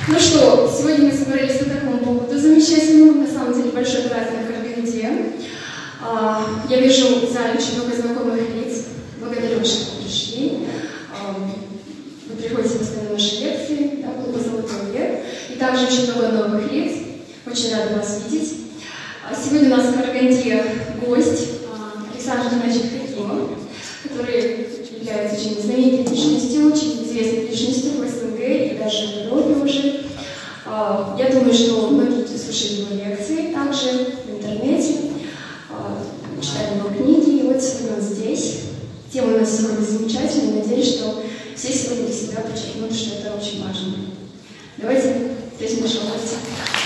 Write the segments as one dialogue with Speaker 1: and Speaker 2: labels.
Speaker 1: Ну что, сегодня мы собрались по такому поводу замечательному, на самом деле большой праздник Караганде. Я вижу в зале очень много знакомых лиц. Благодарю, что вы пришли. Вы приходите постоянно на наши лекции, да, клуба «Золотой век». И также очень много новых лиц. Очень рада вас видеть. Сегодня у нас в Караганде гость Александр Геннадьевич Хакимов, который является очень знаменитой личностью, очень известной личностью в СНГ и даже в Европе уже. Я думаю, что многие слушали его лекции также в интернете, читали его книги, и вот сегодня он здесь. Тема у нас сегодня замечательная, надеюсь, что все сегодня для себя подчеркнут, что это очень важно. Давайте встретим нашего гостя.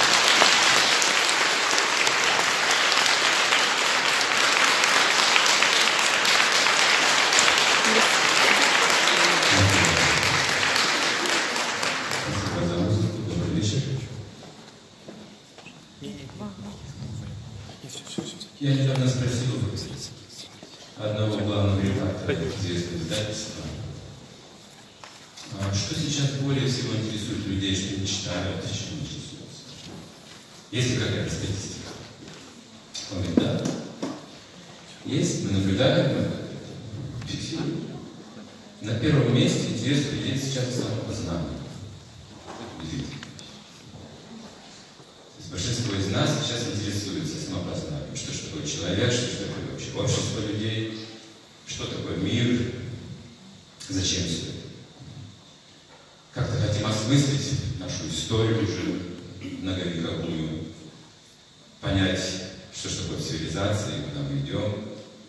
Speaker 2: Я недавно спросил одного главного редактора известного издательства, что сейчас более всего интересует людей, что не читают, чем интересуются. Есть ли какая-то статистика? Он говорит, да. Есть, мы наблюдаем, мы фиксируем. На первом месте интерес людей сейчас самопознание. Большинство из нас сейчас интересуется самопознанием. Что ж такое человек, что ж такое вообще общество людей, что такое мир, зачем все это. Как-то хотим осмыслить нашу историю уже многовековую, понять, что ж такое цивилизация и куда мы идем.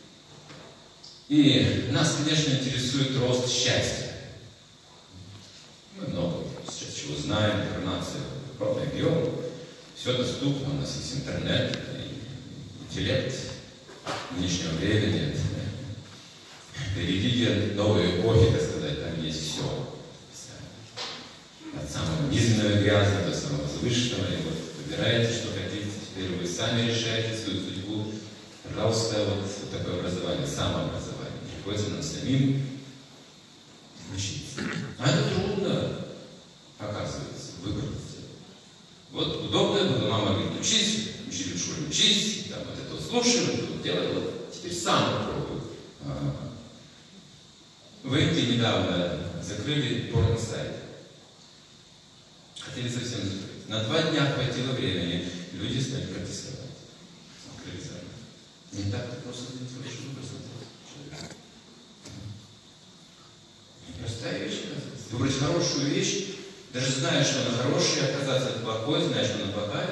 Speaker 2: И нас, конечно, интересует рост счастья. Мы много сейчас чего знаем, информация огромный объем. Все доступно, у нас есть интернет, интеллект нынешнего времени, религия новой эпохи, так сказать, там есть все. От самого низменного грязного до самого возвышенного, и вот выбираете, что хотите, теперь вы сами решаете свою судьбу. Пожалуйста, вот такое образование, самообразование. Приходится нам самим учиться. А это трудно, оказывается, выбраться. Вот удобно было, мама говорит, учись, учили в школе, учись, там вот это вот слушай, вот это вот делай, вот теперь сам попробуй. В Индии недавно закрыли порно-сайт. Хотели совсем закрыть. На 2 дня хватило времени, люди стали протестовать. Закрыли сайт. Не так-то просто хороший выбор сделать. Непростая вещь, оказывается. Выбрать хорошую вещь, даже зная, что она хорошая, оказаться это плохой, зная, что она плохая,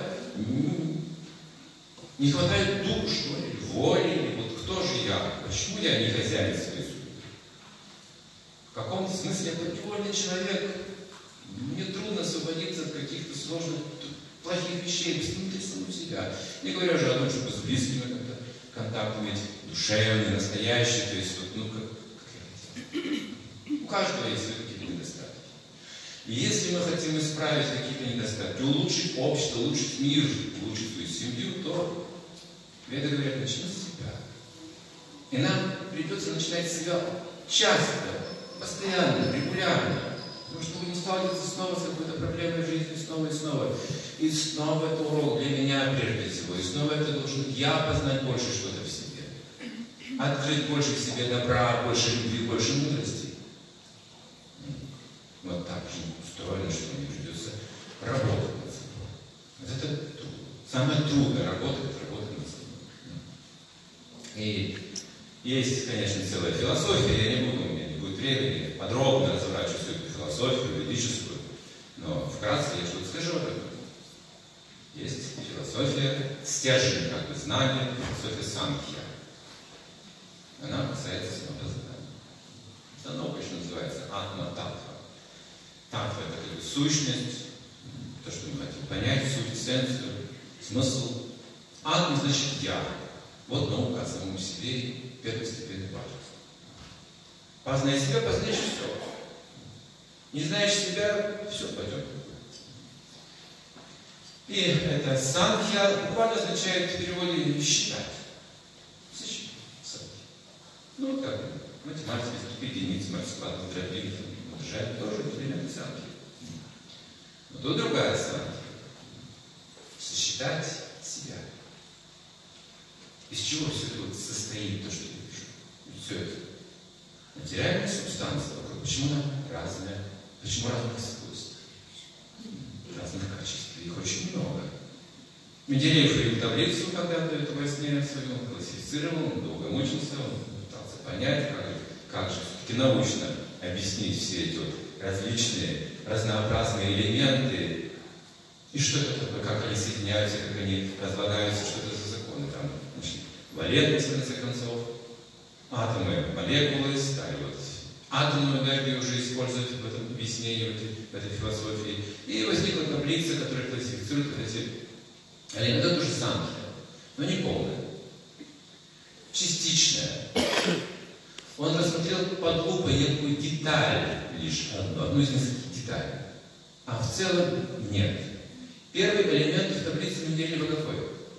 Speaker 2: не хватает духу, что ли, воли, или вот кто же я, почему я не хозяин своей судьбы? В каком-то смысле я подневольный человек, мне трудно освободиться от каких-то сложных, плохих вещей, посмотреть саму себя. Не говоря уже о том, чтобы с близкими как-то контакт иметь, душевный, настоящий, то есть вот, как я хотел. У каждого есть свои какие-то недостатки. И если мы хотим исправить какие-то недостатки, улучшить общество, улучшить мир, улучшить свою семью, то, веды говорят, начни с себя. И нам придется начинать с себя часто, постоянно, регулярно. Потому что мы не сталкиваемся снова с какой-то проблемой в жизни, снова и снова. И снова это урок для меня прежде всего. И снова это должен я познать больше что-то в себе. Открыть больше в себе добра, больше любви, больше мудрости. Вот так же устроено, что мне придется работать над собой. Вот это трудно. Самое трудное работа – это работа над собой. И есть, конечно, целая философия, я не буду, у меня не будет времени подробно разворачивать всю эту философию ведическую, но вкратце я что-то скажу об этом. Есть философия, стержень, как бы знания, философия санхья. Она касается самопознания. Это наука еще называется атма-татва. Татва – это как бы сущность, то, что мы хотим понять, суть, эссенцию, смысл. Атма значит я. Вот наука о самом себе, первостепенной важности. Познай себя, познаешь все. Не знаешь себя, все пойдет. И это санхья буквально означает в переводе считать. Сосчитать. Ну, как математика, единицы, марксклад, дробили, умножать, тоже элементы санхьи. Но тут другая санкция. Сосчитать себя. Из чего все это вот состоит, то, что я вижу? Все это. Материальная субстанция вокруг. Почему она разная? Почему разных свойств? Разных качеств. Их очень много. Менделеев ввел таблицу когда-то во сне свою, он классифицировал, он долго мучился, он пытался понять, как же все-таки научно объяснить все эти вот различные, разнообразные элементы, и что это такое, как они соединяются, как они разлагаются, что это за законы. Там, значит, валентность, в конце концов, атомы, молекулы стали вот атомную энергию уже использовать в этом объяснении, в этой философии. И возникла таблица, которая классифицирует вот эти элементы. Это тоже санкция, но не полная, частичная. Он рассмотрел под лупой некую деталь, лишь одну из нескольких деталей. А в целом нет. Первый элемент в таблице Менделеева какой?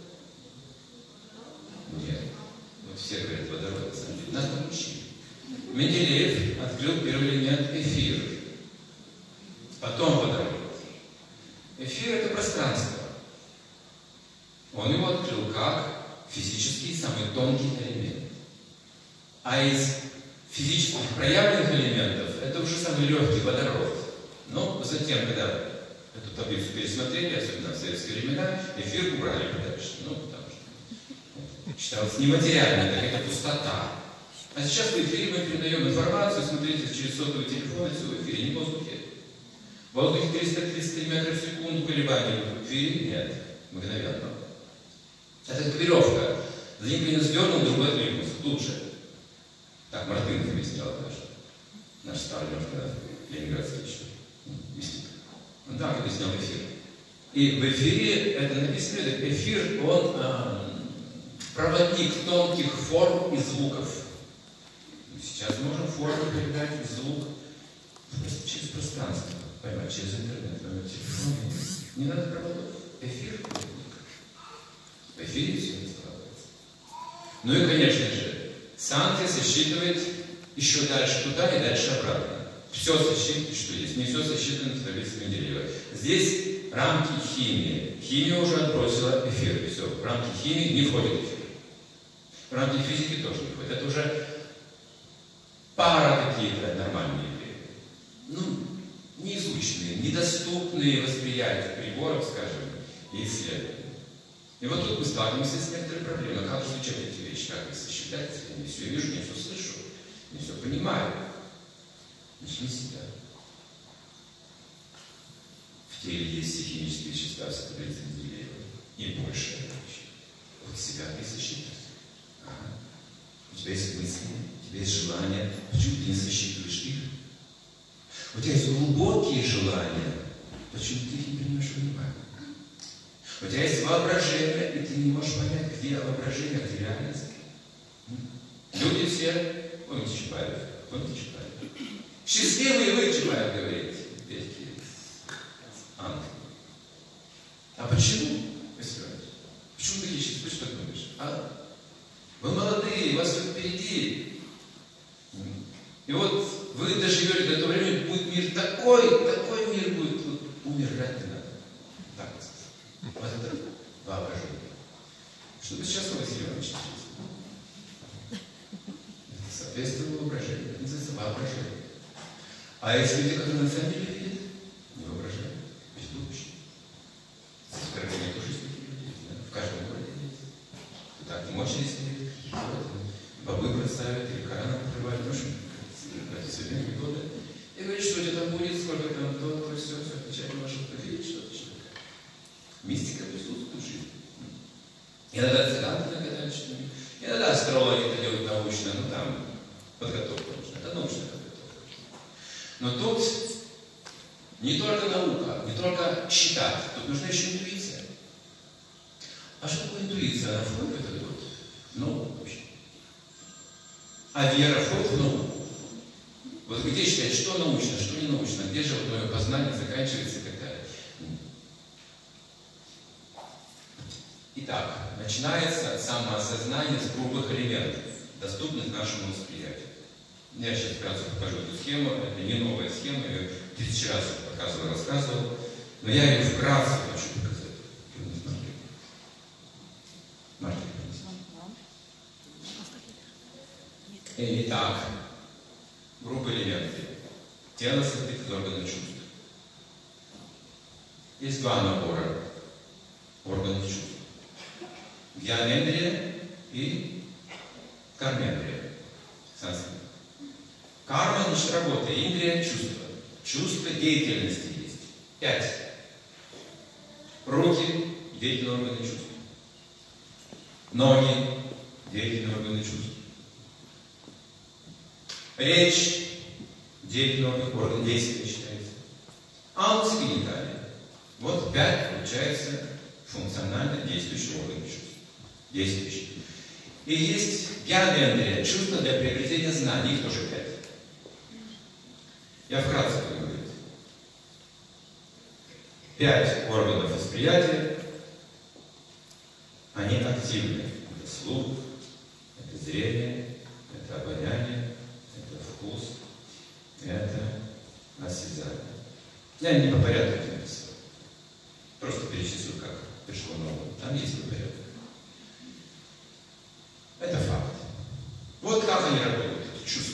Speaker 2: Нет. Вот все говорят водород, на самом деле. Нас научили. Менделеев открыл первый элемент эфир. Потом водород. Эфир — это пространство. Он его открыл как физический, самый тонкий элемент. А из физических проявленных элементов это уже самый легкий водород. Но затем, когда эту таблицу пересмотрели, особенно в советские времена, эфир убрали подальше. Ну, потому что считалось нематериальной, так это пустота. А сейчас в эфире мы передаем информацию, смотрите, через сотовый телефон, все в эфире, не в воздухе. В воздухе 333 метров в секунду колебаний, в эфире нет, мгновенно. Это как веревка. За ним один сдернул, другой отвлекся. Тут же. Так Мартынов объяснял даже. Наш старый немножко ленинградский еще. Мистик. Он так объяснял эфир. И в эфире, это написано, эфир, он проводник тонких форм и звуков. Сейчас можем форму передать и звук просто через пространство, поймать, через интернет, поймать телефон. Не надо проводов. Эфир. В эфире все не складывается. Ну и, конечно же, санкция сосчитывает еще дальше туда и дальше обратно. Все сосчитывает, что есть. Не все сосчитано в таблице Менделеева. Здесь рамки химии. Химия уже отбросила эфир. Все. В рамки химии не входит эфир. В рамки физики тоже не входит. Это уже пара какие-то нормальные явления. Ну, неизученные, недоступные восприятию приборов, скажем, и исследований. И вот тут мы сталкиваемся с некоторой проблемой. Как изучать эти вещи, как их сосчитать, если я не все вижу, не все слышу, не все понимаю. Начни с себя. В теле есть все химические вещества, все таблицы Менделеева. И больше. Вот себя ты сосчитываешь. Ага. У тебя есть мысли, у тебя есть желания. Почему ты не сосчитываешь их? У тебя есть глубокие желания. Почему ты их не принимаешь внимание? У тебя есть воображение, и ты не можешь понять, где воображение, где реальность. Люди все, помните Чапаев? Счастливые вы, Чапаев говорит, петьки Анны. А почему? Почему такие счастливые? Что ты думаешь? А? Вы молодые, у вас все впереди. И вот вы доживете до того времени, будет мир такой мир будет, вот, умирать не надо. Так вот. Вот это воображение. Чтобы сейчас Василий Иванович это соответствует воображению. Это называется воображение. А есть люди, которые на самом деле видят, не воображают, бездумочно. В Карагане тоже есть такие люди, да? В каждом городе есть. И так не мочились сидеть, бобы бросают, или Коран открывают, ну что, сегодня года. И говорит, что у тебя там будет, сколько там, то, все, отвечает на вашу видеть что-то. Мистика присутствует в жизни. Иногда цыганки нагадали что-нибудь. Иногда астрологи это делают научно, ну там подготовка нужна. Это научная подготовка. Но тут не только наука, не только считать, тут нужна еще интуиция. А что такое интуиция? Она входит в этот год? В науку вообще. А вера входит в науку. Вот где считать, что научно, что не научно, где же вот мое познание заканчивается и так далее. Итак, начинается самоосознание с грубых элементов, доступных нашему восприятию. Я сейчас вкратце покажу эту схему. Это не новая схема, я ее 1000 раз показывал, рассказывал. Но я ее вкратце хочу показать. Итак, группа элементов. Тело состоит из органов чувств. Есть два набора органов чувств. Гьянендрия и кармендрия. Санскрит. Карма, значит, работа. Индрия – чувство. Чувство деятельности есть. 5. Руки – деятельные органы чувств. Ноги – деятельные органы чувств. Речь – деятельный орган действия считается. Аутс и гениталия. Вот 5 получается функционально действующие органы чувств. Действующие. И есть гьянендрия, чувство для приобретения знаний, их тоже 5. Я вкратце буду говорить. 5 органов восприятия, они активны. Это слух, это зрение, это обоняние, это вкус, это осязание. Я не по порядку это написал. Просто перечислю, как пришло на ум. Там есть по порядку. Это факт. Вот как они работают, эти чувства.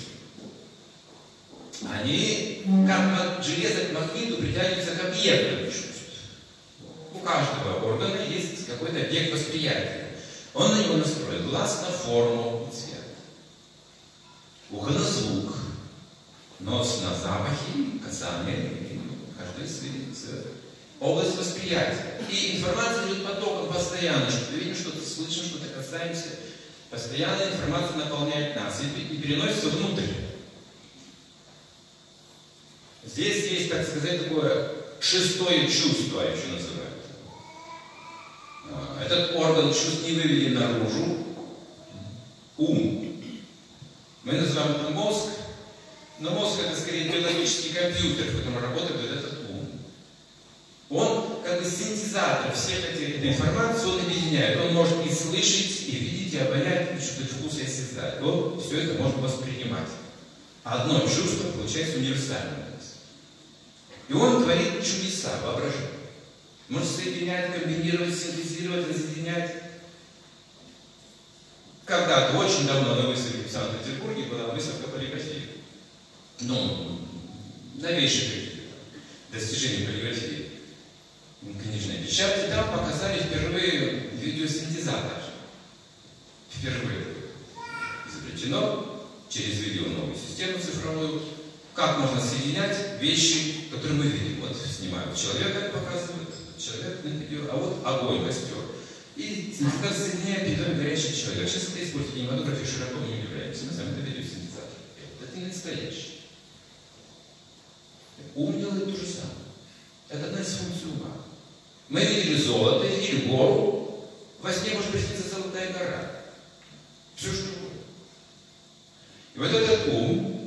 Speaker 2: Они, как железо к магниту, притягиваются к объектам чувств. У каждого органа есть какой-то объект восприятия. Он на него настроен. Глаз на форму и цвет. Ухо на звук. Нос на запахи, касание, каждый цвет. Область восприятия. И информация идет потоком постоянно. Что-то видим, что-то слышим, что-то касаемся. Постоянная информация наполняет нас и переносится внутрь. Здесь есть, так сказать, такое шестое чувство, еще называют. Этот орган чувств не выведен наружу. Ум. Мы называем это мозг, но мозг это скорее биологический компьютер, в котором работает вот этот ум. Он как бы синтезатор всех этой информации, он объединяет. Он может и слышать, и видеть, и обонять, и чувствовать вкус, и осязать. Он все это может воспринимать. Одно чувство получается универсальным. И он творит чудеса, воображение. Может соединять, комбинировать, синтезировать, разъединять. Когда-то, очень давно на выставке в Санкт-Петербурге была выставка полиграфии. Ну, новейших достижений полиграфии. Книжной печати. Там показали впервые видеосинтезатор. Впервые изобретено через видео новую систему цифровую. Как можно соединять вещи, которые мы видим. Вот снимают человека, показывают, человек на видео, а вот огонь, костер. И соединяет передо мной горячий человек. Сейчас это используют кинематографии, широко мы не удивляемся. Мы знаем, это видеосинтезатор. Это не настоящий. Ум делает то же самое. Это одна из функций ума. Мы видели золото, видели гору. Во сне может присниться золотая гора. Все что угодно. И вот этот ум,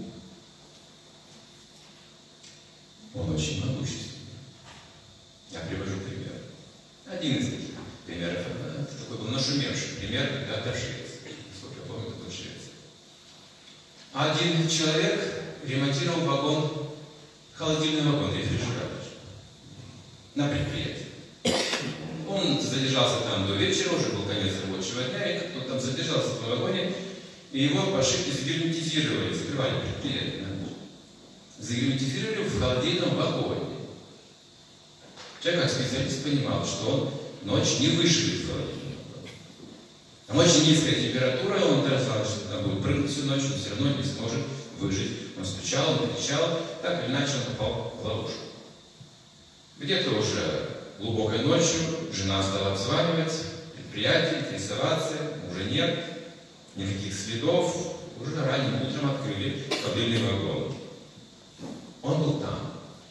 Speaker 2: он очень могущественный. Я привожу пример. Один из таких примеров, это такой был нашумевший пример, когда-то в Швеции. Насколько я помню, это был Швеция. Один человек ремонтировал вагон, холодильный вагон, рефрижератор на предприятии. Он задержался там до вечера, уже был конец рабочего дня, и кто-то там задержался в вагоне, и его по ошибке загерметизировали, закрывали предприятие. Загерметизировали в холодильном вагоне. Человек, как специалист, понимал, что он ночь не выживет в холодильном вагоне. Там очень низкая температура, он знал, что там будет прыгать всю ночь, но все равно не сможет выжить. Он стучал, он кричал, так или иначе он попал в ловушку. Где-то уже глубокой ночью жена стала обзванивать, предприятие, интересоваться, уже нет, никаких следов, уже ранним утром открыли холодильный вагон. Он был там.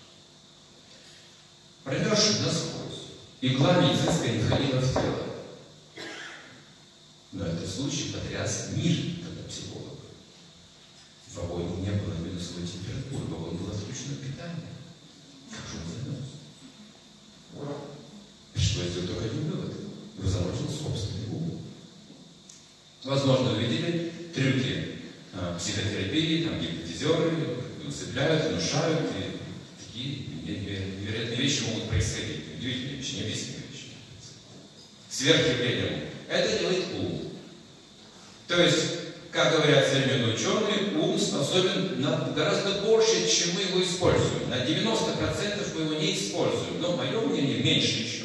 Speaker 2: Промерзший насквозь. Игла медицинская не входила в тело. Но этот случай потряс мир, когда психолог. В вагоне не было минусовой температуры, вагон был отключено питание. Как же он замерз? Пришлось сделать только один вывод. Его заморозил собственный ум. Возможно, вы видели трюки психотерапии, там гипнотизеры усыпляют, внушают, и такие невероятные вещи могут происходить. Удивительные вещи, необъяснимые вещи. Сверхъявление. Это делает ум. То есть, как говорят современные ученые, ум способен на гораздо больше, чем мы его используем. На 90% мы его не используем. Но, мое мнение, меньше еще.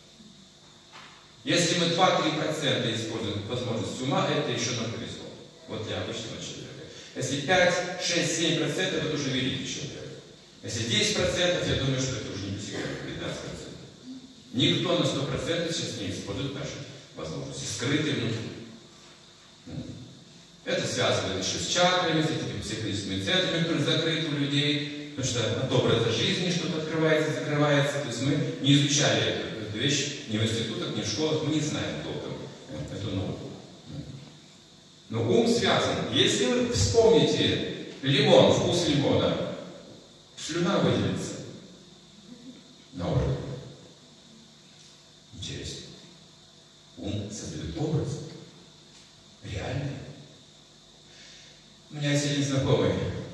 Speaker 2: Если мы 2-3% используем возможность ума, это еще нам повезло. Вот для обычного человека. Если 5, 6, 7%, это уже великий человек. Если 10%, я думаю, что это уже не достигает 15%. Никто на 100% сейчас не использует наши возможности, скрытые внутри. Это связано еще с чакрами, с этими психологическими центрами, которые закрыты у людей, потому что от образа жизни что-то открывается, закрывается. То есть мы не изучали эту вещь ни в институтах, ни в школах, мы не знаем толком эту науку. Но ум связан. Если вы вспомните лимон, вкус лимона, слюна выделится на уровне. Интересно. Ум создает образ. Реальный. У меня есть один знакомый,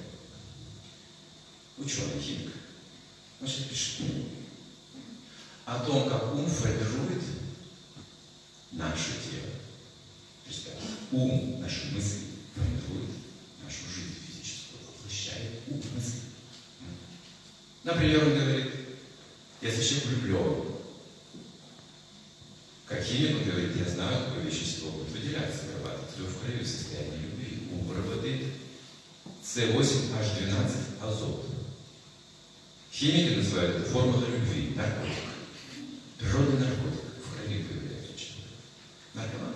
Speaker 2: ученый, химик. Он сейчас пишет книгу о том, как ум формирует наше тело. Представьте, ум, наши мысли формирует нашу жизнь физическую, воплощает ум мысли. Например, он говорит, если человек влюблен, как химик, он говорит, я знаю, какое вещество будет выделяться, вырабатываться в крови в состоянии любви. Ум выработает С8H12 азот. Химики называют это формулой любви, наркотик. Природный наркотик в крови появляется у человека. Наркоман.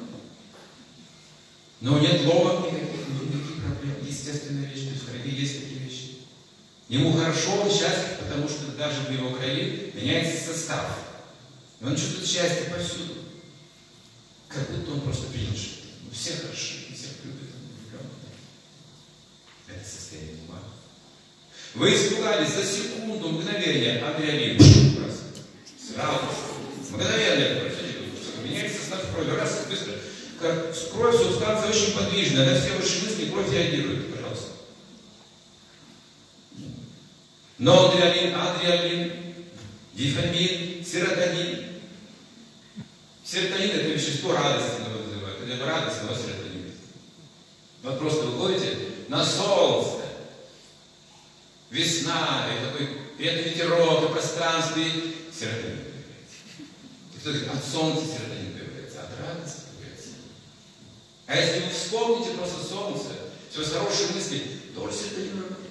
Speaker 2: Но нет ломок никаких проблем. Естественная вещь, то есть в крови есть такие вещи. Ему хорошо, он счастлив, потому что даже в его крови меняется состав. И он чувствует счастье повсюду. Как будто он просто принял, что все хороши, всех любят, это состояние ума. Вы испугались за секунду, мгновение, адреналин. Сразу. Мгновение. Меняется состав крови. Раз, быстро. Кровь, субстанция очень подвижная. На все ваши мысли кровь реагирует. Пожалуйста. Норадреналин, дофамин, серотонин. Серотонин – это вещество радостного вызывает. Это радостного серотонина. Вот просто вы ходите на солнце. Весна, и такой приятный ветерок, и пространство, и серотонин появляется. И кто говорит, от солнца серотонин появляется, от радости появляется. А если вы вспомните просто солнце, все с хорошие мысли, тоже серотонин работает.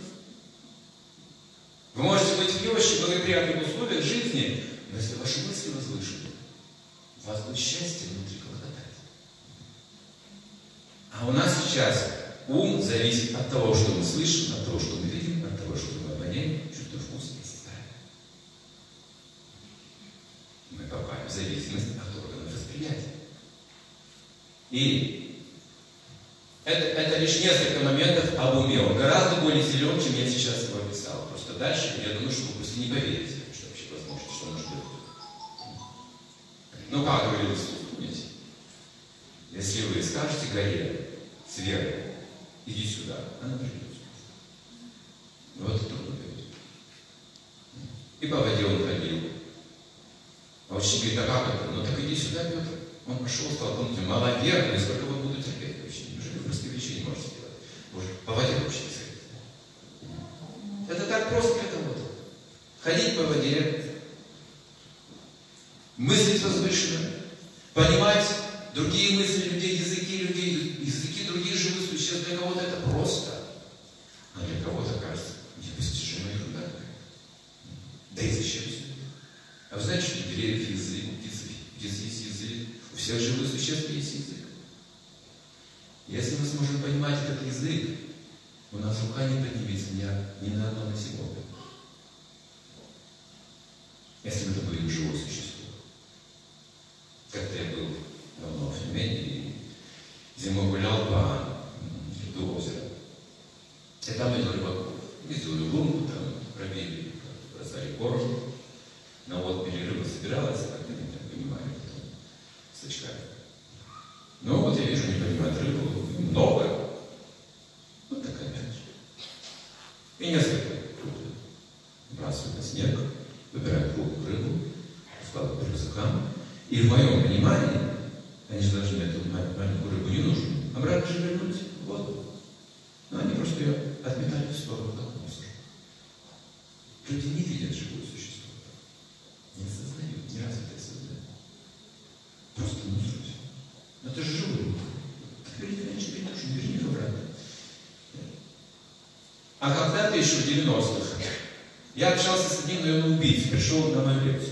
Speaker 2: Вы можете быть в не очень благоприятных условиях жизни, но если ваши мысли возвышены, у вас будет счастье внутри благодати. А у нас сейчас ум зависит от того, что мы слышим, от того, что мы видим, от того, что мы обоняем, чувствуем вкус и состояние. Мы попали в зависимость от органов восприятия. И это лишь несколько моментов об уме. Он гораздо более силен, чем я сейчас его описал. Просто дальше, я думаю, что вы просто не поверите, что вообще возможно, что может быть. Ну, как говорил Иисус, помните? Если вы скажете горе с верой, иди сюда, она придет. Вот это трудно говорить. И по воде он ходил. А ученик говорит, а как это? Ну так иди сюда, Петр. Он пошел, стал помнить, маловерный, сколько вы буду терпеть вообще? Неужели вы простые вещи не можете делать? Боже, по воде вообще не сходить. Это так просто для кого-то. Ходить по воде, мыслить возвышенно, понимать другие мысли людей, языки других живых существ. Для кого-то это просто, а для кого-то кажется непостижимой ерунда. Да и зачем все? А вы знаете, что у деревьев язык, у птиц есть язык, у всех живых существ есть язык. Если мы сможем понимать этот язык, у нас рука не поднимется ни на одно насекомое. Если мы добавим живое существо. Как-то я был давно в Тюмени и зимой гулял по льду озера. И там видел рыбаков. Сделали лунку, там пробили, бросали корм. Но вот перерыва собиралась, как они там понимали, с очками. Ну вот я вижу, не понимают рыбу, много. Вот такая мелочь. И несколько бросают на снег, выбирают рукам. И в моем понимании, они же должны эту маленькую рыбу не нужно, обратно же вернуть в воду. Но они просто ее отметали в сторону, как мусор. Люди не видят живое существо. Не осознают, не развитое сознание. Просто мусор все. Но это же живое. Так верни, раньше тебе нужно, верни их обратно. А когда-то еще в 90-х я общался с одним, наверное, убийцей, пришел на мою лекцию.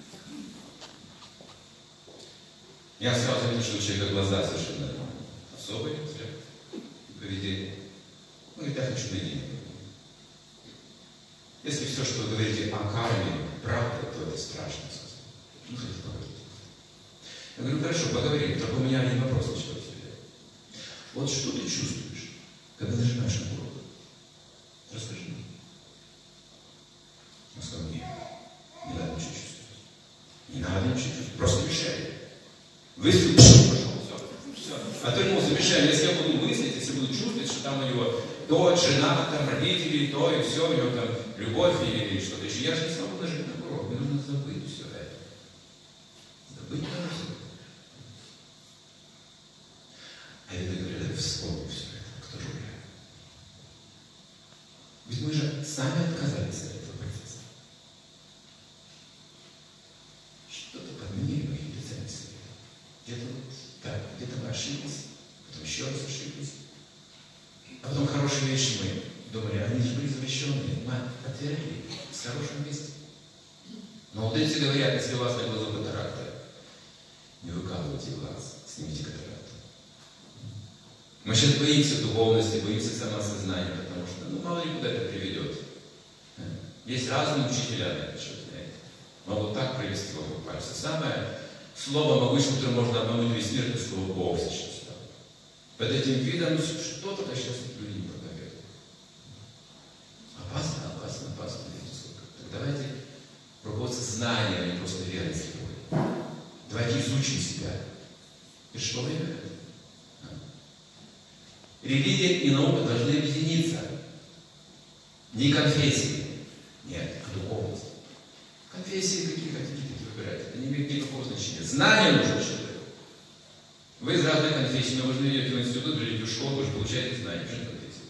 Speaker 2: Я сразу заметил, что у человека глаза совершенно особые, взгляд, поведение. Он говорит, я хочу на деньги. Если все, что вы говорите о карме, правда, то это страшно сказать. Ну, хотите поговорить. Я говорю, хорошо, поговорим, только у меня один вопрос начал тебе. Вот что ты чувствуешь, когда нажимаешь на курок? Расскажи мне. Он сказал, нет, не надо ничего чувствовать. Не надо ничего чувствовать, просто мешай. Выстрел, пошел, все. Отвернулся, мешай. Если я буду мыслить, если буду чувствовать, что там у него то, жена, там, родители, то, и все, у него там любовь или что-то еще. Я же не смогу нажать на курок. Мне нужно забыть все это. Забыть надо все. А я говорю, давай вспомним все это. Кто же я? Ведь мы же сами отказались от этого процесса. Что-то подменили мы лицами свои. Где-то вот так, где-то мы ошиблись, потом еще раз ошиблись. А потом хорошие вещи мы думали, они же были завещенные, мы отвергли с хорошим месте. Но вот эти говорят, если у вас на глазу катаракта, не выкалывайте глаз, снимите катаракту. Мы сейчас боимся духовности, боимся самоосознания, потому что, ну, мало ли куда это приведет. Есть разные учителя на этот счет, знаете. Могут так провести вокруг пальца. Самое слово могущее, которое можно обмануть весь мир, это слово Бог сейчас. Под этим видом, ну, что тогда сейчас люди не проповедуют. Опасно, опасно, опасно. Так давайте пробоваться знанием, а не просто верой в собой. Давайте изучим себя. И что время это? Религия и наука должны объединиться. Не конфессии. Нет, а духовность. Конфессии какие хотите, такие выбирайте. Это не имеет никакого значения. Знание нужно человеку. Вы из разных конфессий, но вы же идете в институт, или в школу, вы же получаете знания. Что это конфессия?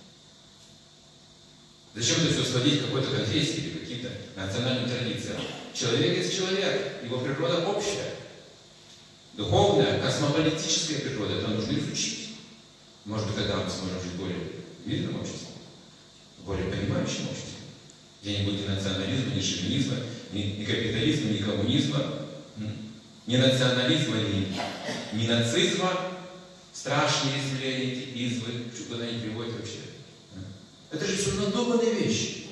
Speaker 2: Зачем это все сводить к какой-то конфессии или каким-то национальным традициям? Человек есть человек, его природа общая. Духовная, космополитическая природа, это нужно изучить. Может быть, тогда мы сможем жить в более мирном обществе, в более понимающем обществе, где не будет ни национализма, ни шовинизма, ни капитализма, ни коммунизма, ни национализма, ни нацизма, страшные явления, эти извы, что куда они приводят вообще. Это же все надуманные вещи.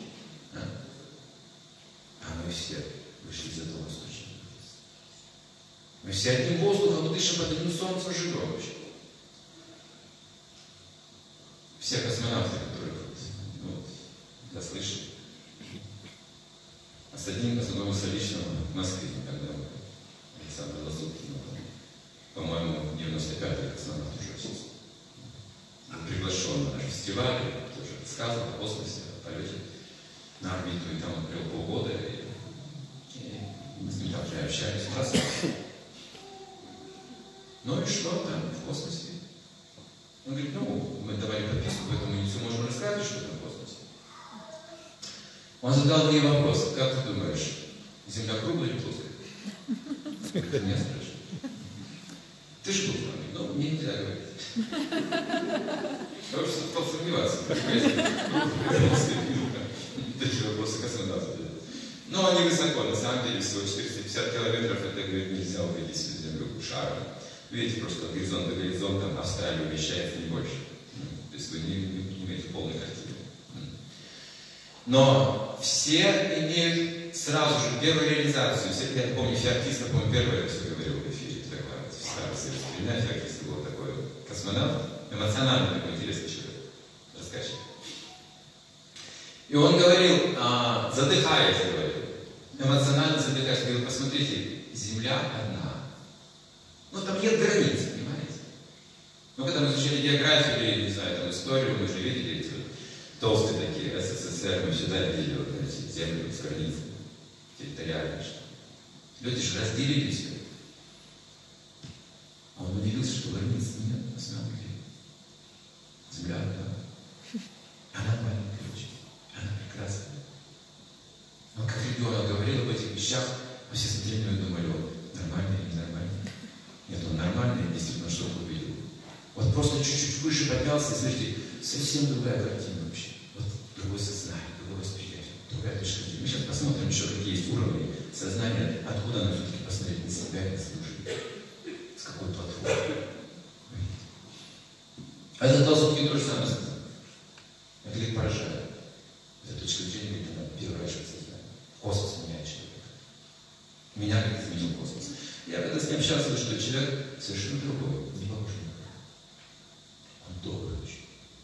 Speaker 2: А мы все вышли из этого случая. Мы все одним воздухом дышим, под одним солнцем живем вообще. Все космонавты, которых я слышал, с одного столичного в Москве, когда Александр Лазуткин, по-моему, 95-й космонавт уже был приглашен на наш фестиваль, тоже рассказывал о космосе, о полете на орбиту, и там он провел полгода, и мы с ним там уже общались. Ну и что там в космосе? Он говорит, ну, мы давали подписку, поэтому не все можем рассказывать, что там в космосе. Он задал мне вопрос, как ты думаешь, Земля круглая или плоская? Меня спрашивают. Ты же был, ну, мне нельзя говорить. Я уже стал сомневаться. Такие вопросы космонавта. Но они высоко, на самом деле, всего 450 километров, это, говорит, нельзя увидеть всю Землю шаром. Видите, просто от горизонта до горизонта Австралия умещается не больше. То есть вы не имеете полной картины. Но все имеют сразу же первую реализацию. Я помню, Феоктиста, по-моему, первый раз говорил в эфире, такой старый советский времена, Феоктиста был такой космонавт, эмоциональный такой интересный человек, рассказчик. И он говорил, задыхаясь, эмоционально задыхаясь, говорил, посмотрите, Земля одна. Ну, там нет границ, понимаете? Ну, когда мы изучали географию или, не знаю, там, историю, мы же видели эти вот толстые такие СССР, мы всегда видели вот эти земли с границами, территориальные. Люди же разделили все. А он удивился, что границ нет на самом деле. Земля, да. Она маленькая очень. Она прекрасная. Он как ребенок говорил об этих вещах, а все смотрели на него и думали, он нормальный или ненормальный. Нет, он нормальный, действительно что-то увидел. Вот просто чуть-чуть выше поднялся, и смотрите, совсем другая картина вообще. Вот другое сознание, другое восприятие, другая точка зрения. Мы сейчас посмотрим еще, какие есть уровни сознания, откуда нам все-таки посмотреть на себя и на свою жизнь. С какой платформы. А это Толстый то же самое сказал. Это говорит, поражает. Эта точка зрения, говорит, она переворачивает сознание. Космос меняет человека. Меня как изменил космос. Я когда с ним общался, что человек совершенно другой, не похож на него. Он добрый очень.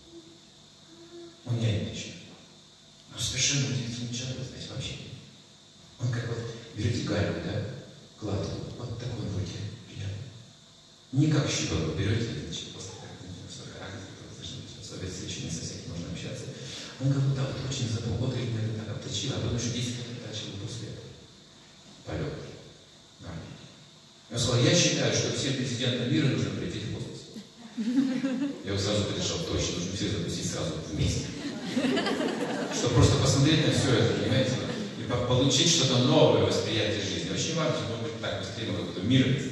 Speaker 2: Он нянечный. Он совершенно удивительный человек, знаете, вообще. Он как вот, берете гальку, да, кладку, вот такой в руке, приятно. Не как щипало, берете, значит, после характера, особенно встречи со всяким можно общаться. Он как будто вот очень за полгода или так обточил, а потом еще 10 лет оттачил после этого. Полет. Я сказал, я считаю, что всем президентам мира нужно полететь в космос. Я его сразу подошел, точно, нужно все запустить сразу вместе. Чтобы просто посмотреть на все это, понимаете, и получить что-то новое восприятие жизни. Очень важно, чтобы быть так быстрее, как будто мир достигнет.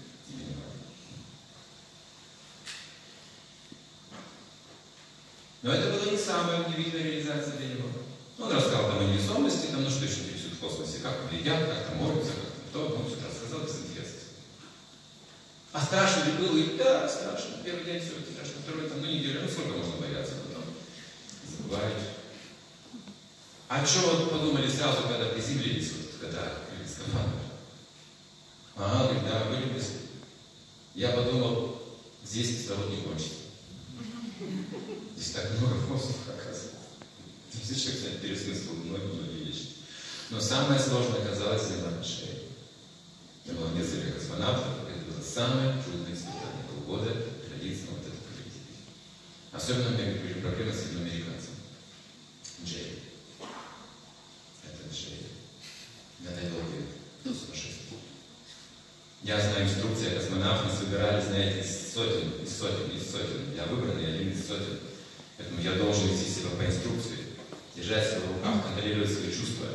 Speaker 2: Но это была не самая удивительная реализация для него. Он рассказал там о невесомости, там, ну что еще интересует в космосе, как летят, как там моются, как там то, он все рассказал без интереса. А страшно ли было? И да, страшно. Первый день все это страшно, второй там, ну неделю, ну сколько можно бояться потом. Забывают. А что вот подумали сразу, когда приземлились, вот, когда открыли скафандр? Ага, говорит, да, вылились. Я подумал, здесь кислород не кончится. Здесь так много воздуха, оказывается. Слышишь, кстати, пересмыслил многие вещи. Но самое сложное оказалось земля на шее. Я было несколько космонавтов, это было самое трудное испытание полгода традиции вот это полетели. Особенно у меня были проблемы с одним американцем. Джерри. Это Джерри. Я довел до сумасшествия. Я знаю инструкции космонавтов, собирали, знаете, из сотен. Я выбранный один из сотен. Поэтому я должен вести себя по инструкции, держать себя в руках, контролировать свои чувства.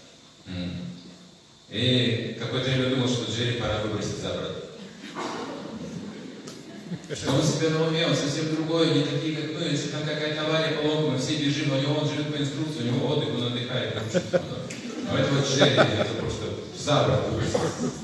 Speaker 2: И какое-то время думал, что Джерри пора выбросить за борт. Что он себе на уме, он совсем другой, не такие, как мы. Если там какая-то авария, поломка, мы все бежим, у него он живет по инструкции, у него отдых, он отдыхает. Но это вот Джерри, это просто за борт выбросить.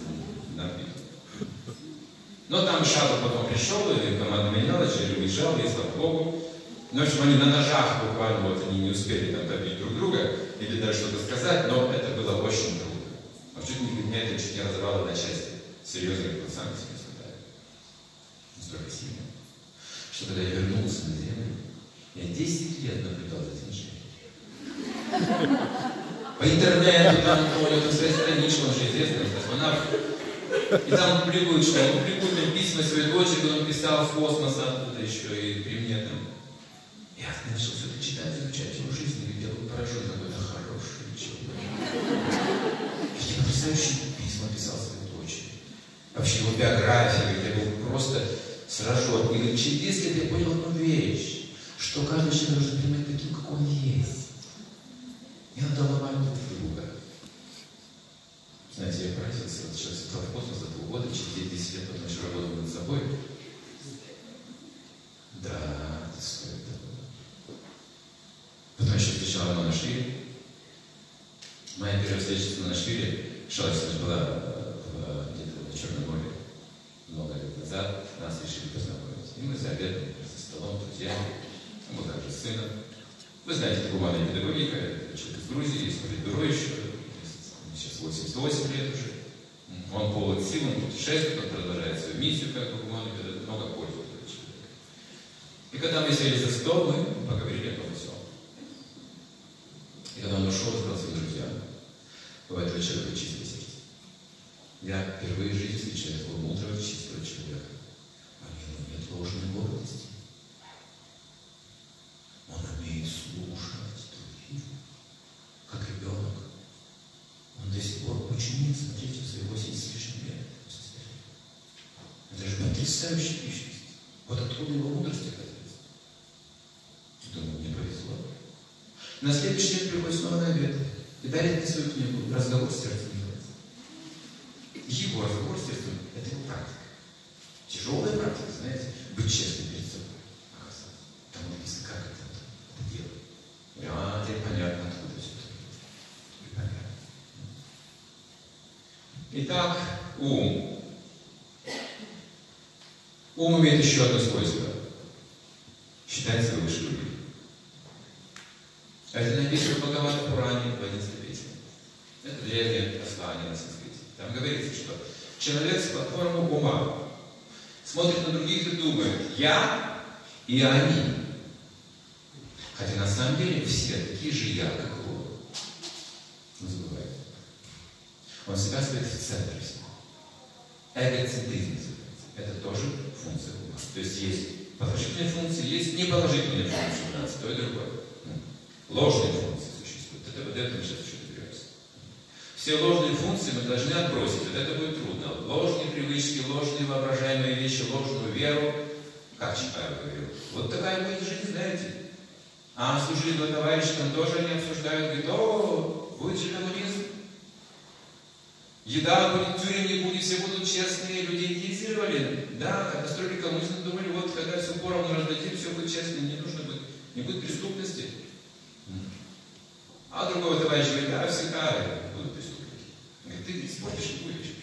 Speaker 2: Но там шаттл потом пришел, и команда менялась, Джерри уезжал, и слава Богу. Ну, в общем, они на ножах буквально, вот они не успели там добить друг друга, или даже что-то сказать, но это было очень трудно. А чуть не меня это чуть не разорвало на части. Серьезно, как вот сами себе сказали. Настолько сильно. Что когда я вернулся на землю, я 10 лет наблюдал за этим Джерри. По интернету, там, на своей страничке, он же известный, космонавт. И там публикуют, что он публикует письма своей дочери, он писал с космоса оттуда еще, и при мне там. Я начал все это читать, изучать его жизнь, и я был поражен, какой это хороший человек. Какие потрясающие письма писал своей дочери. Вообще его биография, я был просто сражен. И говорит, через 10 лет я понял одну вещь, что каждый человек должен принимать таким, как он есть. Не надо ломать друг друга. Знаете, я поразился, вот сейчас летал в космос за 2 года, через 10 лет потом еще работал над собой. Да, это стоит того. Потом еще встречала Манашвили. Моя первая встреча с Манашвили, Шалачина была где-то на Черном море много лет назад. Нас решили познакомиться. И мы за обедом, за столом, друзьями. Он был также сыном. Вы знаете, это гуманная педагогика, это человек из Грузии, из Политбюро еще. Сейчас 88 лет уже. Он полон сил, он путешествует, он продолжает свою миссию, как бы гуманную педагогику, много пользы от этого человека. И когда мы сели за стол, мы поговорили о том всем. И когда он ушел, сказал своим друзьям, у этого человека чистое сердце. Я впервые в жизни встречаю такого мудрого, чистого человека. У него нет ложной гордости. Он умеет слушать других, как ребенок. Он до сих пор ученик, смотрите, своего потрясающая личность. Вот откуда его мудрость оказывается. Думаю, мне повезло. На следующий день приходит снова на обед и дарит мне свою книгу «Разговор с сердцем». Его разговор с сердцем – это его практика. Тяжелая практика, знаете, быть честным перед собой. Оказывается, там написано, как это делать. А, теперь понятно, откуда все это. Понятно. Итак, ум. Ум имеет еще одно свойство. Считается выше других. Это написано в Бхагават-пуране в 11 песне. Это древнее послание на санскрите. Там говорится, что человек с платформы ума смотрит на других и думает: я и они. Хотя на самом деле все такие же я, как его. Он забывает. Он себя ставит в центр всего. Эгоцентризм называется. Это тоже функция ума. То есть положительные функции, есть неположительные функции у нас, то и другое. Ложные функции существуют. Это вот это мы сейчас еще доберемся. Все ложные функции мы должны отбросить. Вот это будет трудно. Ложные привычки, ложные воображаемые вещи, ложную веру. Как Чапаев говорил. Вот такая будет жизнь, знаете. А служили два товарища, там тоже они обсуждают, говорят: о, будет же коммунизм. Еда будет, тюрем не будет, все будут честные, людей инициировали. Да, когда строили коммунизм, думали, вот когда все поровну раздадим, все будет честно, не нужно будет, не будет преступности. А другого товарища говорит: да, всегда будут преступники. Говорит: ты испортишь, не будешь.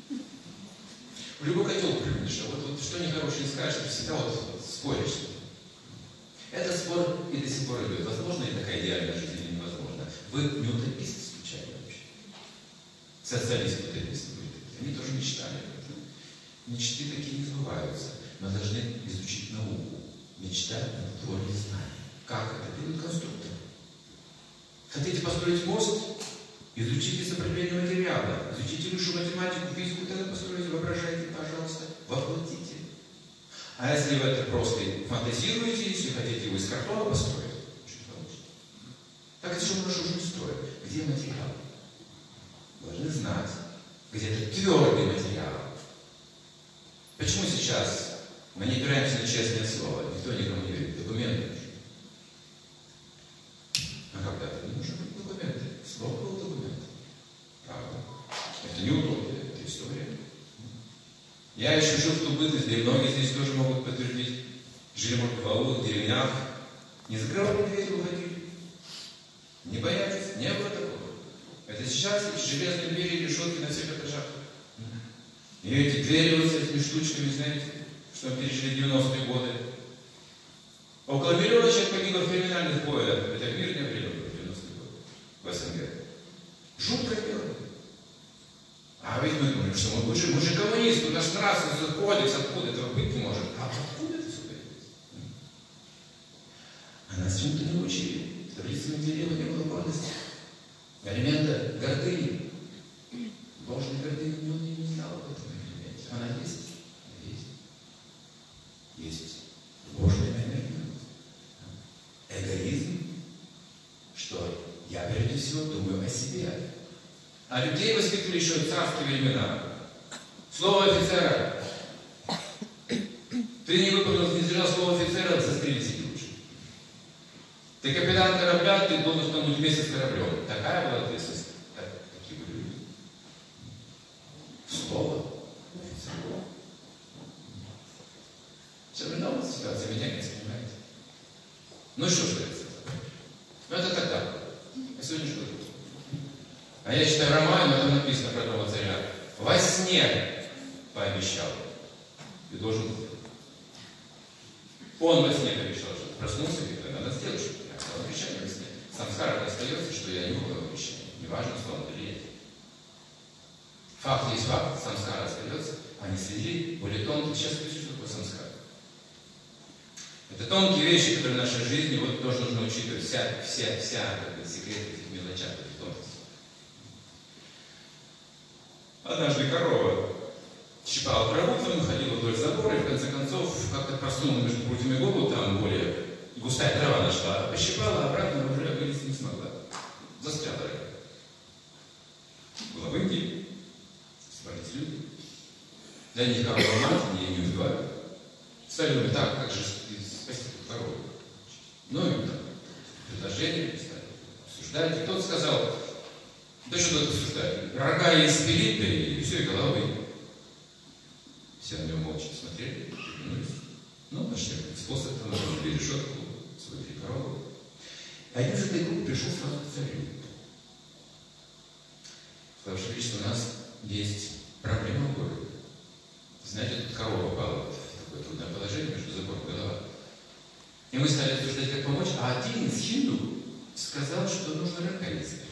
Speaker 2: В любой котел плюнешь, а вот что нехорошее не скажешь, ты всегда вот споришь. Этот спор и до сих пор идет. Возможно ли такая идеальная жизнь или невозможно? Вы не утописты случайно вообще? Социалисты-утописты были. Они тоже мечтали об этом. Мечты такие не сбываются. Мы должны изучить науку. Мечтать над творением знаний. Как это делают конструкторы? Хотите построить мост? Изучите сопротивление материала. Изучите высшую математику, физику, тогда построите, воображайте, пожалуйста, воплотите. А если вы это просто фантазируете, если хотите его из картона построить, что получится? Так это же мы нашу жизнь строим. Где материал? Должны знать, где это твердый материал. Почему сейчас мы не опираемся на честное слово? Никто никому не верит. Документы нужны. А когда-то не нужны были документы. Слово было документ. Правда? Это не утопия, это история. Я еще жил в ту бытность, да и многие здесь тоже могут подтвердить. Жили, может, в аулах, в деревнях. Не закрывали дверь, уходили. Не боялись, не было такого. Это сейчас железные двери и решетки на всех этажах. И эти двери вот с этими штучками, знаете, что мы пережили 90-е годы. Около миллиона человек погибло в криминальных боях. Это мирное время было, 90-е годы, в СНГ. Жуткое дело. А ведь мы думаем, что мы же коммунисты, у нас нравственный кодекс, откуда этого быть не может. А откуда это все появилось? А нас чему-то не учили. В таблице Менделеева не было гордости. Элемента гордыни. Ложной гордыни он не знал об этом элементе. Она есть. Есть ложная энергия. Эгоизм. Что я прежде всего думаю о себе. А людей воспитывали еще в царские времена. Слово офицера. Ты не выполнил, не сдержал слово офицера, застрелить себе лучше. Ты капитан корабля, ты должен тонуть вместе с кораблем. Такая была ответственность. Такие были люди. Слово офицера. Современная ситуация меняется, понимаете? Ну что ж говорится? Ну это тогда. А сегодня что? А я читаю роман, но там написано про одного царя. Во сне пообещал. И должен сделать. Он во сне пообещал, что проснулся, и говорит: надо сделать что-то. Я сказал: обещание во сне. Самскара остается, что я не выполнил обещание. Неважно, что он или нет. Факт есть факт, самскара остается, а не следи, более тонкий. Сейчас я что такое самскара. Это тонкие вещи, которые в нашей жизни вот тоже нужно учитывать. Вся как бы, секрет этих мелочах, этих тонкостей. Однажды корова щипала траву, там ходила вдоль забора, и в конце концов как-то просунула между прутьями голову, там более густая трава нашла, пощипала, а обратно уже вылезти не смогла. Застряла. Была в Индии, собрались люди. Для них корова мать, они ее не убивают. Стали думать, так, как же спасти эту корову? Ну и там предложение стали обсуждать. И кто-то сказал, да что тут обсуждать? Рога ей спилить, да и все, и головы. Все на него молча смотрели, вернулись. Ну, нашли способ, там разрубили решетку, сводили корову. Один из этой группы пришел сразу к царю. Сказал, что видите, у нас есть проблема в городе. Знаете, тут корова попала в такое трудное положение, между забором и голова. И мы стали обсуждать, как помочь, а один из хинду сказал, что нужно рога ей спилить.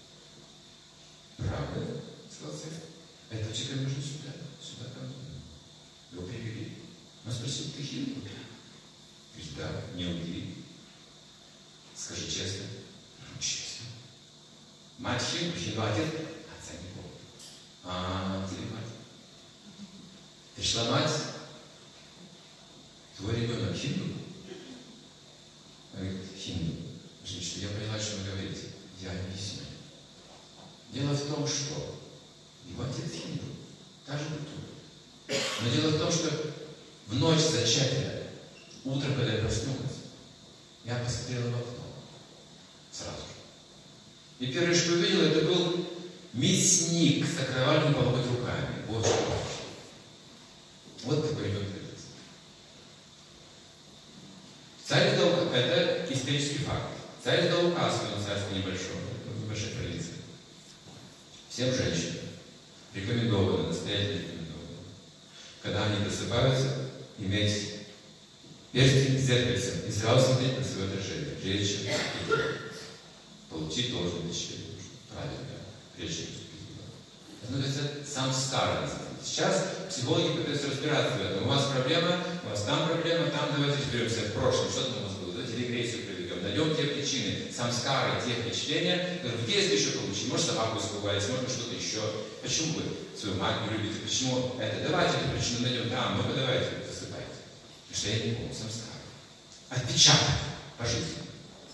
Speaker 2: Правда? Сказал царь. А этого человека нужно сюда ко мне. Его привели. Он спросил, ты хинду? Говорит, да, не удиви. Скажи честно. Ну, честно. Мать хинду, отец, отца не помню. А, ты мать. Пришла мать, твой ребенок хинду? Говорит, хинду. Женщина, я поняла, что вы говорите. Я объясню. Дело в том, что его отец хинду, та же культура. Но дело в том, что в ночь зачатия, утром, когда я проснулась, я посмотрела в окно. Сразу же. И первое, что увидела, это был мясник с окровавленными поломать руками. Вот что. Вот такой ребенок родился. Царь издал, это исторический факт. Царь издал указ в царстве небольшом, небольшой провинции. Всем женщинам рекомендовано, настоятельно рекомендовано, когда они просыпаются, иметь перстень с зеркальцем и сразу смотреть на свое отражение, прежде чем получить должное впечатление. Правильно, прежде чем поступить. Ну, то есть это сам старый. Сейчас психологи пытаются разбираться в этом. У вас проблема, у вас там проблема, там давайте разберемся в прошлом, что там у вас было, давайте регрессию проведем, найдем те причины, самскары, те впечатления, которые в детстве еще получили. Может, собаку испугались, может, что-то еще. Почему вы свою мать не любите? Почему это? Давайте эту причину найдем там, ну-ка давайте, засыпайте. Потому что я не помню, самскары. Отпечаток по жизни.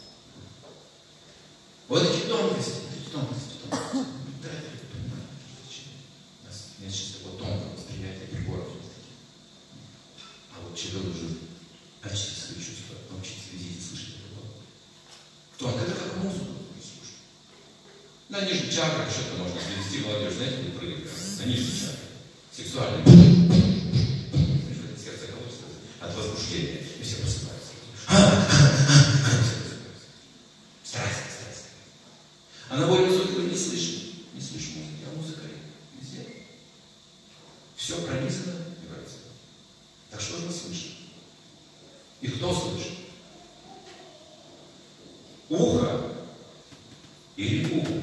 Speaker 2: Вот эти тонкости. Да, это понимаю. У нас нет сейчас такого тонкого восприятия приборов. А вот человек должен очистить свои чувства, научиться видеть и слышать это. Тонко, это как музыку слушать. На нижних чакрах что-то можно привести молодежь, знаете, не прыгать. На нижних чакрах. Сексуальный. Сердце колотится от возбуждения. И все просыпаются. Страсть. А на более высоких не слышишь. Не слышишь музыки, а музыка везде. Все пронизано вибрацией. Так что же мы слышим? И кто слышит? Ухо или ум?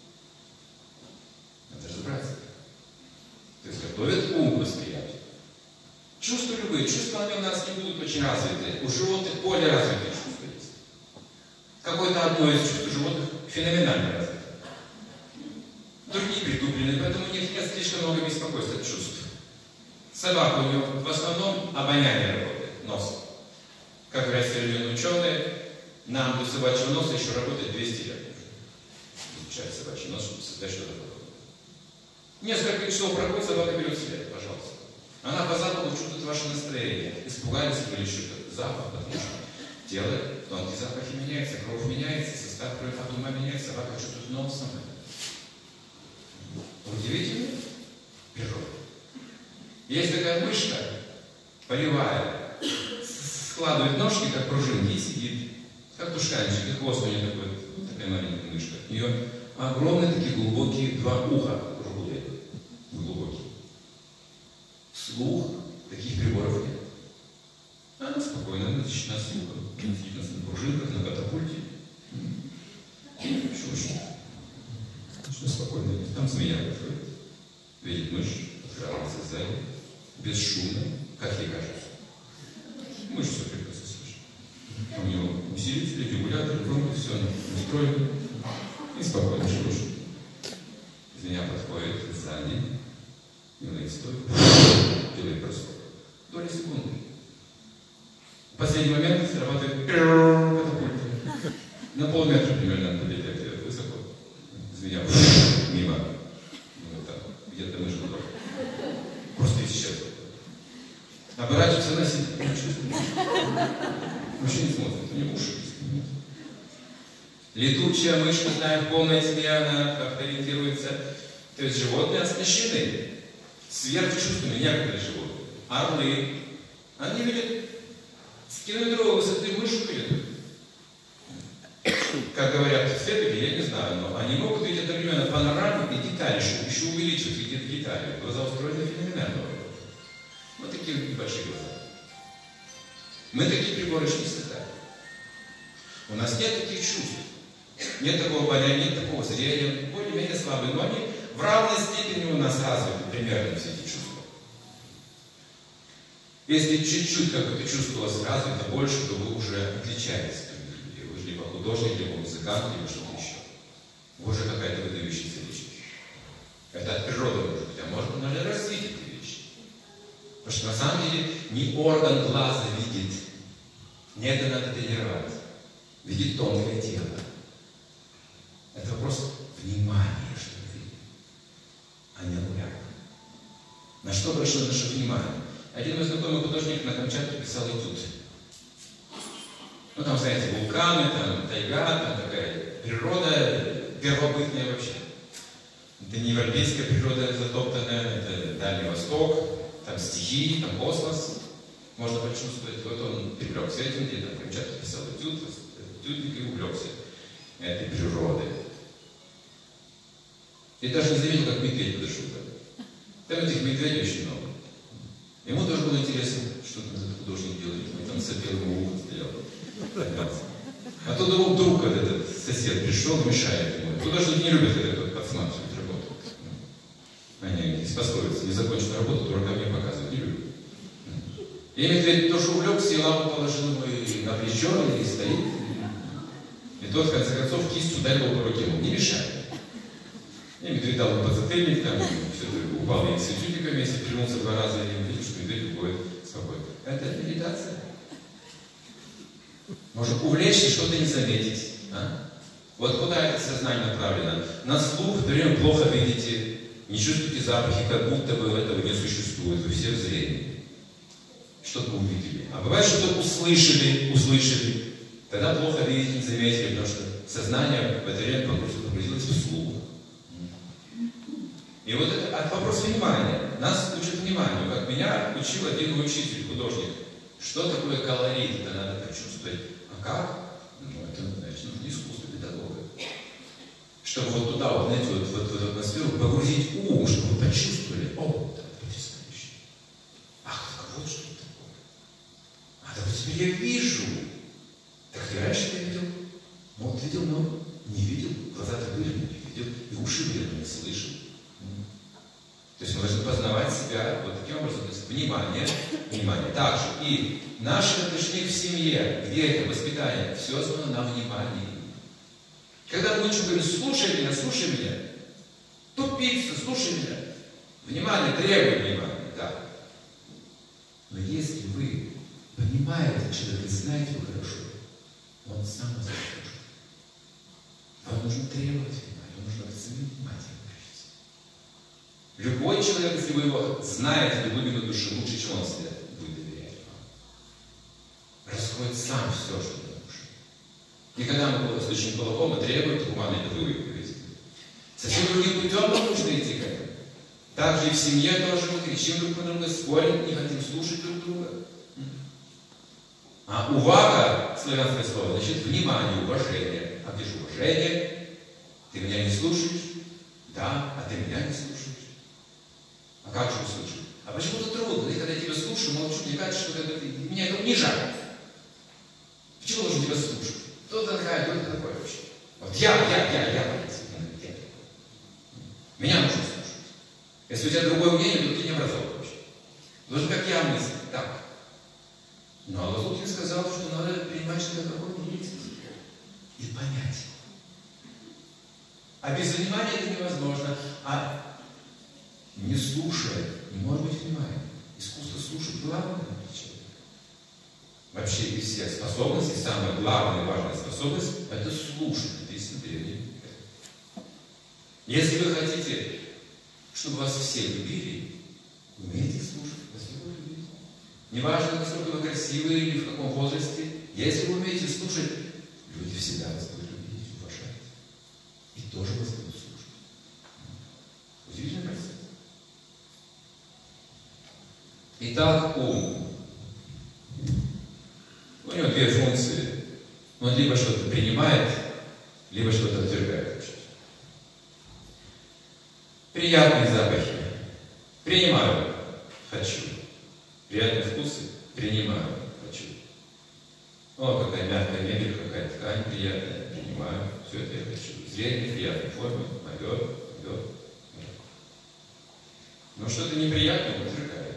Speaker 2: Надо разобраться. То есть готовят ум к восприятию. Чувства любые, чувства они у нас не будут очень развиты. У животных более развитые чувства есть. Какое-то одно из чувств у животных феноменально развито. Другие притуплены, поэтому у них нет слишком много беспокойства от чувств. Собака у него в основном обоняние работает, нос. Как говорят современные ученые, нам до собачьего носа еще работает 200 лет. Изучать собачий нос, чтобы создать что-то подобное. Несколько часов проходит, собака берет след, пожалуйста. Она по запаху чувствует ваше настроение. Испугались вы или что-то. Запах, потому что тело, тонкие запахи меняются, кровь меняется, состав крови от ума меняется, собака чувствует носом. Удивительно природа. Есть такая мышка, полевая, складывает ножки, как пружинки, и сидит, как тушканчик, и хвост у нее такой, такая маленькая мышка. У нее огромные такие глубокие два уха, круглые, глубокие. Слух, таких приборов нет. Она спокойно, она защищена слухом. Она сидит на пружинках, на катапульте. Что спокойно. Там змея проходит. Видит мышь, открывается сзади. Бесшумно, как ей кажется. Мышь все прекрасно слышит. У него усилители, регуляторы, громко, все устроено. И спокойно слушает. Змея подходит сзади. Делает стойку. Делает бросок. Доли секунды. В последний момент срабатывает катапульта. На полметра примерно полетает высоко. Змея мимо. Вот так. Где-то мышь готова. Просто исчез. Оборачивается, она сидит, не чувствует. Вообще не смотрит, у нее уши есть. Летучая мышь, мы знаем, в полной тьме она как-то ориентируется. То есть животные оснащены сверхчувствами, некоторые животные. Орлы, они видят с километровой высоты мышь видят. Как говорят исследователи, я не знаю, но они могут видеть одновременно панораму и детали, чтобы еще увеличивать какие-то детали. Глаза устроены феноменально. Вот такие небольшие глаза. Мы такие приборы еще не создали. У нас нет таких чувств. Нет такого обоняния, нет такого зрения. Более-менее слабые, но они в равной степени у нас развиты примерно все эти чувства. Если чуть-чуть какое-то чувство у вас развито больше, то вы уже отличаетесь. Вы же либо художник, либо музыкант, либо что-то еще. Вы уже какая-то выдающаяся личность. Это от природы может быть, а может надо развить эти вещи. Потому что на самом деле не орган глаза видит. Не это надо тренировать. Видит тонкое тело. Это вопрос внимания, что мы видим, а не лука. На что прошло наше внимание? Один мой знакомый художник на Камчатке писал этюд. Ну там, знаете, вулканы, там тайга, там такая природа первобытная вообще. Это не европейская природа затоптанная, это Дальний Восток, там стихии, там космос. Можно почувствовать. Вот он привлекся этим, где-то на Камчатке писал этюд, этюдник и увлекся этой природой. И даже не заметил, как медведь подошел. Там этих медведей очень много. Ему тоже было интересно, что там этот художник делает. Он там сопел, ему ухо стоял. А тут вдруг этот сосед пришел, мешает ему. Художники не любят, когда кто-то подсматривает работу. Они из пословицы, незаконченную работу дуракам не показывают, не любят. И медведь тоже увлекся, и лапу положил ему и на плечо, и стоит. И тот, в конце концов, кисть ударил по руке, ему не мешает. И медведь дал ему подзатыльник, там все это упал и с этюдником вместе, перевернулся 2 раза, и увидел, что медведь уходит спокойно. Это медитация. Можно увлечься, что-то не заметить. А? Вот куда это сознание направлено? На слух, например, плохо видите, не чувствуете запахи, как будто бы этого не существует, вы все в зрении. Что-то увидели. А бывает, что-то услышали. Тогда плохо видите, не заметили, потому что сознание в это время погрузилось в слух. И вот это вопрос внимания. Нас учат вниманию. Как меня учил один мой учитель, художник. Что такое колорит? Это надо почувствовать. А как? Ну, это, значит, нужно искусство педагога. Чтобы вот туда, вот, знаете, вот в эту атмосферу погрузить ум, чтобы вы почувствовали. О, это потрясающе. Ах, вот что это такое. А так вот теперь я вижу. Так я раньше не видел. Вот видел, но не видел. Глаза-то были, но не видел. И уши были, но не слышал. То есть мы должны познавать себя вот таким образом. То есть внимание. Также и наше отношение в семье, где это воспитание, все основано на внимании. Когда мы лучше говорим, слушай меня, тупица, слушай меня. Внимание требует внимания, да. Но если вы понимаете человека и знаете его хорошо, он сам вас послушает. Вам нужно требовать внимания, вам нужно оценить внимание. Любой человек, если вы его знаете до глубины души лучше, чем он себя, будет доверять вам. Раскроет сам все, что вы нужно. И когда мы слышим плохого, мы требуем, то гуманно это вы говорите. Совсем другим путем нам нужно идти к этому. Также и в семье тоже мы кричим друг на друга, спорим, не хотим слушать друг друга. А увага, славянское слово, значит внимание, уважение. А где же уважение? Ты меня не слушаешь? Да, а ты меня не слушаешь. А как же услышать? А почему-то трудно. И когда я тебя слушаю, молчу, мне кажется, что меня это унижает. Почему должен тебя слушать? Кто ты такая, кто ты такой вообще? Вот я. Меня нужно слушать. Если у тебя другое мнение, то ты не образован вообще. Должен как я мыслить. Так. Но Лазуткин сказал, что надо принимать что-то такое и понять. А без внимания это невозможно. А не слушая, не может быть внимания. Искусство слушать главное для человека. Вообще из всех способностей, самая главная и важная способность – это слушать. Написано древним. Если вы хотите, чтобы вас все любили, умейте слушать, вас любят любить. Неважно, насколько вы красивые или в каком возрасте, если вы умеете слушать, люди всегда вас будут любить, уважать. И тоже вас будут слушать. Удивительный процесс. Итак, ум. У него две функции. Он либо что-то принимает, либо что-то отвергает. Приятные запахи. Принимаю. Хочу. Приятные вкусы. Принимаю. Хочу. О, какая мягкая мебель, какая ткань приятная. Принимаю. Все это я хочу. Зрение, приятной формы. Мое. Но что-то неприятное он отвергает.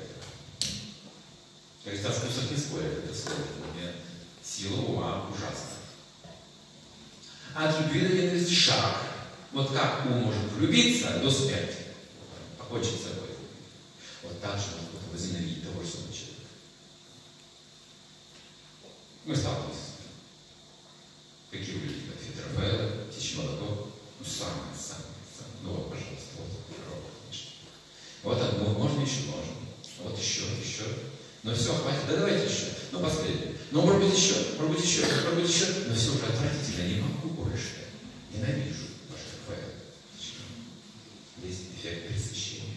Speaker 2: То есть о вкусах не спорят, это сложно. У меня сила ума ужасна. А от любви до ненависти шаг. Вот как ум может влюбиться до смерти, покончить с собой. Вот так же можно возненавидеть того же самого человека. Мы сталкивались с этим. Какие были люди, как Федоровелла, Птичий молоток, ну самые. Ну вот, пожалуйста, вот коробка, конечно. Вот одно, можно еще, можно. Вот еще. Ну все, хватит, да давайте еще. Ну последнее. Ну может быть еще. Но все уже отвратительно, не могу больше. Ненавижу ваш РФ. Есть эффект пресыщения.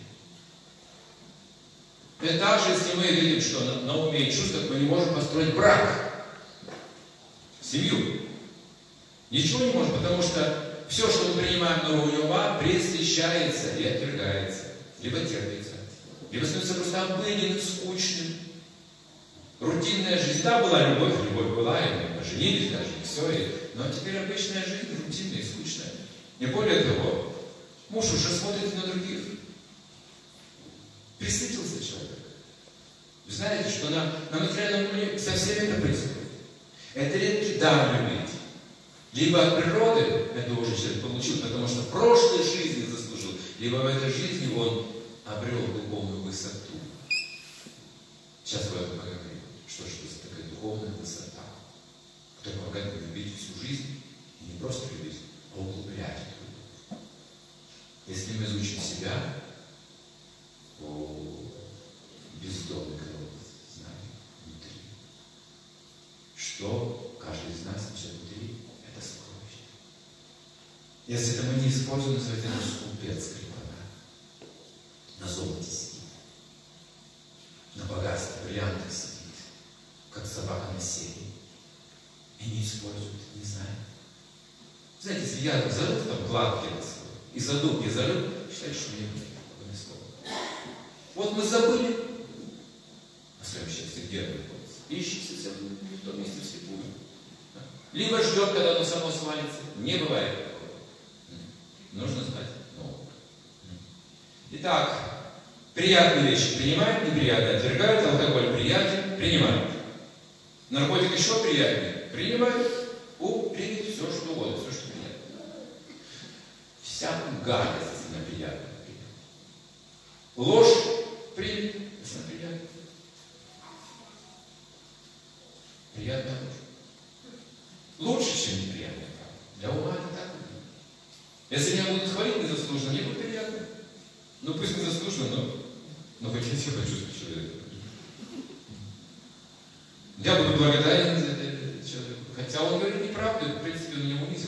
Speaker 2: И также, если мы видим, что на уме и чувствах, мы не можем построить брак, семью. Ничего не можем, потому что все, что мы принимаем на уровне ума, пресыщается и отвергается. Либо терпится. Либо становится просто обыденным, скучным. Рутинная жизнь, да, была любовь была, и мы поженились даже, и все. Но теперь обычная жизнь рутинная и скучная. Не более того, муж уже смотрит на других. Присытился человек. Вы знаете, что на материальном уровне со всеми это происходит. Это редкий дар любить. Либо от природы это уже человек получил, потому что в прошлой жизни заслужил, либо в этой жизни он обрел духовную высоту. Сейчас вы об этом поговорим. Что же это такая духовная высота, которая помогает нам любить всю жизнь, и не просто любить, а углублять эту любовь. Если мы изучим себя, то бездонный колодец знаний внутри. Что каждый из нас несет внутри, это сокровище. Если это мы не используем, называется это скупец крепана. На золоте сидит, на богатстве, бриллиантах сидит. Как собака на сене. И не используют, не знают. Знаете, если я зарыл там клад и задул, не зарыл, считаю, что мне будет не слово. Вот мы забыли о своем счастье, где оно находится. Ищется в том месте вслепую. Либо ждет, когда оно само свалится. Не бывает такого. Нужно знать новое. Итак, приятные вещи принимают, неприятные отвергают, алкоголь приятен, принимают. Наркотик еще приятнее. Принимают, ум примет все, что угодно, все, что приятно. Всякую гадость, если она приятная, примет. Ложь примет, если она приятная. Приятная ложь. Лучше, чем неприятная правда. Для ума это так. Если меня будут хвалить незаслуженно, мне будет приятно. Ну пусть незаслуженно, но хоть я себя почувствую человека. Я буду благодарен за это человеку. Хотя он говорит неправду, в принципе, он меня унизил.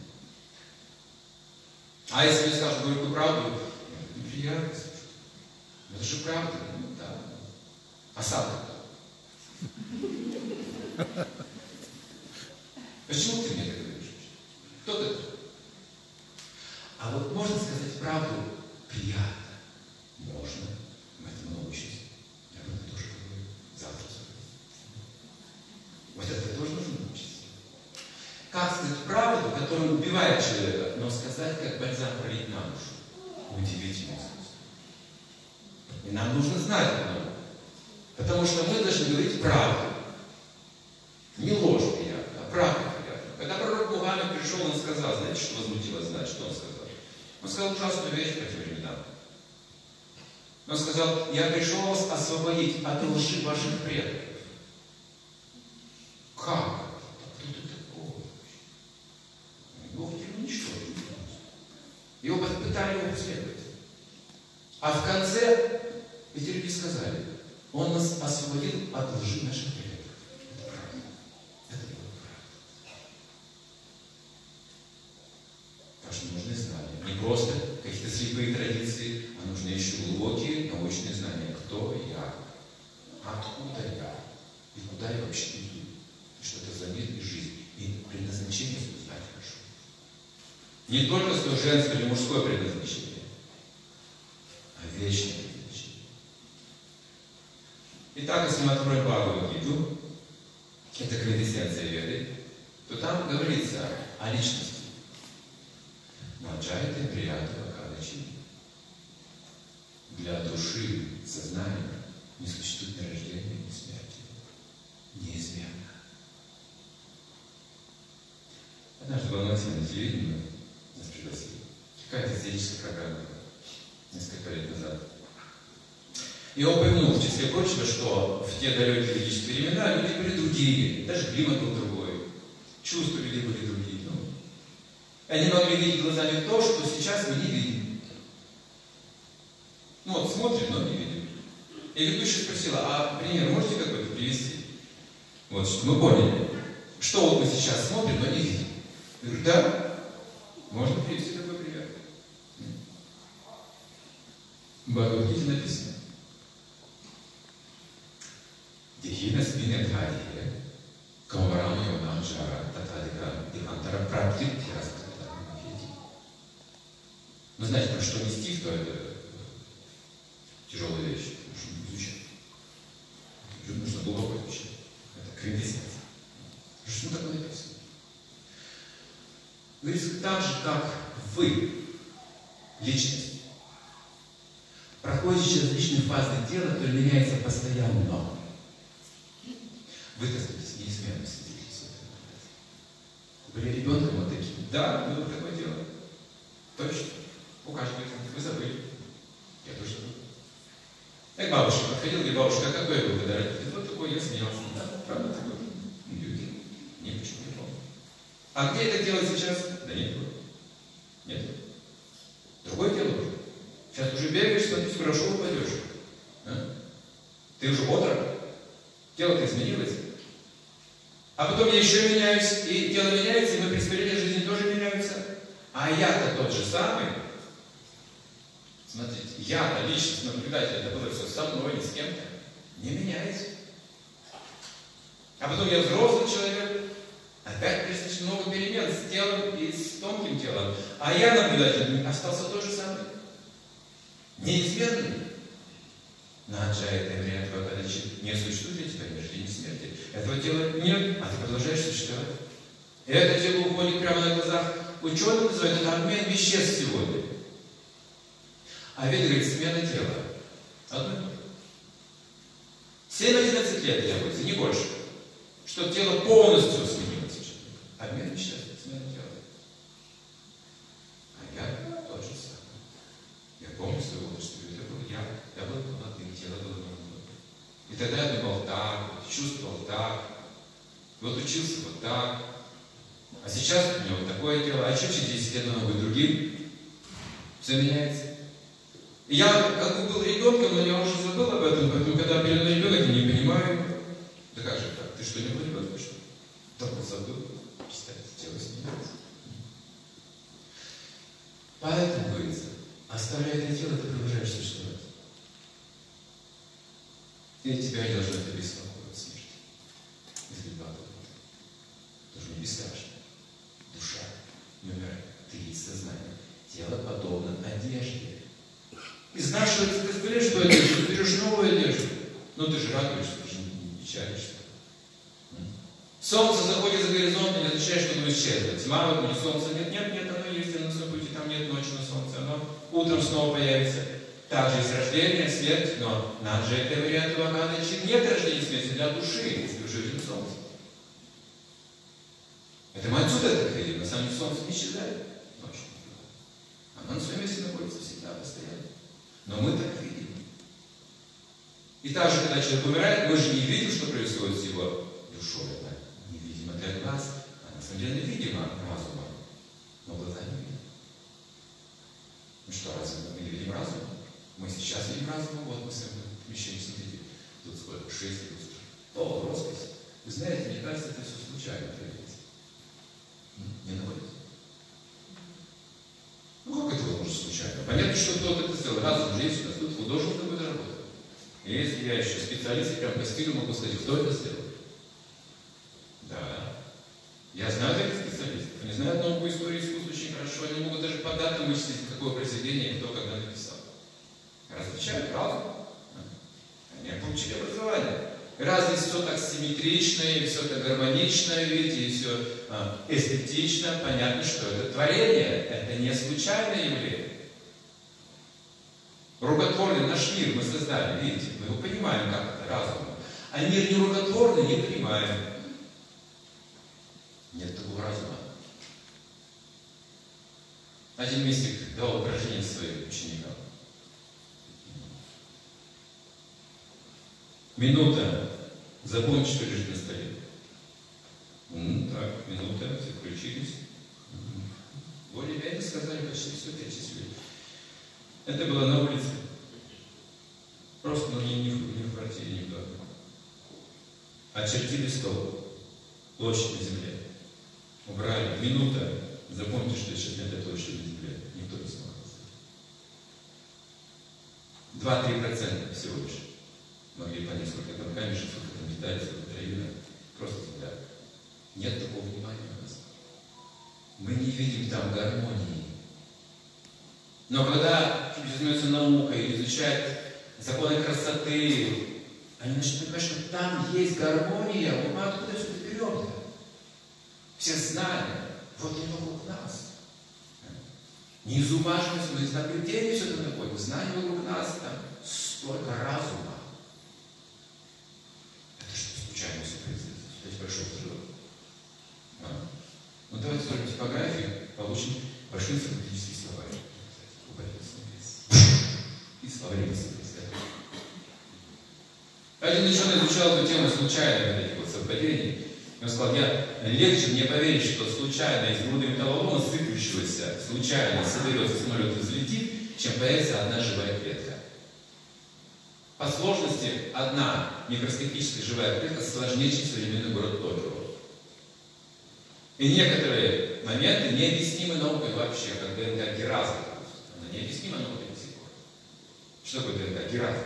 Speaker 2: А если мне скажут горькую правду, неприятно, слушай. Это же правда, ну да. А сам как? Почему ты мне это говоришь? Кто ты? А вот можно сказать правду приятно. Можно. Мы этому научимся. Я об этом тоже поговорю. Завтра. Вот это тоже нужно научиться. Как сказать правду, которая убивает человека, но сказать, как бальзам пролить на душу. Удивительное искусство. И нам нужно знать это. Потому что мы должны говорить правду. Не ложь приятно, а правду приятно. Когда пророк Мухаммед пришел, он сказал, знаете, что возмутило знать, что он сказал? Он сказал ужасную вещь по тем временам. Он сказал, я пришел вас освободить от лжи ваших предков. Как? Кто ты такой? Его в тюрьму уничтожили. Его попытали его преследовать. А в конце эти люди сказали, Он нас освободил от лжи наших предков. Это правда. Это было правда. Потому что нужны знания. Не просто какие-то слепые традиции, а нужны еще глубокие научные знания. Кто я? Откуда я? И куда я вообще иду? И что это за мир и жизнь? И предназначение знать хорошо. Не только что женское или мужское предназначение, а вечное предназначение. Итак, если мы откроем Бхагавад-гиту, это квинтэссенция Веды, то там говорится о личности. Наджайта Прията Вакадачи. Для души, сознания не существует ни рождения, ни смерти. Неизменно. Однажды в Алмате на телевидении нас пригласили. Какая-то историческая программа несколько лет назад. И он упомянул, в числе прочего, что в те далекие ведические времена люди были другие, даже климат был другой, чувства людей были другие. Они могли видеть глазами то, что сейчас мы не видим. Ну вот смотрим, но не видим. И ведущая спросила, а пример можете какой-то привести? Вот, чтобы мы поняли, что вот мы сейчас смотрим, но не видим. Я говорю, да, можно привести такой пример. В Бхагавад-гите написано. Дихина спинедхадия, камварам йонам жара, татадика, дихантара праптирти раскатарам хети. Ну, знаете, там что не стих, то это тяжелая вещь, нужно изучать. Нужно глубоко изучать. Это квинтэссенция. Что такое написано? Говорится, так же, как вы, личность, проходите через различные фазы тела, то меняется постоянно. Вы, так сказать, неизменно свидетельствуете. Были ребенком вот таким. Да, было такое дело. Точно. У каждого из них. Вы забыли. Я тоже забыл. Я к бабушке подходил, говорю, бабушка, а какой я был когда родился? Вот такой, я смеялся. Да, правда такой. Не, почему не помню. А где это делать сейчас? Да нет. Нет. Другое дело уже. Сейчас уже бегаешь, смотришь, хорошо упадешь. А? Ты уже отрок. Тело-то изменилось. А потом я еще меняюсь, и тело меняется, и мои представления жизни тоже меняются. А я-то тот же самый. Смотрите, я-то личность, наблюдатель, это было все со мной, не с кем-то. Не меняется. А потом я взрослый человек. Опять произошло много перемен с телом и с тонким телом. А я, наблюдатель, остался тот же самый. Неизменный. Наджайта Прията Вакадачи. Не существует для тебя ни рождения, ни смерти. Этого тела нет, а ты продолжаешь существовать. И это тело уходит прямо на глазах. Ученые называют это обмен веществ сегодня. А ведь говорит, смена тела. Одно и то же. 7-11 лет требуется, не больше. Чтобы тело полностью сменилось. Обмен веществ, смена тела. А я тот же самый. Я помню свой возраст, что это был я. Я был молодым, тело было молодым. И тогда я думал так, вот, чувствовал так, вот учился вот так. А сейчас у меня вот такое тело, а еще через 10 лет оно будет другим. Все меняется. И я как бы был ребенком, но я уже забыл об этом, поэтому когда передо мной ребенок, я не понимаю. Да как же так? Ты что, не был ребенком, что ли? Только забыл. Представьте, тело сменяется. Поэтому, говорится, оставляя это тело, ты продолжаешь существовать. И тебя не должно это беспокоить от смерти. Если Бхагавад. Тоже не бесстрашно. Душа не умирает. Ты есть сознание. Тело подобно одежде. И знаешь, что ты сказали, что одежду, ты берешь новую одежду. Но ты же радуешься, ты же не печалишься. Солнце заходит за горизонт, не означает, что оно исчезло. Тьма, вот не солнце, нет, оно есть, оно на пути, там нет ночи на солнце, оно утром снова появится. Также есть рождение, смерть, но Наджайта Прията Вакадачи нет рождения и смерти для души, если уже видим солнце. Это мы отсюда так видим, на самом деле солнце не исчезает ночью. Оно на своем месте находится всегда, постоянно. Но мы так видим. И также, когда человек умирает, мы же не видим, что происходит с его душой. Это невидимо для глаз, а на самом деле видимо разумом. Но глаза не видят. Ну что, разве мы не видим разум? Мы сейчас видим разум, вот мы с вами помещаем, смотрите. Тут сколько? 6 люстр. О, роспись. Вы знаете, мне кажется, это все случайно проявилось. Не находится? Ну как это возможно случайно? Понятно, что кто-то это сделал. Разум же есть у нас, тут художник какой-то работает. И если я еще специалист, прям по стилю могу сказать, кто это сделал. Да. Я знаю таких специалистов. Они знают науку истории искусства очень хорошо. Они могут даже по датам вычислить, какое произведение кто когда написал. Различают разум. Они получили образование. Раз здесь все так симметрично, и все так гармонично, видите, и все эстетично, понятно, что это творение, это не случайное явление. Рукотворный наш мир мы создали, видите, мы его понимаем, как это разумом. А мир не рукотворный, не понимаем. Нет такого разума. Один мистик дал упражнение своим ученикам. Минута. Запомните, что лежит на столе. Так, минута, все включились. Более-менее сказали, почти все перечислили. Это было на улице. Просто не в квартире, не в доме. Очертили стол. Площадь на земле. Убрали. Минута. Запомните, что сейчас нет этой площади на земле. Никто не смог. 2-3% всего лишь. Могли понять, сколько там камешек, сколько там деталей, сколько травина. Просто земля. Нет такого внимания у нас. Мы не видим там гармонии. Но когда возьмется наука и изучает законы красоты, они начнут понимать, что там есть гармония. Мы откуда все это берем-то? Все знания. Вот не вокруг нас. Не из уважности, но из наблюдения все это находим. Знания вокруг нас, там столько разума. Случайно все произойдет. Кстати, большой взрыв. Ну давайте сделаем типографию, получим большой энциклопедический словарь. И словарь представляем. Один ученый изучал эту тему случайно, этих вот совпадений. И он сказал, легче мне поверить, что случайно из груды металлолома, сыплющегося, случайно соберется самолет и взлетит, чем появится одна живая клетка. По сложности одна микроскопическая живая клетка сложнее, чем современный город Токио. И некоторые моменты необъяснимы наукой вообще, как ДНК-гераза. Она необъяснима наукой до сих пор. Что такое ДНК-гераза?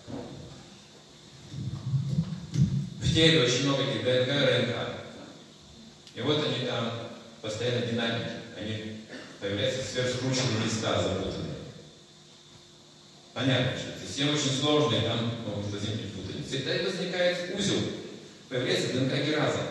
Speaker 2: В теле очень много этих ДНК и РНК. И вот они там постоянно динамики. Они появляются сверхскрученные места, запутанные. Понятно, что система очень сложная, и там могут возникнуть путаницы. Всегда возникает узел, появляется ДНК-гераза.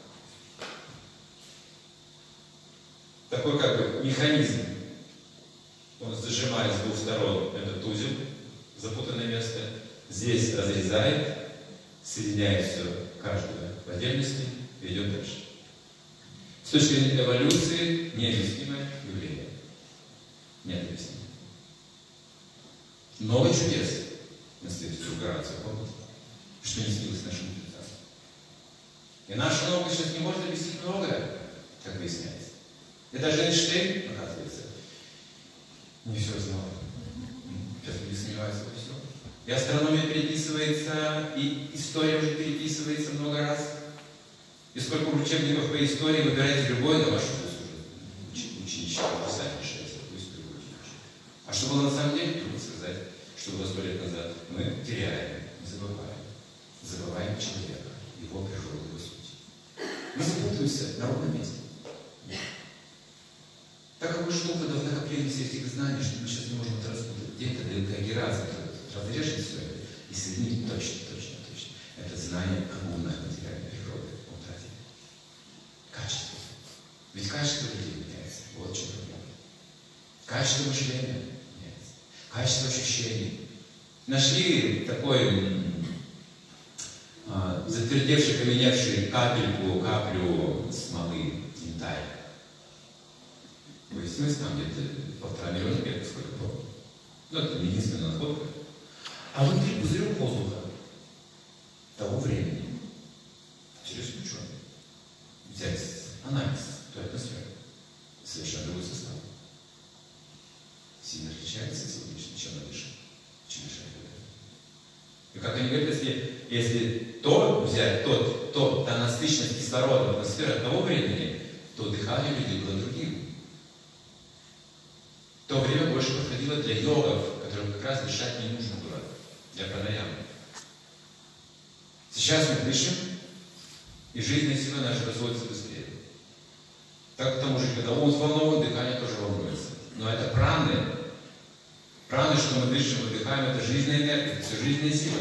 Speaker 2: Такой как бы механизм. Он зажимает с двух сторон этот узел, запутанное место. Здесь разрезает, соединяет все, каждое в отдельности, и идет дальше. С точки зрения эволюции необъяснимое явление. Необъяснимо. Много чудес на следующую Горацию, помните? Что не снилось нашим мудрецам. И наша наука сейчас не может объяснить многое, как выясняется. И даже Эйнштейн, оказывается, не все знал. Сейчас люди сомневаются во всем. И астрономия переписывается, и история уже переписывается много раз. И сколько учебников по истории выбираете любой на вашу вкус уже. Ученичество, писать решается, пусть любой ученичество. А что было на самом деле, трудно сказать, что было 100 лет назад. Мы теряем, забываем. Забываем человека, его природу, его суть. Мы запутываемся на ровном месте. Так как уж долго до накопления всех этих знаний, что мы сейчас не можем это распутать. Где-то ДНК-гераза разрежет все это и соединить точно. Это знание огромной материальной природы утратили. Качество. Ведь качество людей меняется. Вот в чем проблема. Качество мышления меняется. Качество ощущений. Нашли такой затвердевший, каменевший каплю смолы, янтарь. Выяснилось, там где-то 1,5 миллиона лет, сколько помню. Ну, это не единственная находка. А внутри пузырек воздуха того времени, через ученые, взять анализ той атмосферы, совершенно другой состав. Сильно отличается сегодняшний, чем она дышит. Чем дышит. И Как они говорят, если то взять, та насыщенность кислорода в атмосфере того времени, то дыхание людей было другим. То время больше подходило для йогов, которым как раз дышать не нужно было, для пранаямы. Сейчас мы дышим, и жизненная сила наша разводится быстрее. Так к тому же, когда ум взволнован, дыхание тоже волнуется. Но это праны. Праны, что мы дышим, выдыхаем, это жизненная энергия, это все жизненная сила.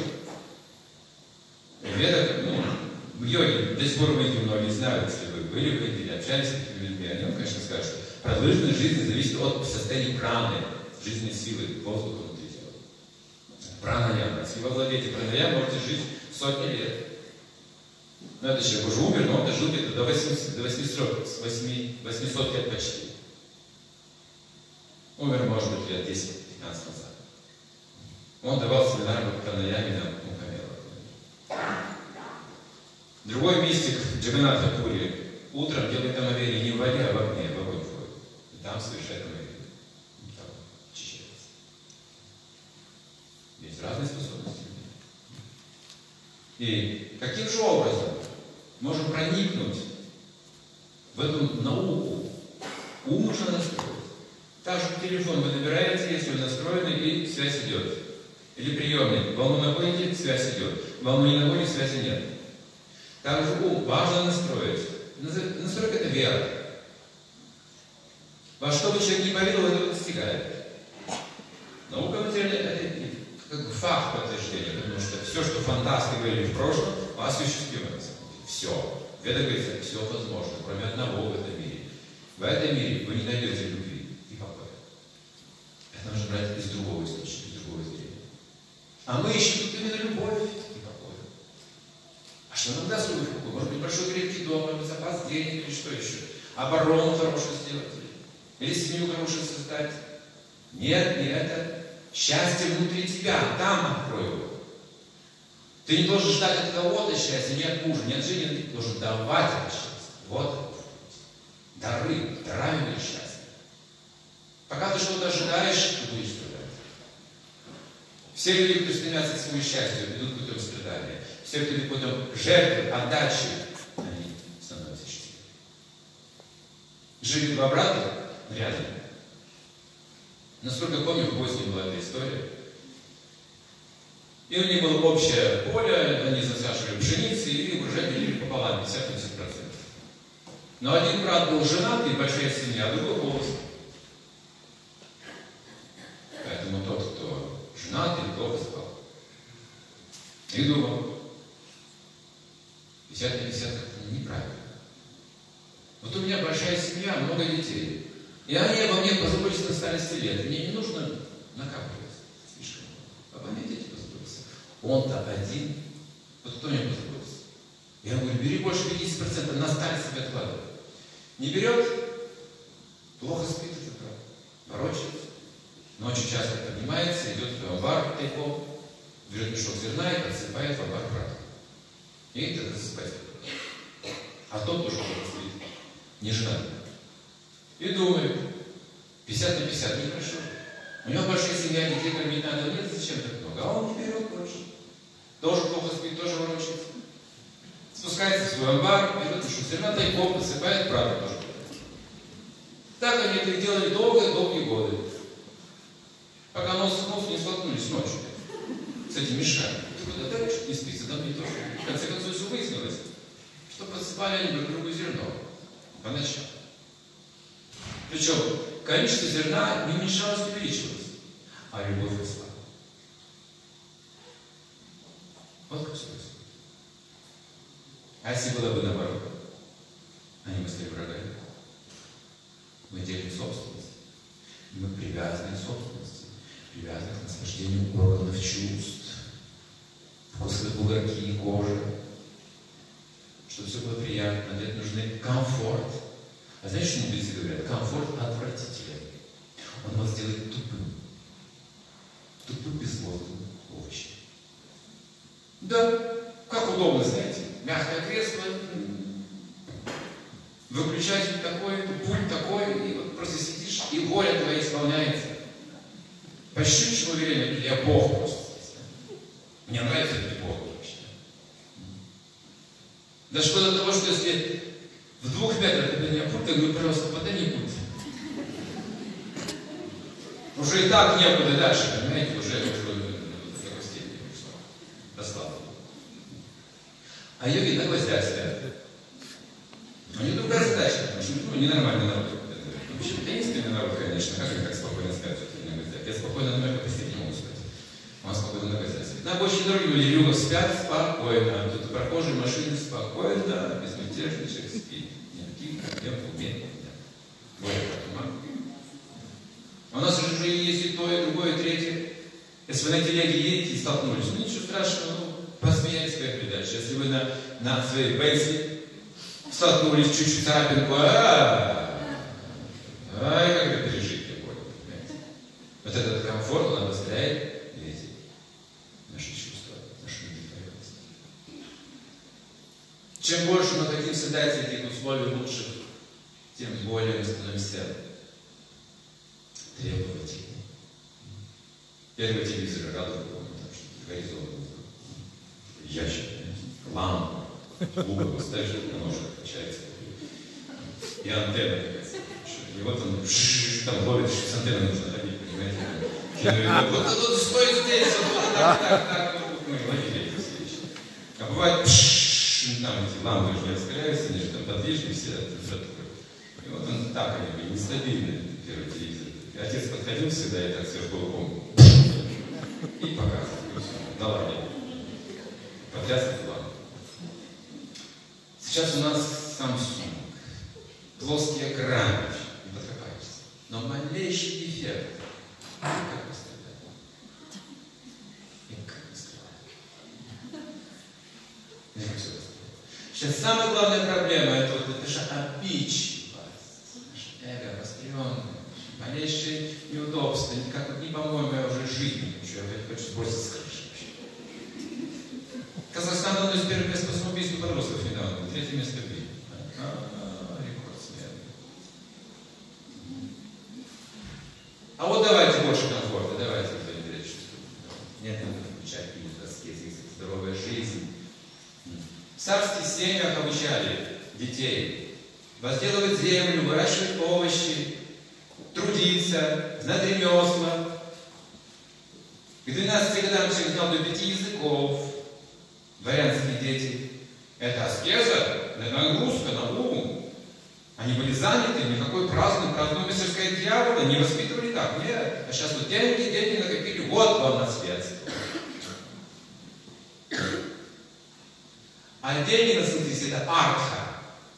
Speaker 2: В ведах, в йоге, до сих пор вы многие знают, если вы были в Индии, общались с такими людьми, они вам, конечно, скажут, что продолжительность жизни зависит от состояния праны, жизненной силы, воздуха внутри тела. Пранаяма. Если вы владеете пранаямой, можете жить сотни лет. Ну, это человек уже умер, но он дожил где-то до 800 лет почти. Умер, может быть, лет 10-15 назад. Он давал семинар по пранаяме на Мукамелах. Другой мистик Джаганатха Пури утром делает омовение не в воде, а в огне, в огонь входит. И там совершает омовение. Там очищается. Есть разные способности. И каким же образом можем проникнуть в эту науку? Ум нужно настроить. Так же телефон вы набираете, если он настроенный, и связь идет. Или приемник. Волну нагоните, связь идет. Волну не нагоните, связи нет. Также ум важно настроить. Настройка — это вера. Во что бы человек не поверил, этого достигает. Наука материальная — это как бы факт подтверждения, потому что все, что фантасты говорили в прошлом, осуществимось. Все. Веда говорится, все возможно, кроме одного в этом мире. В этом мире вы не найдете любви и покоя. Это нужно брать из другого источника, из другого измерения. А мы ищем тут именно любовь и покой. А что нам даст любовь и покой? Может быть, большой крепкий дом, может быть, запас денег или что еще? Оборону хорошую сделать? Или семью хорошую создать? Нет, не это. Счастье внутри тебя, там открой его. Ты не должен ждать от кого-то счастья, не от мужа, не от жены, ты должен давать это счастье. Вот дары, дарами счастья. Пока ты что-то ожидаешь, ты будешь страдать. Все люди, кто стремятся к своему счастью, идут путем страдания. Все, кто идут путем жертвы, отдачи, они становятся счастливыми. Жили два брата рядом. Насколько помню, в Боснии была эта история. И у них было общее поле, они засаживали пшеницы и урожай делили пополам, 50-50%. Но один брат был женат, и большая семья, а другой холост. Поэтому тот, кто женат или плохо спал. И думал, 50 на 50 это неправильно. Вот у меня большая семья, много детей. И они обо мне позаботятся на старости лет. Мне не нужно накапливать слишком много. Обо мне дети позаботятся. Он-то один. Вот кто мне позаботится? Я говорю, бери больше 50%, на старость себе откладывай. Не берет, плохо спит этот брат. Ворочается. Ночью часто поднимается, идет в амбар тайком, берет мешок зерна и подсыпает в амбар брата. И тогда засыпать. А тот тоже плохо спит. Не женат. И думает, 50 на 50, нехорошо. У него большая семья, детей кормить надо, нет, зачем так много? А он не берет больше. Тоже плохо спит, тоже ворочается. Спускается в свой амбар, берет мешок зерна, тайком посыпает, брата тоже. Так они это делали долгие годы. Пока нос в нос не столкнулись ночью с этими мешками. Ты куда дальше не спится, там не тоже. В конце концов, все выяснилось, что подсыпали они друг другу зерно по ночам. Причем количество зерна не уменьшалось, не увеличивалось, а любовь росла. Вот как все происходит. А если было бы наоборот, они бы стали врагами. Мы делим собственность. Мы привязаны к собственности, привязаны к наслаждению органов чувств, вкусовые бугорки и кожи. Чтобы все было приятно, для этого нужны комфорт. А знаете, что мудрецы говорят? Комфорт отвратителен. Он вас делает тупым. Тупым, безмозглым овощем. Да, как удобно, знаете. Мягкое кресло, выключатель такой, пульт такой, и вот просто сидишь, и воля твоя исполняется. Почти чего время, я Бог просто. Мне понимаете, это Бог вообще. Дошло до того, что если в 2 метрах от меня путь, я говорю, пожалуйста, поддай-нибудь. Уже и так некуда дальше, понимаете, уже в такой степени пришло. Достал. А ее видно, гвоздя стоят. У них другая задача, потому что ненормальный народ. Вообще таинственный народ, конечно, как они так спокойно спят на гвоздях. Я спокойно на мной постель не могу спать. Он спокойно на гвоздях спит. На обочине дороги у Лилюга спят спокойно. Тут прохожие машины спокойно, безмятежничек спит. Никаких проблем в уме нет. У нас уже есть и то, и другое, и третье. Если вы на телеге едете и столкнулись, ну ничего страшного, посмеялись своих передач. Если вы на своей Бенсли столкнулись чуть-чуть царапинку, как это пережить, я понял, понимаете? Вот этот комфорт, он обостряет, видите, наши чувства, нашу индивидуальность. Чем больше мы хотим создать этих условий лучших, тем более мы становимся требовательнее. Первый телевизор радуга, там что-то горизонт, ящик, лампа, угол ставишь, на ножках качается. И антенна такая. И вот он там ловит, что с антенной нужно ходить, понимаете? Вот тут стой здесь, вот так, мы ловили эти все вещи. А бывает, там эти лампы уже не раскаляются, они же там подвижны все от температуры. И вот он так, они были нестабильны, первый телевизор. И отец подходил всегда и так сверху руком. И показывал. Наладил. Потряс эту лампу. Сейчас у нас Samsung. Плоский экран. Не подкопаешься. Но малейший дефект. Как пострадать? И как пострадать? Не как все пострадать. Сейчас самая главная проблема это же обидчивость. Наше эго обостренное. Малейшие неудобства. Как не по-моему, я уже жизнь не хочу. Я хочу сбросить с крыши вообще. Казахстан одно из первых мест по самоубийству подростков недавно. 3-е место в мире. Рекорд смерти. А вот давайте больше комфорта. Давайте внедрять чувство. Нет, надо включать какие-то аскезы, здоровая жизнь. В царских семьях обучали детей возделывать землю, выращивать овощи, трудиться, знать ремесла. К 12 годам человек знал до 5 языков. Дворянские дети. Это аскеза, это нагрузка на ум. Они были заняты, никакой праздной мастерской дьявола, не воспитывали так. Нет. А сейчас вот деньги накопили, вот вам наследство. А деньги, смотрите, это артха.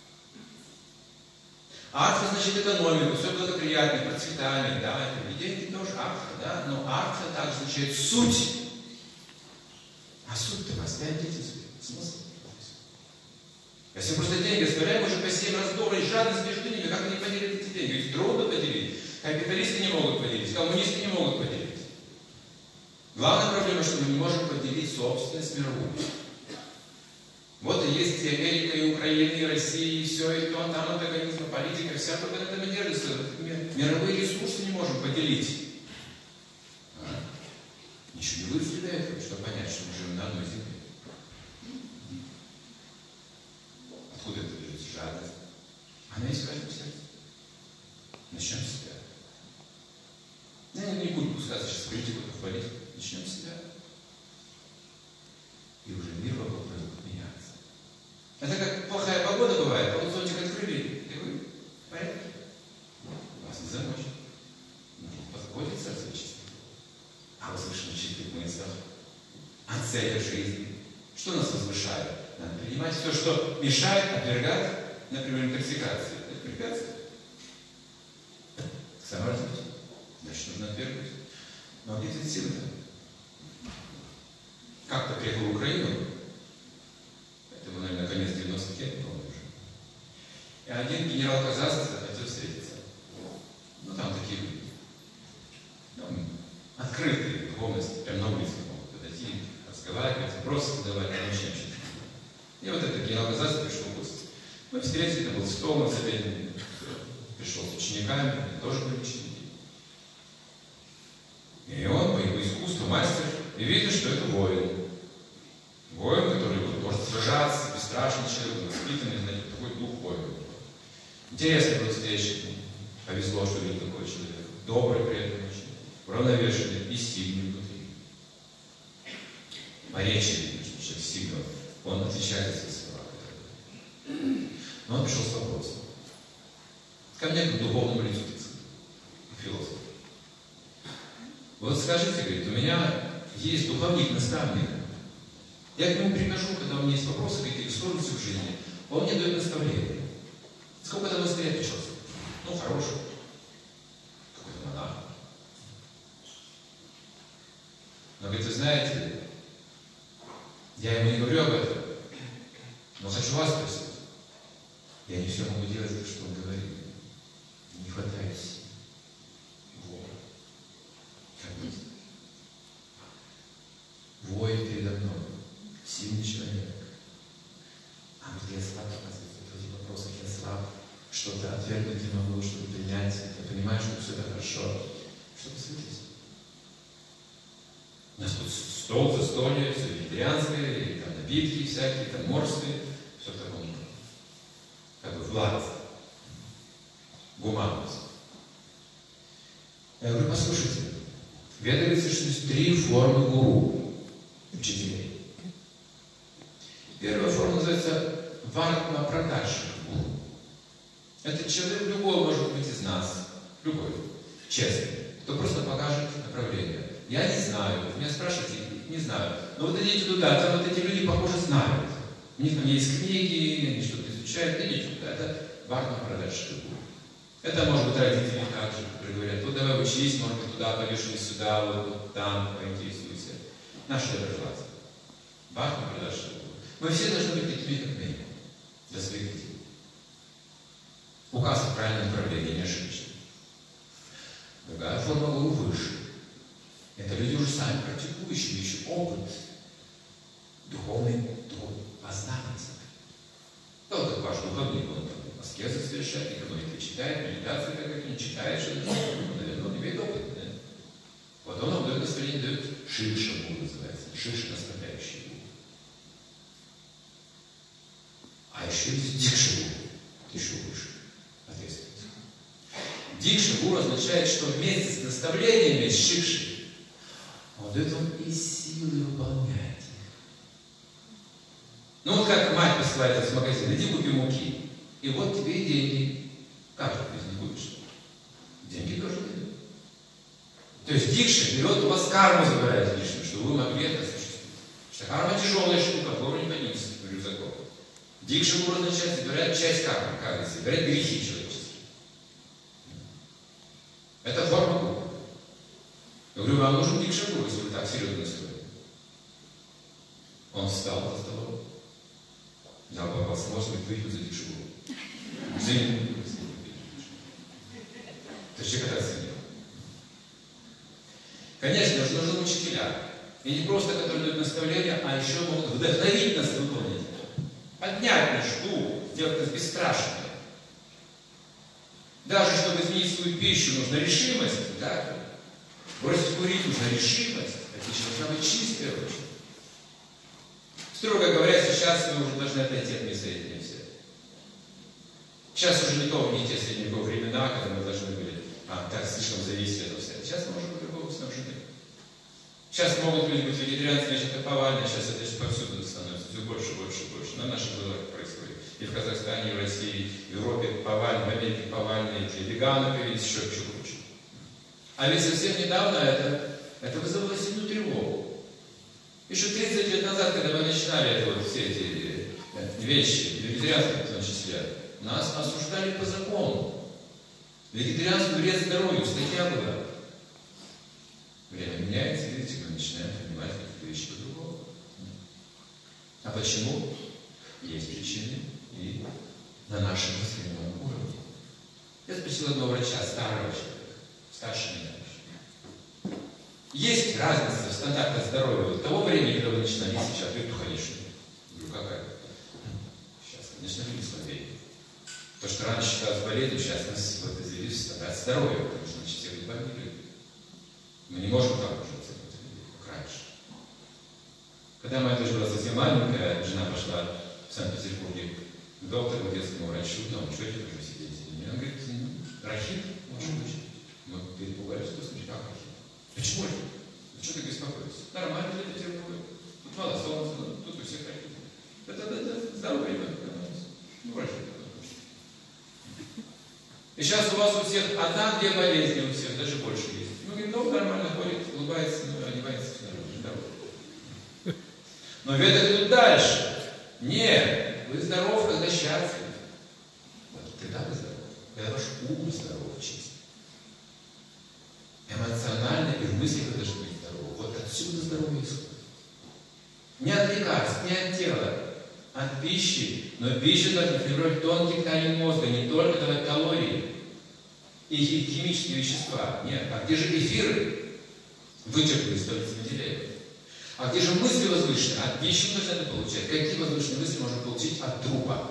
Speaker 2: Артха значит экономика, все благоприятное, процветание, да, и деньги тоже артха, да, но артха также означает суть. А суть-то вы оставите смысл. Если мы просто деньги оставляем, мы уже по 7 раз долларов, жадность между ними, как они поделят эти деньги? Ведь трудно поделить. Капиталисты не могут поделить, коммунисты не могут поделить. Главная проблема, что мы не можем поделить собственность мировую. Вот и есть и Америка, и Украина, и Россия, и все, и то, там антагонизм, политика, вся только на этом и держится. Мировые ресурсы не можем поделить. Ничего не выросли до этого, чтобы понять, что мы живем на одной земле. Откуда это берется жадность? Она есть в каждом сердце. Начнем с себя. Я не буду пускаться сейчас в политику, похвалить. Начнем с себя. И уже мир вокруг нас будет меняться. Это как плохая погода бывает, а вот зонтик открыли, и вы в порядке. Вас не замочит. Нужно позаботиться о своей чистоте. О возвышенных чистых мыслях, о цели жизни. Что нас возвышает? Надо принимать все, что мешает, отвергать, например, интоксикацию. Это препятствие к саморазвитию. Значит, нужно отвергнуть. Но где эти силы-то? Как-то приехал в Украину, это было, наверное, конец 90-х лет, по-моему, уже. И один генерал казахский захотел встретиться. Ну, там такие люди. Открытые духовности, прям на улице могут подойти, разговаривать, вопросы задавать, там вообще ничего. И вот этот генерал казахский пришел в гости. Мы встретились, это был стол на совете, пришел с учениками, они тоже были ученики. И он по его искусству мастер, и видно, что это воин. Интересный был встреча. Повезло, что видел такой человек. Добрый, при этом очень. Уравновешенный и сильный внутри. По речи видно, что человек сильный. Он отвечает за свои слова. Но он пришел с вопросом. Ко мне, как духовному лицу, философ. Вот скажите, говорит, у меня есть духовник, наставник. Я к нему прихожу, когда у меня есть вопросы, какие-то сложности в жизни. Он мне дает наставление. Сколько там монастыря печется? Ну, хороший. Какой-то монах. Но, говорит, вы знаете, я ему не говорю об этом, но хочу вас спросить. Я не все могу делать, что он говорит. Не хватает сил. Вот. Как быть? Воин передо мной. Сильный человек. А вот я слаб, оказывается, в этих вопросах я слаб. Что-то отвергнуть не могу, что-то принять. Я понимаю, что все это хорошо. Что посмотрите? У нас тут стол за столе, все вегетарианское, и там напитки всякие, там морсы, все в таком, как бы, власть, гуманность. Я говорю, послушайте, в ведовице существует 3 формы гуру, учителей. Первая форма называется варма прадаши гуру. Это человек, любой может быть из нас, любой, честный, кто просто покажет направление. Я не знаю, вы меня спрашиваете, не знаю. Но вот идите туда, там вот эти люди, похоже, знают. У них там есть книги, они что-то изучают, идите туда. Это варма прадаши гуру. Это может быть родители также, которые говорят, вот давай учись, может быть, туда повешали, сюда, вот там, поинтересуйся. Наши доброжелатели. Варма прадаши гуру. Мы все должны быть такими, как мы, для своих детей. Указ о правильном направлении, не ошибочно. Другая форма гуру выше. Это люди уже сами практикующие, имеющие опыт духовный, познаваться. Да, вот как ваш духовник, он аскезы совершает, экономика читает, медитация какая-то, не читает, что-то, наверное, он имеет опыт. Да? Вот он нам дает настроение, дает шиша гуру, называется, шиша наставляющий гуру. А еще есть дикша гуру, еще выше, ответственность. Дикша гуру означает, что вместе с наставлениями, с шикшей, он дает вам и силы выполнять. Ну вот как мать посылает вас в магазин, иди купи муки. И вот тебе и деньги. Как ты без них будешь? Деньги тоже дают. То есть дикша берет у вас карму, забирает лишнюю, чтобы вы могли это осуществить. Потому что карма тяжелая штука, гору не поднимется рюкзаком. Дикша гуру означает, забирает часть кармы, как забирает грехи человеческие. Это форма гуру. Я говорю, вам нужен дикша гуру, если вы так серьезно настроены. Он встал за столом. Взял попался, может быть, выпил за дикшу гуру. Взаимно. То есть человек это оценил. Конечно, нужны учителя. И не просто, которые дают наставления, а еще могут вдохновить нас выполнить. Поднять наш дух, сделать нас бесстрашными. Даже чтобы изменить свою пищу, нужна решимость. Да? Бросить курить нужна решимость. Отлично, должна быть чистая рука. Строго говоря, сейчас мы уже должны отойти от мистерии все. Сейчас уже не те средневековые времена, когда мы должны были так слишком зависеть от всего. Сейчас мы можем быть любого снабжены. Сейчас могут люди быть вегетарианцами, это повально, сейчас это повсюду становится все больше, больше, больше. На наших глазах происходит. И в Казахстане, и в России, и в Европе повально, в Америке повально, и веганы появились, еще круче. А ведь совсем недавно это вызвало сильную тревогу. Еще 30 лет назад, когда мы начинали это вот, все эти вещи, вегетарианство в том числе, нас осуждали по закону. Вегетарианство вред здоровью, статья была. Время меняется, видите, мы начинаем понимать какие-то вещи по-другому. А почему? Есть причины и на нашем мысленном уровне. Я спросил одного врача, старого человека, старше меня. Есть разница в стандартах здоровья вот того времени, когда вы начинали, сейчас, говорит, конечно. Говорю, какая? Сейчас, конечно, люди слабее. То, что раньше считалось болезнью, сейчас нас вот извели в стандарт здоровья, потому что значит, все люди больные. Мы не можем так уже оценивать людей, как раньше. Когда моя дочь была совсем маленькая, жена пошла в Санкт-Петербурге к доктору, детскому врачу, там, что это уже сидеть, Он говорит, рахит, может быть. Мы перепугались, что смотри, как рахит? Почему рахит? Ну что ты беспокоишься? Нормально для Петербурга. Тут мало солнца, тут у всех рахит. Это здоровый ребенок. Ну, рахит. И сейчас у вас у всех одна-две болезни, у всех даже больше есть. Ну, говорит, ну, нормально ходит, улыбается, ну, одевается, все нормально, здорово. Но ведь это идут дальше. Нет, вы здоров, когда счастлив. Вот тогда вы здоров. Когда ваш ум здоров, чисто. Эмоционально и в мыслях вы должны быть здоровы. Вот отсюда здоровье исходит. Не от лекарств, не от тела, от пищи. Но пища должна формировать тонкие ткани мозга, не только давать калории и химические вещества. Нет, а где же эфиры? Вычеркнули столицы Менделеева. А где же мысли возвышенные? От пищи нужно это получать. Какие возвышенные мысли можно получить от трупа?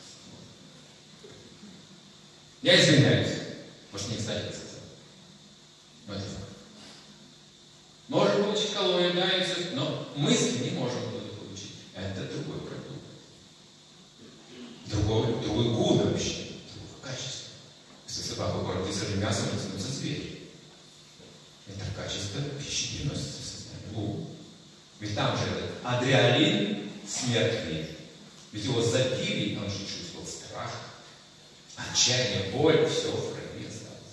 Speaker 2: Я извиняюсь. Может, не кстати это сказал. Но это факт. Можем получить калории, да, и все. Но мысли не можем получить. Это другой продукт. Другой гун вообще. Другое качество. Если собаку кормит сырым мясом, это становится зверь. Это качество пищи переносится в сознание. Гун. Ведь там же этот адреналин смертный. Ведь его запили, он же чувствовал страх, отчаяние, боль, все в крови осталось.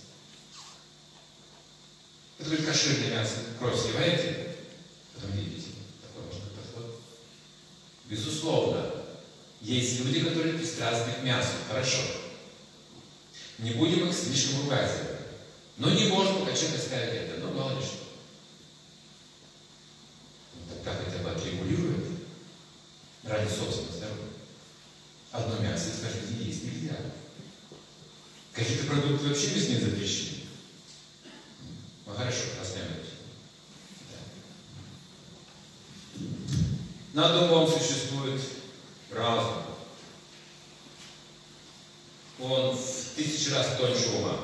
Speaker 2: Это говорит, кошерное мясо, кровь сливаете, потом видите, такой может быть подход. Безусловно, есть люди, которые пристрастны к мясу, хорошо. Не будем их слишком ругать. Но не может пока человек оставить это, но мало ли что. Тогда хотя бы отрегулирует ради собственного здоровья. Одно мясо из каждой дни есть нельзя. Какие-то продукты вообще без них запрещены. Ну хорошо, оставим это. Над умом существует разум. Он в 1000 раз тоньше ума.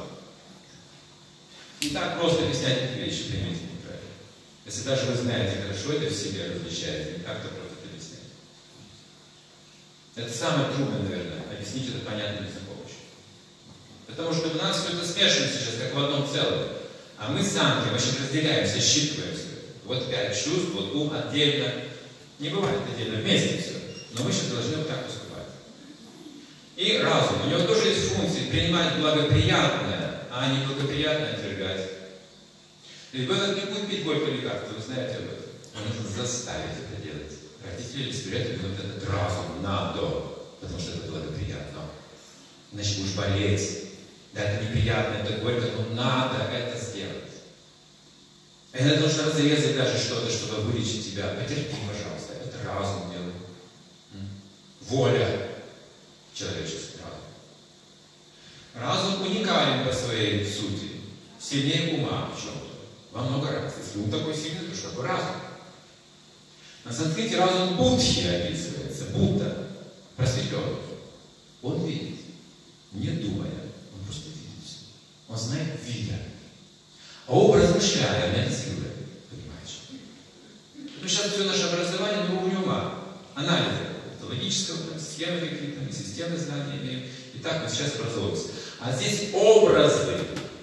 Speaker 2: И так просто объяснять эти вещи, понимаете, неправильно. Если даже вы знаете хорошо это в себе, различаете, не так-то просто это объяснять. Это самое трудное, наверное, объяснить это понятным языком. Потому что у нас все это смешано сейчас, как в одном целом. А мы сами вообще разделяемся, считываемся. Вот 5 чувств, вот ум отдельно. Не бывает отдельно, вместе все. Но мы сейчас должны вот так поступать. И разум. У него тоже есть функции принимать благоприятное, а не благоприятное отвергать. Ребенок не будет пить горькое лекарство, вы знаете об этом. Но нужно заставить это делать. Родители восприятия вот этот разум надо, потому что это благоприятно. Иначе будешь болеть. Да, это неприятно, это горько, но надо это сделать. Это нужно разрезать даже что-то, чтобы вылечить тебя. Потерпи, пожалуйста, это разум делает. Воля человеческого разума. Разум уникален по своей сути. Сильнее ума в чем-то. Во много раз. Если ум такой сильный, то что такое разум? На санскрите разум Будхи описывается. Будда, просветленный. Он видит, не думая. Он просто видит все. Он знает, видя. А ум, размышляя, анализируя. Понимаете? Ну, сейчас все наше образование на уровне ума. Анализа. Логического, схемы какие-то, мы системы знаний имеем. И так вот сейчас образовывается. А здесь образы.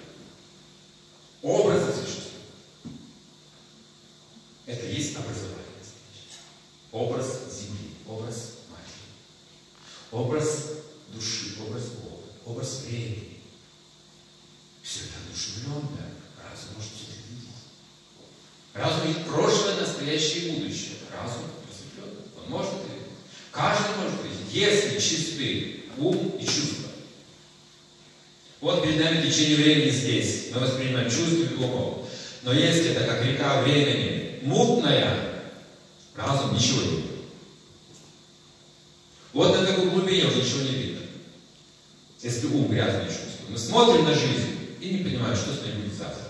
Speaker 2: Образы существуют. Это есть образование. Образ земли, образ матери, образ души, образ Бога, образ времени. Все это одушевленно. Разум может все это видеть. Разум есть прошлое, настоящее и будущее. Разум просветленный. Он может это видеть. Каждый может видеть, если чисты ум и чувства. Вот перед нами течение времени здесь. Мы воспринимаем чувствами умом. Но если это как река времени, мутная, разум ничего не видит. Вот на такой глубине уже ничего не видно. Если ум грязный чувство. Мы смотрим на жизнь и не понимаем, что с ней будет завтра.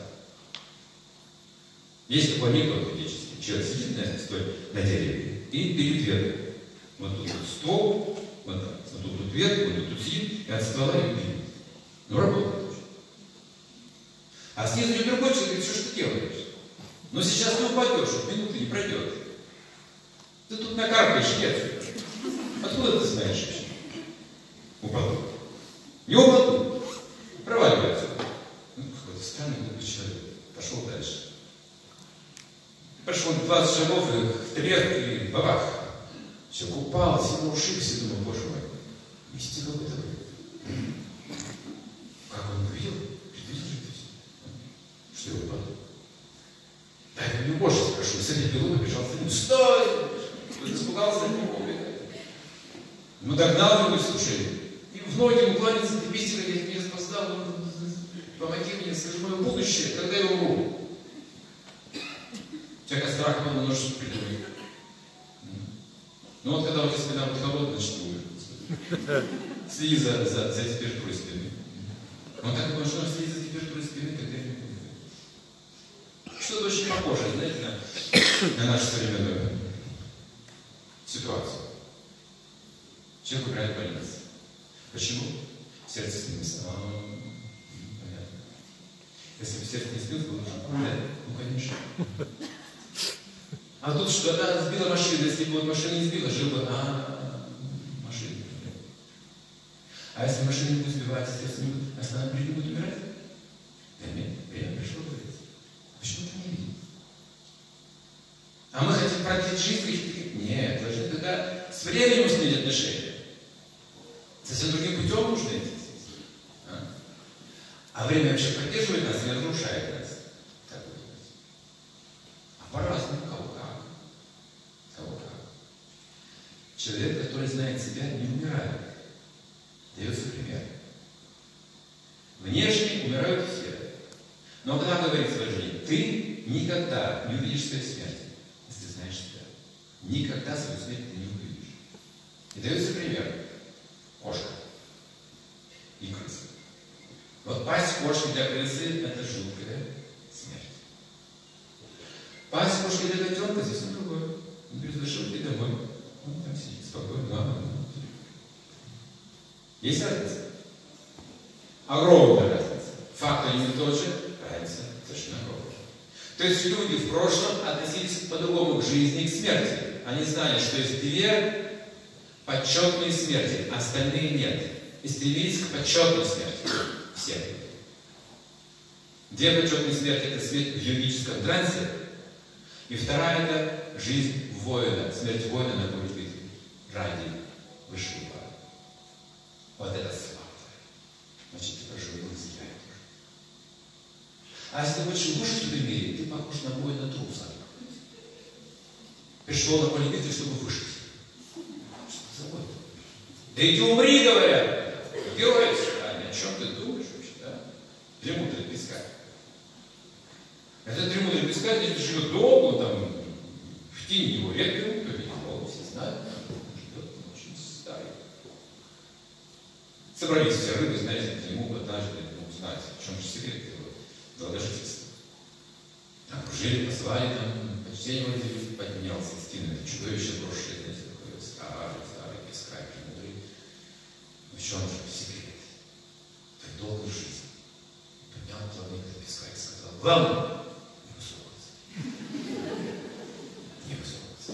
Speaker 2: Есть такой анекдот ведический. Человек сидит на дереве и берет ветку. Вот тут вот ствол, вот так. Вот тут ветку, вот тут сидит, и от ствола ее берет. Ну, работает очень. А снизу идет другой человек, говорит, что ж ты делаешь? Но сейчас ты упадешь, минуты не пройдет. Ты тут накаркаешь, нет. Откуда ты знаешь? Упаду. Не упаду. 20 шагов, и треск, и бабах. Человек упал, сильно ушибся, думаю, боже мой, нести какой-то бред. Как он увидел? Предвидел же это все. Что его упал? Да, я его больше спрошу. И с этой пилой побежал за ним. Стой! Он испугался, от него убегает. Ну, догнал его, слушай, и в ноги ему кланяется, ты видите, как я меня спасал, помоги мне, скажи мое будущее, когда я умру. Человек от страха надо немножко придумать. Ну вот когда у тебя спина будет холодная, что следи за температурой спины. Он так думает, что следи за температурой спины, когда я не буду. Что-то очень похожее, знаете, на нашу современную ситуацию. Человек умирает в больнице. Почему? Сердце снилось. Понятно. Если бы сердце не снилось, было бы да? Ну, конечно. А тут что? Да, сбила машину. Если бы машина не сбила, жил бы, машина. А если машина не будет сбивать, сердце не будет, а она не будет умирать? Да нет, время пришло, говорится. Почему ты не видишь? А мы хотим продлить жизнь? Нет, должны тогда с временем установить отношения. Совсем другим путем нужно идти. А время вообще поддерживает нас или разрушает нас? Так вот. А по-разному, кого как. Кого как. Человек, который знает себя, не умирает. Дается пример. Внешне умирают все. Но когда говорится в жизни, ты никогда не увидишь своей смерти, если ты знаешь себя. Никогда свою смерть ты не увидишь. И дается пример. Кошка и крыса. Вот пасть кошки для крысы – это жуткая смерть. Пасть кошки для котенка здесь не другое. Он говорит, зашел ты домой. Он там сидит спокойно. Есть разница? Огромная разница. Факт один и тот же, разница совершенно огромная. То есть люди в прошлом относились по-другому к жизни и к смерти. Они знали, что есть две почетные смерти, остальные нет. И стремились к почетной смерти. Все. Две почетные смерти – это смерть в йогическом трансе. И вторая – это жизнь воина. Смерть воина на поле битвы ради высшего блага. Вот это слава. Значит, ты прожил его себя тоже. А если ты хочешь выжить в этом мире, ты похож на воина труса. Пришел на поле битвы, чтобы выжить. Да иди умри, говорят. Герой стали. О чем ты думаешь вообще, да? Дремутрый пескарь. Этот дремутрый пескарь здесь живет долго, там, в тени его редко, как его все знают, живет, он очень старый. Собрались все рыбы, знаете, к нему однажды, узнать, в чем же секрет его долгожительства. Окружили, позвали, там, почти его поднялся с стены. Чудовище брошенное, знаете, такое старый пескарь. В чем же секрет? В долгой жизни. Поднял плавник на песка и сказал, главное, не высовываться. Не высовываться.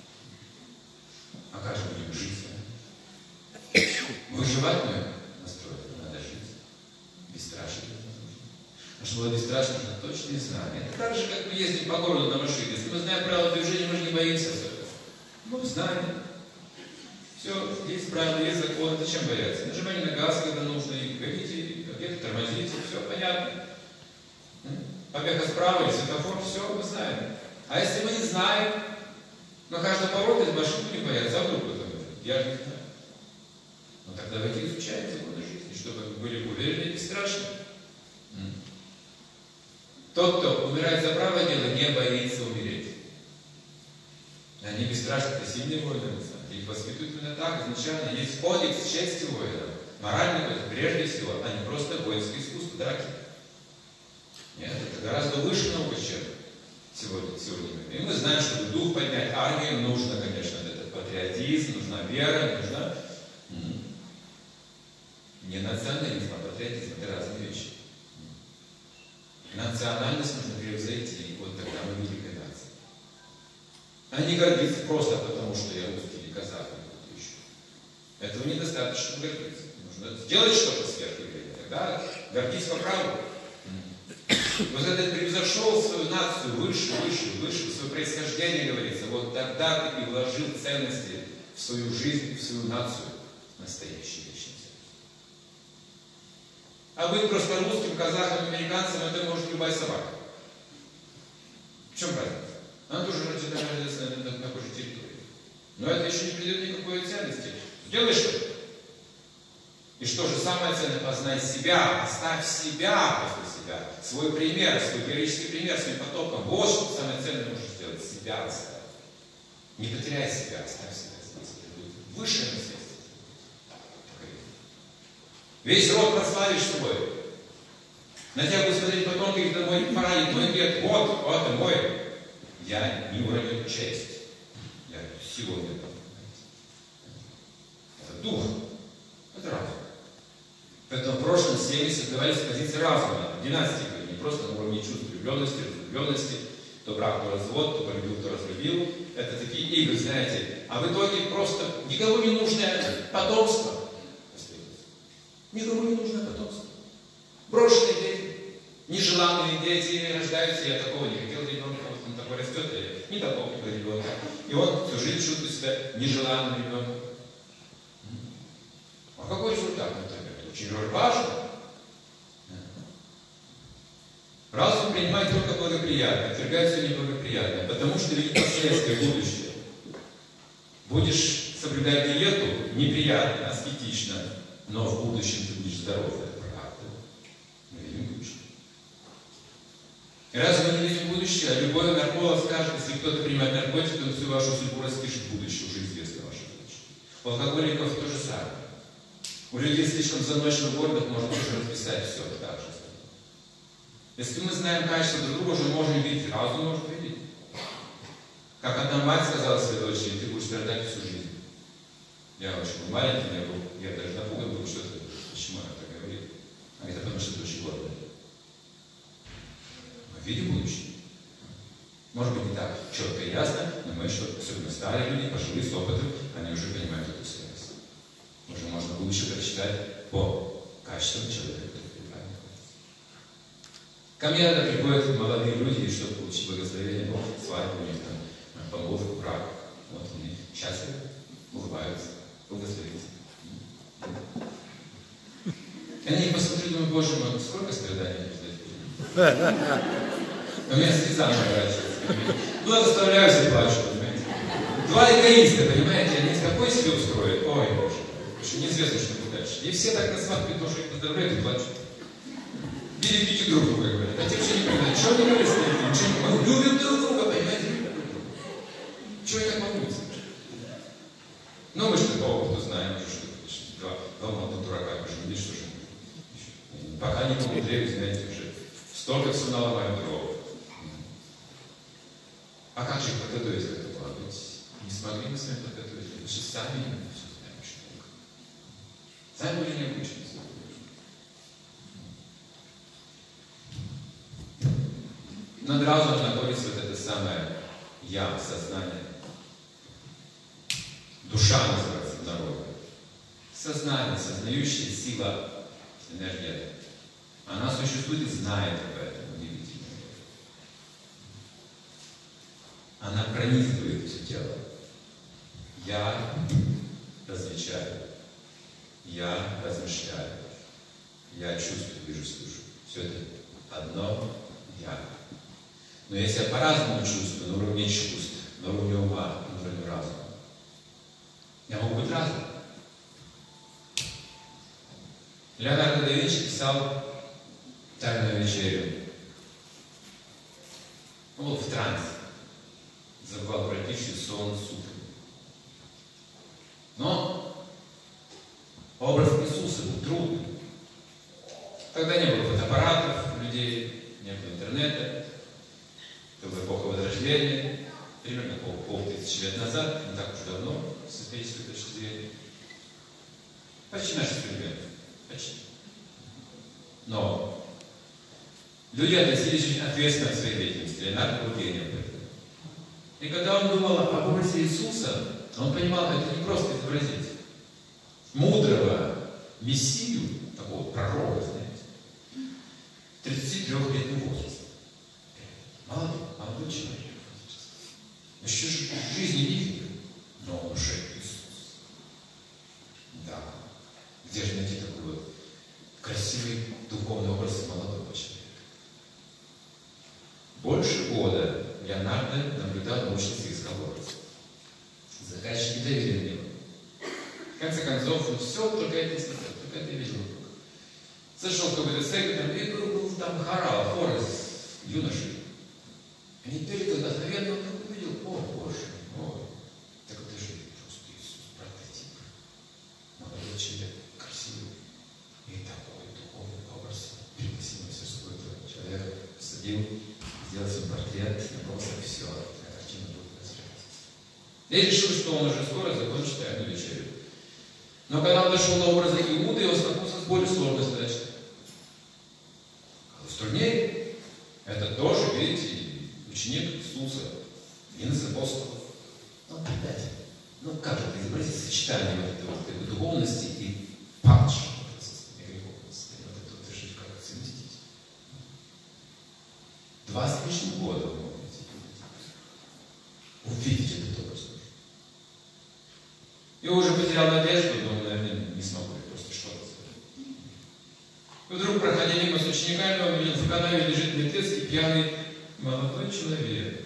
Speaker 2: А как же будем жить? Выживать мы настроены, надо жить. Бесстрашие нужно. А чтобы было бесстрашно, нужно точные знания. Это так же, как мы ездим по городу на машине. Если мы знаем правила движения, мы же не боимся особенно. Мы знаем. Все, есть правила, есть законы, зачем бояться? Нажимание на газ, когда нужно, и гоните, где-то тормозите, все понятно. Помеха справа или светофор, все, мы знаем. А если мы не знаем, на каждом повороте из машины не боятся, а вдруг это я же не знаю. Ну так давайте изучаем законы жизни, чтобы вы были уверены и бесстрашны. Тот, кто умирает за правое дело, не боится умереть. Они бесстрашны, это сильные воины. Их воспитывают именно так, изначально есть кодекс чести воинов. Моральный кодекс, прежде всего, а не просто воинское искусство, драки. Нет, это гораздо выше наука, чем сегодня. И мы знаем, чтобы дух поднять армию, нужно, конечно, этот патриотизм, нужна вера, нужна не национализм, а патриотизм. Это разные вещи. Национальность нужно превзойти, и вот тогда мы великая нация. А не гордиться просто потому, что я русский или казах или кто-то еще. Этого недостаточно гордиться. Нужно сделать что-то сверхъестественное. Тогда гордись по праву. Вот когда ты превзошел свою нацию выше, свое происхождение, говорится, вот тогда ты и вложил ценности в свою жизнь, в свою нацию, настоящие вечные ценности. А быть просто русским, казахом, американцем, это может любая собака. В чем разница? Она тоже родится на такой же территории. Но это еще не придает никакой ценности. Сделай что-то. И что же самое ценное? Познай себя, оставь себя после себя. Свой пример, свой героический пример своим потомкам. Вот что самое ценное можешь сделать. Себя оставь. Не потеряй себя, оставь себя здесь. Это будет высшее наследство. Весь род прославишь собой. На тебя будут смотреть потомки, это мой парадик, мой дед. Вот это мой. Я не уроню честь. Я силу не дам. Это дух. Это разум. Поэтому в прошлом семьи создавались с позиции разума, династии, не просто на уровне чувств влюбленности, разлюбленности, то брак, то развод, то полюбил, то разлюбил. Это такие игры, знаете. А в итоге просто никому не нужное потомство. Никому не нужное потомство. Брошенные дети, нежеланные дети рождаются. Я такого не хотел ребенка, вот он такой растет, а не такого ребенка. И он всю жизнь чувствует себя нежеланным ребенком. А какой результат в итоге? Очень важно. Разум принимает только благоприятное, отвергает все неблагоприятное, потому что видит последствия будущее. Будешь соблюдать диету неприятно, аскетично, но в будущем ты будешь здоров. Это правда. Мы видим будущее. И раз мы не видим будущее, а любой нарколог скажет, если кто-то принимает наркотики, то всю вашу судьбу распишет в будущее, уже известно ваше будущее. У алкоголиков то же самое. У людей слишком заносчивых городов можно тоже расписать все так же. Если мы знаем качество друг друга, уже можем видеть, разум может видеть. Как одна мать сказала своей дочери, ты будешь страдать всю жизнь. Я очень был маленький, я даже напуган был, что это, почему она так говорит. Она говорит, потому что это очень гордо. Мы видим будущее. Может быть, не так четко и ясно, но мы, что особенно старые люди, пожилые с опытом, они уже понимают эту связь. Уже можно будущее прочитать по качествам человека, который правильно находится. Ко мне иногда приходят молодые люди, чтобы получить благословение, свадьбу, у них там помолвку, брак. Вот они счастливы, улыбаются, благословятся. Я на них посмотрю, думаю, Боже мой, сколько страданий ждать. У меня слеза наворачивается. Благословляюсь и плачу, понимаете. Два эгоиста, понимаете, они такой себе устроят. Ой, Боже. Что неизвестно, что будет дальше. И все так на свадьбе тоже их поздравляют и плачут. Берегите друг друга, говорят. А те все не понимают, что они говорят с ним? Мы любим друг друга, понимаете? Чего они так волнуются? Ну, мы же такого опыта знаем, что два молодых дурака поженились, что же. Пока не помудрели, знаете, уже столько все наломаем дров. А как же их подготовить к этому? Не смогли мы с вами подготовить. Мы же сами все знаем, что такое. Сами были необычны. Над разумом находится вот это самое «я», сознание. Душа называется в народе. Сознание, сознающая сила, энергия. Она существует и знает об этом. Удивительно. Она пронизывает все тело. Я различаю. Я размышляю. Я чувствую, вижу, слышу. Все это одно я. Но если я по-разному чувствую, на уровне чувств, на уровне ума, на уровне разума, я могу быть разным. Леонардо да Винчи писал «Тайную вечерю». Он был в трансе. Забывал про пищу, сон, суп. Но образ Иисуса был трудный. Тогда не было фотоаппаратов у людей, не было интернета. Это была эпоха Возрождения, примерно полтысячи лет назад, не так уж давно, с исторической точки зрения. Почти наши современные. Почти. Но люди относились очень ответственно к своей деятельности. Леонардо был гением. И когда он думал об образе Иисуса, он понимал, это не просто изобразить мудрого мессию, такого пророка, знаете. 33-летнем возрасте. Молодой человек. Еще же в жизни не видел, но он уже Иисус. Да. Где же найти такой вот красивый духовный образ молодого человека? Больше года Леонардо наблюдал научный образ. Заказчики доверили мне. В конце концов, вот все, только это и видел. Зашел в какой-то церковь, и был там хор из юношей. Они пели вдохновенно, он увидел, о, Боже мой, так это же просто Иисус, прототип. Молодой человек, красивый, и такой духовный образ. Пригласил на мастерскую этого человека, посадил, сделал свой портрет, набросил все, картина будет развиваться. Я решил, что он уже скоро закончит тайную вечерю. Но когда он дошел до образа Иуды, он столкнулся с более сложной задачей. Труднее, это тоже, видите, ученик Иисуса, один из апостолов. Ну, опять, как это изобразить сочетание вот этой вот духовности и падшего греховности? Вот это вот решить, как это совместить. 2 с лишним года вы можете увидеть этот образ. И уже потерял надежду, но, наверное, не смогу просто что-то сказать. И вдруг, проходя мимо с учениками, он видел, в канаве лежит мертвецкий пьяный молодой человек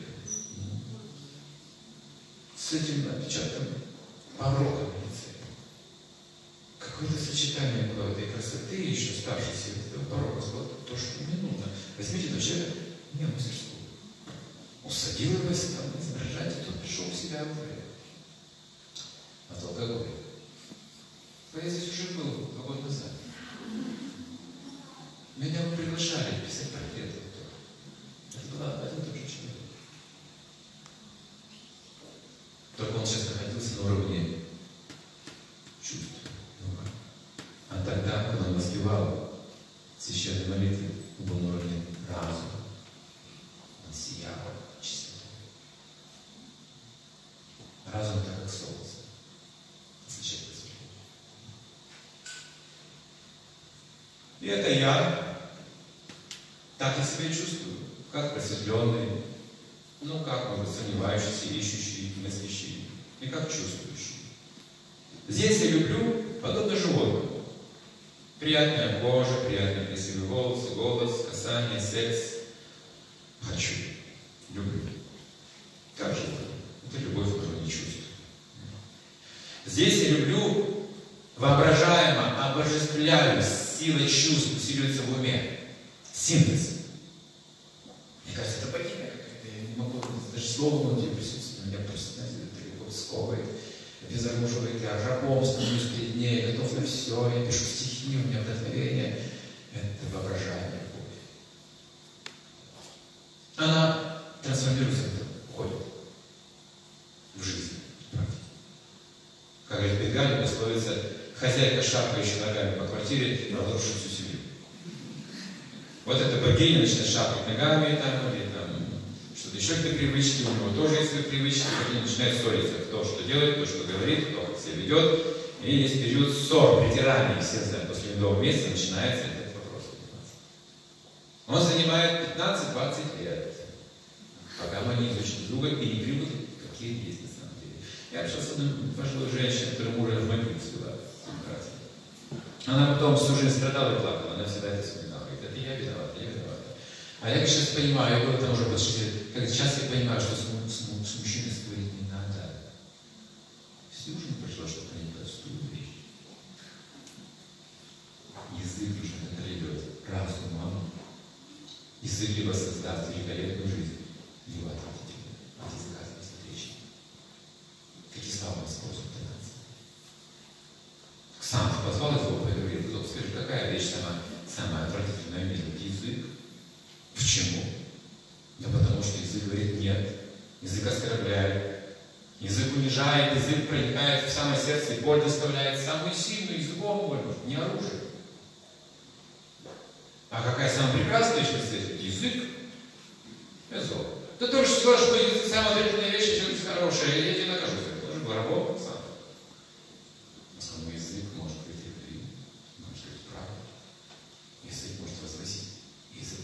Speaker 2: с этим отпечатком порока на лице. Какое-то сочетание было этой красоты и еще ставшейся этого порока. Вот то, что мне нужно. Возьмите этого человека мне в мастерскую. Усадил его, если там изображать, и тот пришел в себя уже. От алкоголя. Я здесь уже был 2 года назад. Меня приглашали писать портреты. Это был один и тот же человек. Только он сейчас находился на уровне чувств. А тогда, когда он воспевал священные молитвы, он был на уровне разума. Он сиял чистотой. Разум так как солнце. Освещает свет. И это я так и себя чувствую, как просветленный, как, может быть, сомневающийся, ищущий, насвящий, и как чувствующий. Здесь я люблю, подобно животному. Приятная кожа, приятные красивые волосы, голос, касание, секс. Хочу. Люблю. Как же это любовь, которую не чувствую. Здесь я люблю, воображаемо обожествляю, сила чувств усиливается в уме. Синтез. Мне кажется, это богиня какая-то. Я не могу даже слово внутри присутствовать. Меня просто, знаете, это легко сковывает, безоруживает. Я рабом становлюсь перед ней, готов на все. Я пишу стихи, у меня вдохновение. Это воображаемая любовь. Она трансформируется, уходит в жизнь. Как говорит Бенгали, пословица, хозяйка, шаркающая ногами по квартире, разрушит всю семью. Вот эта богиня начинает шаркать ногами, или что-то еще какие-то привычки, у него тоже есть свои привычки, богиня начинает ссориться, кто что делает, кто что говорит, кто как себя ведет. И есть период ссор, притираний, все знают, после медового месяца начинается этот вопрос. Он занимает 15-20 лет, пока мы не изучим друга и не примут, какие есть на самом деле. Я общался с одной пожилой женщиной, которая мужа в могилу свела. Она потом всю жизнь страдала и плакала, она всегда это вспоминала. Говорит, это я виновата, я виновата. А я сейчас понимаю, я был там уже как сейчас я понимаю, что с мужчиной спорить не надо. Всю жизнь пришла, чтобы понять простую вещь. Язык нужно контролировать разумом. Язык либо создаст великолепную жизнь, либо отвратительную. От языка зависит речь. Какие слова используют интонации. Сам ты позвал его и говорил, скажи, какая вещь самая отвратительная в мире? Язык. Почему? Да потому что язык говорит нет. Язык оскорбляет. Язык унижает, язык проникает в самое сердце и боль доставляет. Самую сильную языком боль, не оружие. А какая самая прекрасная вещь на свете? Язык. Это зло. Ты тоже скажешь, что язык самая отвратительная вещь, и что-то хорошее, я тебя накажу. Я тоже был рабом сам. Но язык может быть любви, может быть правда. Язык может возвысить, язык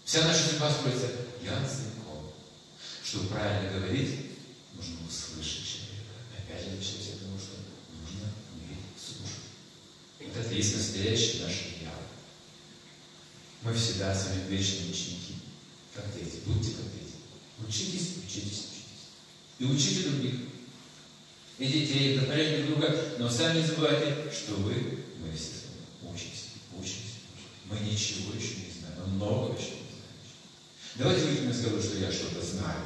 Speaker 2: Вся наша судьба строится языком. Чтобы правильно говорить, нужно услышать человека. Опять же, начать с того, что нужно уметь слушать. Вот это и есть настоящее наше «я». Мы всегда с вами вечные ученики. Как дети. Будьте как дети. Учитесь, учитесь, учитесь. И учите других. И детей, и вдохновляйте друг друга. Но сами не забывайте, что мы все с вами учимся. Мы ничего еще не знаем. Мы много еще не знаем. Давайте вы скажу, что я что-то знаю.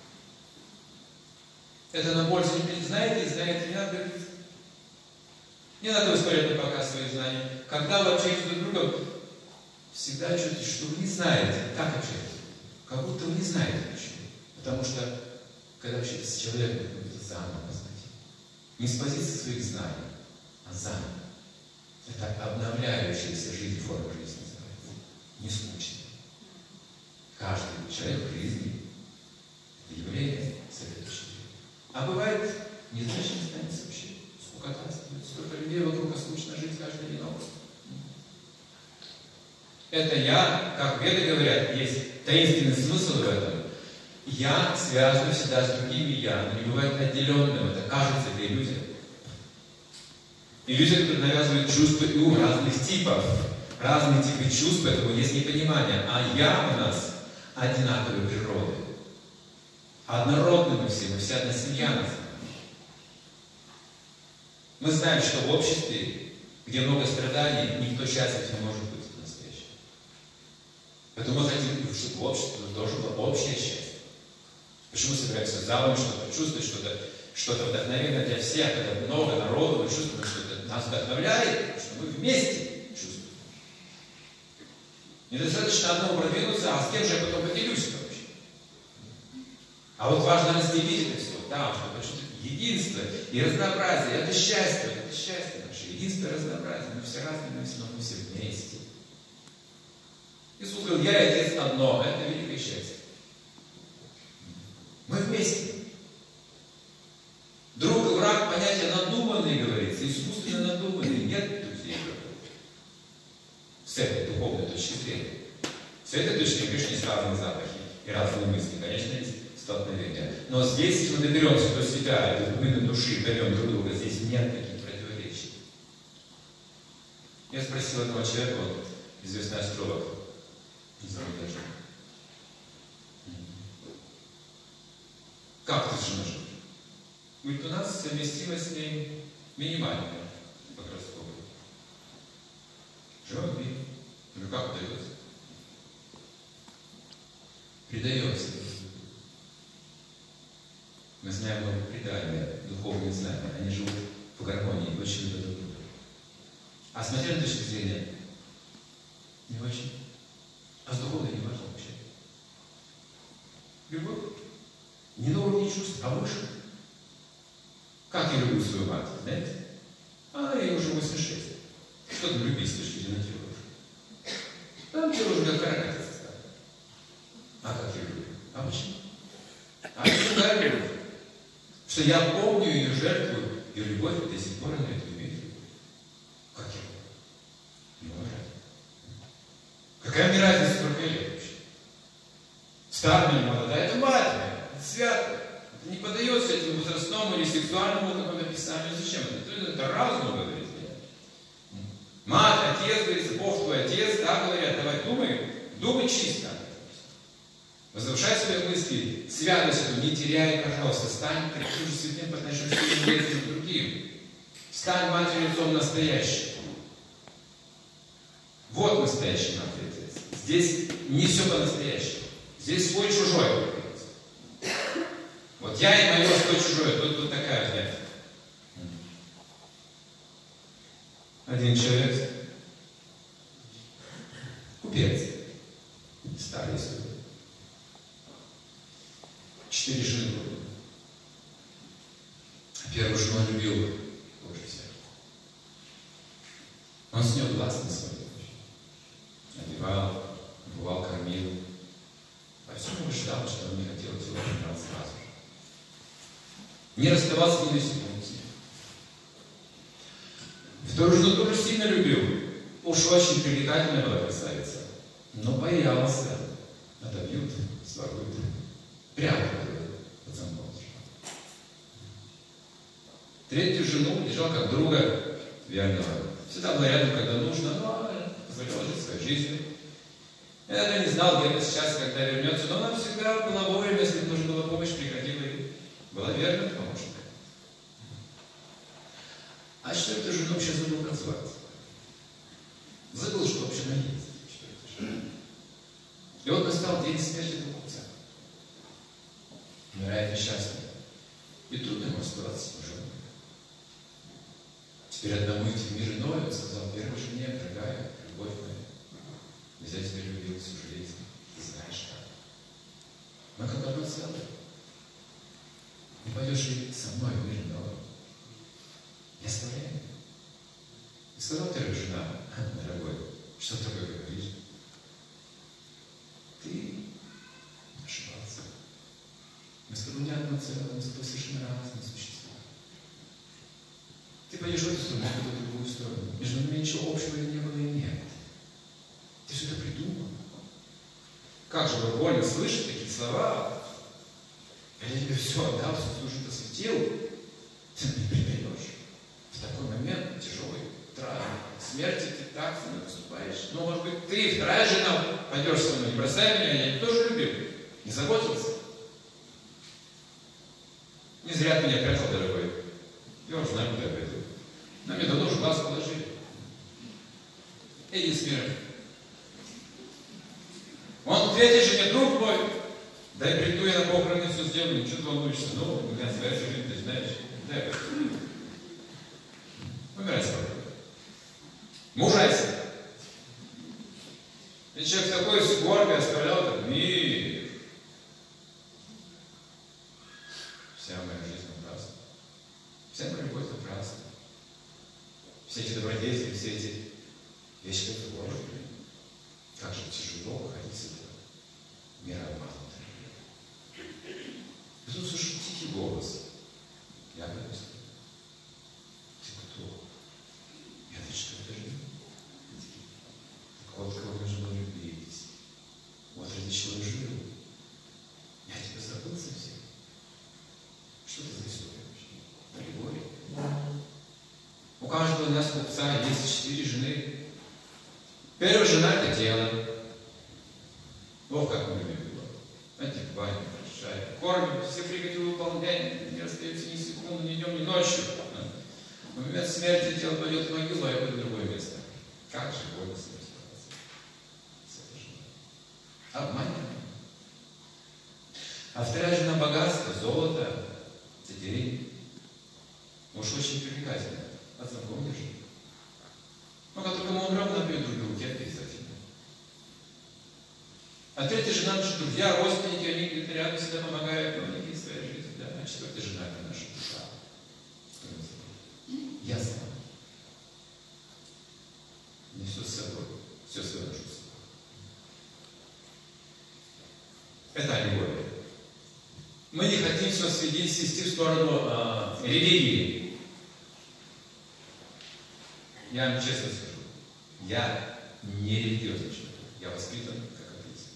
Speaker 2: Это на пользу не знаете, не надо говорить. Не надо выставлять на показ свои знания. Когда вы общаетесь друг с другом, всегда чувствуете, что вы не знаете. Так общаетесь. Как будто вы не знаете ничего. Потому что, когда общаетесь с человеком, вы будете заново познать. Не с позиции своих знаний, а заново. Это обновляющаяся жизнь, форма жизни называется. Не скучная. Каждый человек в жизни – это явление следующее. А бывает, незначительно станется вообще. Скукота становится. Столько людей вокруг, а скучно жить каждый день. Это «я», как веды говорят, есть таинственный смысл в этом. «Я» связано всегда с другими «я», но не бывает отделенным. Это кажется, это иллюзия. Иллюзия, которая навязывает чувства и ум разных типов. Разные типы чувств, поэтому есть непонимание. А «я» у нас одинаковой природы. Однородны мы все одна семья нас. Мы знаем, что в обществе, где много страданий, никто счастлив не может быть по-настоящему. Поэтому мы хотим, чтобы в обществе тоже было общее счастье. Почему собираемся в залом, что-то чувствовать, что-то вдохновенное для всех, когда много народу, мы чувствуем, что это нас вдохновляет, что мы вместе чувствуем. Недостаточно одному продвинуться, а с кем же я потом поделюсь вообще? А вот важно разделить это все, да, чтобы почувствовать единство и разнообразие. Это счастье наше, единство и разнообразие. Мы все разные, но мы все вместе. Иисус говорил, я и Отец одно, это великое счастье. Мы вместе. Друг и враг понятия надуманные, говорится, искусственно надуманные. Нет друзей. С этой духовной точки зрения. С этой точки зрения, конечно, есть разные запахи и разные мысли. Конечно, есть столкновения. Но здесь, если мы доберемся до себя, до глубины души, поймем друг друга, здесь нет таких противоречий. Я спросил одного человека, вот, известный астролог, не знаю даже. Как ты с женой живешь? Говорит, у нас совместимость с ней минимальная подростковая. Живем в мире. Ну как удается? Предается. Мы знаем много предания, духовные знания. Они живут в гармонии, очень любят друг друга. А с материальной точки зрения не очень. А с духовной не важно вообще. Любовь. Не на уровне чувств, а выше. Как я люблю свою мать, знаете? А ей уже 86. Что там любить с точки зрения тела уже? Там тело уже как каракатица стало. А как я люблю? А почему? А это другая любовь. Что я помню ее жертву, ее любовь, и до сих пор она это имеет. Как я? Не уважаю. Какая мне разница, сколько лет вообще? Старая или молодая, это мать моя. Свято. Это не поддается этому возрастному или сексуальному написанию. Зачем это? Это разум, говорит. Мать, отец, говорится, Бог твой отец, да, говорят, давай думай чисто. Возвышай свои мысли, святость эту не теряй, пожалуйста, стань таким же святым по отношению к другим. Стань матерью лицом настоящим. Вот настоящий матерь отец. Здесь не все по-настоящему. Здесь свой чужой. Вот я и мое, свой чужое. Тут вот такая взгляд. Один человек, купец, старый история. 4 жены было. Первую жену любил больше всех. Он с нее глаз не сводил. Одевал, бывал, кормил. А все ему ждал, что он не хотел этого сразу же. Не расставался ни на секунду с ним. Вторую жену тоже сильно любил. Уж очень привлекательная была красавица. Но боялся. отобьют, своруют. Прямо под замком. Третью жену держал как друга верного. Всегда был рядом, когда нужно, но позволял жить своей жизнью. Я не знал, где она сейчас, когда вернется, но она всегда была вовремя, если нужна была помощь, приходила и была верным помощником. А что эту жену вообще забыл как звать? Забыл, что вообще она есть. И вот настал день смерти этого купца. Умирает несчастный. И трудно ему оставаться с мужем. Теперь одному идти в мир иной, он сказал первой жене: дорогая, любовь моя, я тебя любил всю жизнь, ты знаешь как. Мы как одно целое. Не пойдешь ли со мной в мир иной? Я оставляю. И сказала первая жена: дорогой, что ты такое говоришь? Ты ошибался. Мы с тобой не одно целое, мы с тобой совершенно разные существа. Ты пойдешь в эту сторону, а в другую сторону. Между ними ничего общего не было и нет. Ты все это придумал. Как же вы больно слышать такие слова? Я тебе все отдал, всю службу посвятил. Ты не предаешь. В такой момент тяжелый, травмы, смерти ты так со мной поступаешь. Ну, может быть, ты, вторая жена, пойдешь со мной, не бросай меня, я тебя тоже любил. Не заботился. Не зря ты меня прятал, дорогой. Я уже знаю, куда я пойду. На мне давно уже глаз положили. Иди с миром. Он к третьей жене: друг мой, дай приду я на похороны, все сделаю, ничего ты волнуешься. Ну, у меня своя жизнь, ты знаешь. Дай приду. Умирай спокойно. Мужайся. И человек в такой скорби оставлял этот мир. Вся моя жизнь напрасна. Вся моя любовь напрасна. Все эти добродетели, все эти вещи, это Боже. Как же тяжело выходить с этого мира обманутого. И тут слышу тихий голос. Я боюсь. Ты кто? Я говорю: что это же? Так вот, кого нужно любить. Вот ради чего я жил. Я тебя забыл совсем. Что это за история вообще? Любовь. У каждого из нас, купца, есть 4 жены. Первая жена – это тело. Ох, как мы любим его. Одеваем, украшаем, кормим, все прихоти выполняем, не расстаемся ни секунды, ни днем, ни ночью. В момент смерти тело пойдет в могилу, а я пойду в другое место. Как же больно с ним справиться? С этой женой. Обманем. А вторая жена – богатство, золото, деньги. Муж очень привлекательный. От знакомых держит. Но как только мы умрем, нам друг другу обязательно. А третья жена, наши друзья, родственники, они где-то рядом всегда помогают, но у них есть своя жизнь. Да? А четвертая жена – это наша душа. Я сам. Не все с собой. Все свое ношу с собой. Это любовь. Мы не хотим все свести в сторону религии. Я вам честно скажу, я не религиозный человек. Я воспитан как атеист.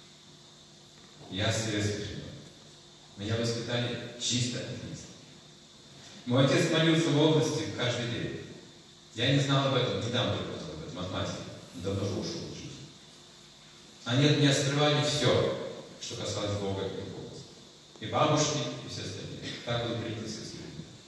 Speaker 2: Я советский ребенок. Меня воспитали чисто атеист. Мой отец молился в области каждый день. Я не знал об этом, недавно только узнал об этом от матери. Давно же ушел из жизни. Они от меня скрывали все, что касалось Бога и области. И бабушки, и все остальные. Так было принято с людьми.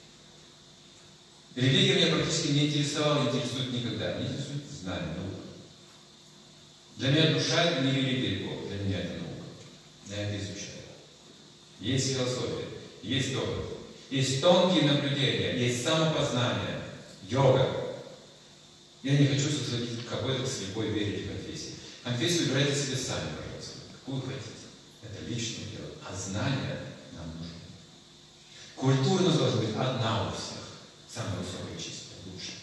Speaker 2: Религия меня практически не интересовала, не интересует никогда. Не интересует знание, наука. Для меня душа не религия и Бог, для меня это наука. Я это изучаю. Есть философия, есть опыт, есть тонкие наблюдения, есть самопознание, йога. Я не хочу создать какой-то слепой вере или конфессии. Конфессию выбирайте себе сами, пожалуйста. Какую хотите. Это личное дело. А знания нам нужны. Культура у нас должна быть одна у всех. Самая высокая, чистая, лучшая.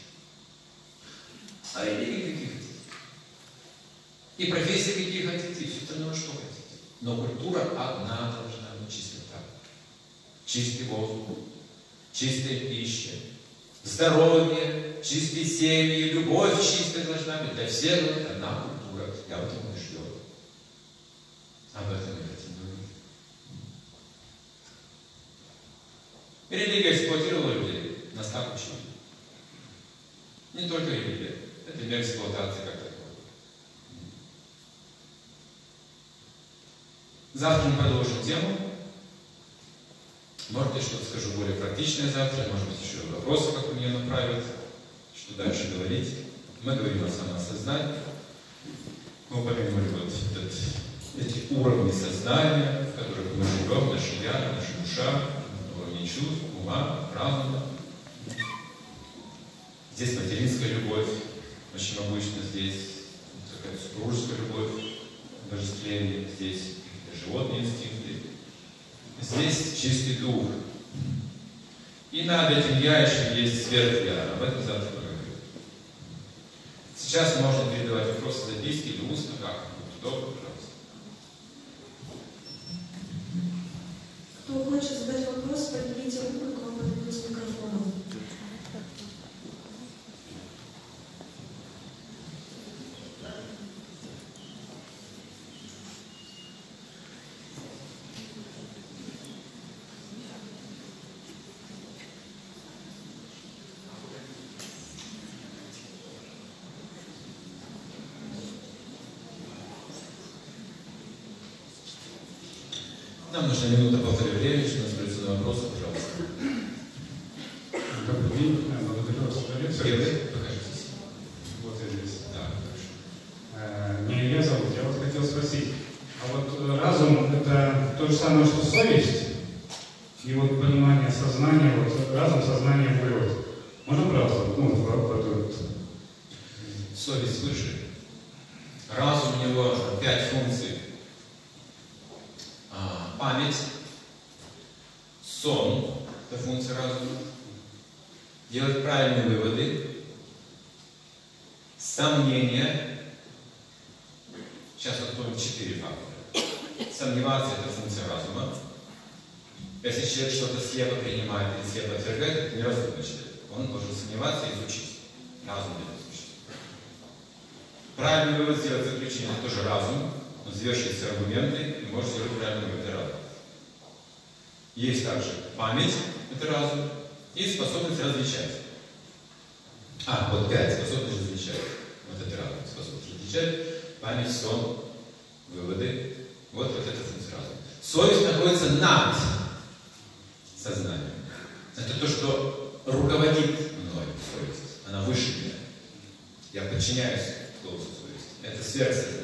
Speaker 2: А религии какие хотите? И профессии какие хотите, и все остальное, что хотите. Но культура одна должна быть, чистота. Чистый воздух, чистая пища, здоровье, чистые семьи, любовь чистая должна быть. Для всех одна культура. Я в этом убежден. об этом мы хотим говорить. Религия эксплуатировала людей, нас так учили. Не только религия, это мир эксплуатации как такой. Завтра мы продолжим тему. Может быть, что-то скажу более практичное завтра, может быть, еще вопросы, как мне направят, что дальше говорить. Мы говорим о самосознании. Мы упомянули вот эти уровни сознания, в которых мы живем, наше я, наша душа, уровни чувств, ума, разума. Здесь материнская любовь, очень обычно здесь такая супружеская любовь, божествление, здесь животные инстинкты. Здесь чистый дух. И над этим я еще есть сверх-я. Об этом завтра поговорим. Сейчас можно передавать вопросы записки или устно, как удобно, пожалуйста.
Speaker 3: Кто хочет задать вопрос, поднимите руку, к вам подойдут с микрофоном.
Speaker 2: Нам нужна минута-полторы времени, чтобы настроиться на вопросы, пожалуйста.
Speaker 4: Добрый день, благодарю вас за лекцию.
Speaker 2: Где вы? Покажитесь.
Speaker 4: Вот я здесь.
Speaker 2: Да, хорошо.
Speaker 4: Меня Илья зовут. Я вот хотел спросить, а вот разум это то же самое, что совесть? И вот понимание сознания, вот разум, сознание, воля. Можно разум?
Speaker 2: Совесть выше. Разум у него 5 функций. Память, сон, это функция разума, делать правильные выводы, сомнения, сейчас вот только 4 фактора. Сомневаться – это функция разума. Если человек что-то слепо принимает или слепо отвергает, это неразумный человек. Он должен сомневаться и изучить. Разум это изучить. Правильный вывод сделать заключение – это тоже разум. Он взвешивает все аргументы и может сделать правильный вывод, это разум. Есть также память, это разум, и способность различать. Вот 5, способность различать. Вот это разум, способность различать. Память, сон, выводы. Вот это функция разума. Совесть находится над сознанием. Это то, что руководит мной, совесть. Она выше меня. Я подчиняюсь голосу совести. Это сверхсознание.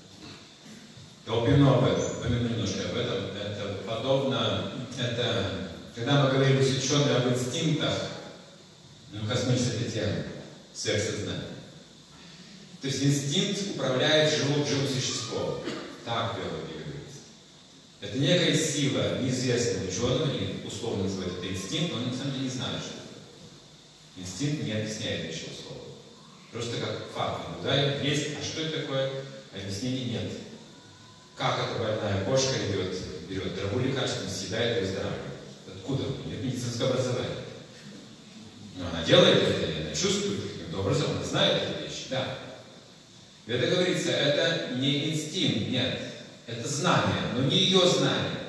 Speaker 2: Я упомяну об этом, немножко об этом. Это подобно, когда мы говорим с учеными об инстинктах, мы коснулись этой темы, сверхсознания. То есть инстинкт управляет живым существом. Так в биологии говорится. Это некая сила, неизвестная ученым, они условно называют это инстинкт, но они на самом деле не знают, что это. Инстинкт не объясняет ничего слова. Просто как факт наблюдаем, есть, а что это такое, объяснений нет. Как эта больная кошка берет траву лекарственную, съедает и выздоравливает? Откуда? Нет медицинского образования. Но она делает это, она чувствует каким-то образом, она знает эти вещи, да. И это говорится, это не инстинкт, нет. Это знание, но не ее знание.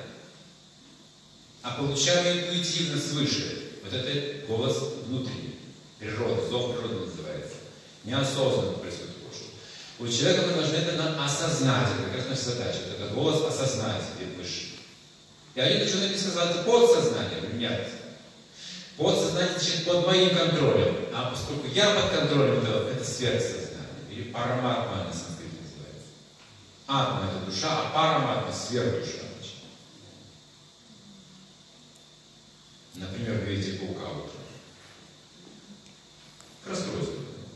Speaker 2: А получаемое интуитивно свыше. Вот это голос внутренний, природа, зов природы называется. Неосознанно происходит. У человека мы должны это осознать, это как раз наша задача, это голос осознать, где выше. И один ученый сказал, это подсознание, нет. Подсознание значит под моим контролем, а поскольку я под контролем, это сверхсознание, или параматма на санскрите называется. Атма это душа, а параматма сверхдуша. Например, вы видите паука утром. Расстройство.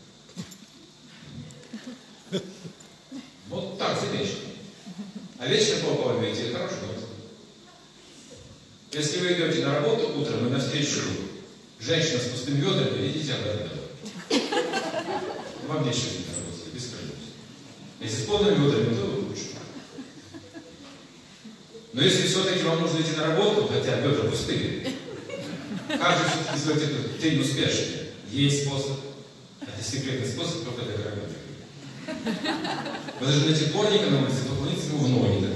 Speaker 2: Вот так себе вечно. А вечером паука вы видите, это хорошо. Если вы идете на работу утром и навстречу женщина с пустым ведрами, идите обратно. Вам нечего не работать, без проблем. Если с полными ведрами, то лучше. Но если все-таки вам нужно идти на работу, хотя ведра пустые, как же все-таки сделать эту день успешнее? Есть способ. Это секретный способ, только для работы. Вы должны найти дворника на улице, поклониться ему в ноги.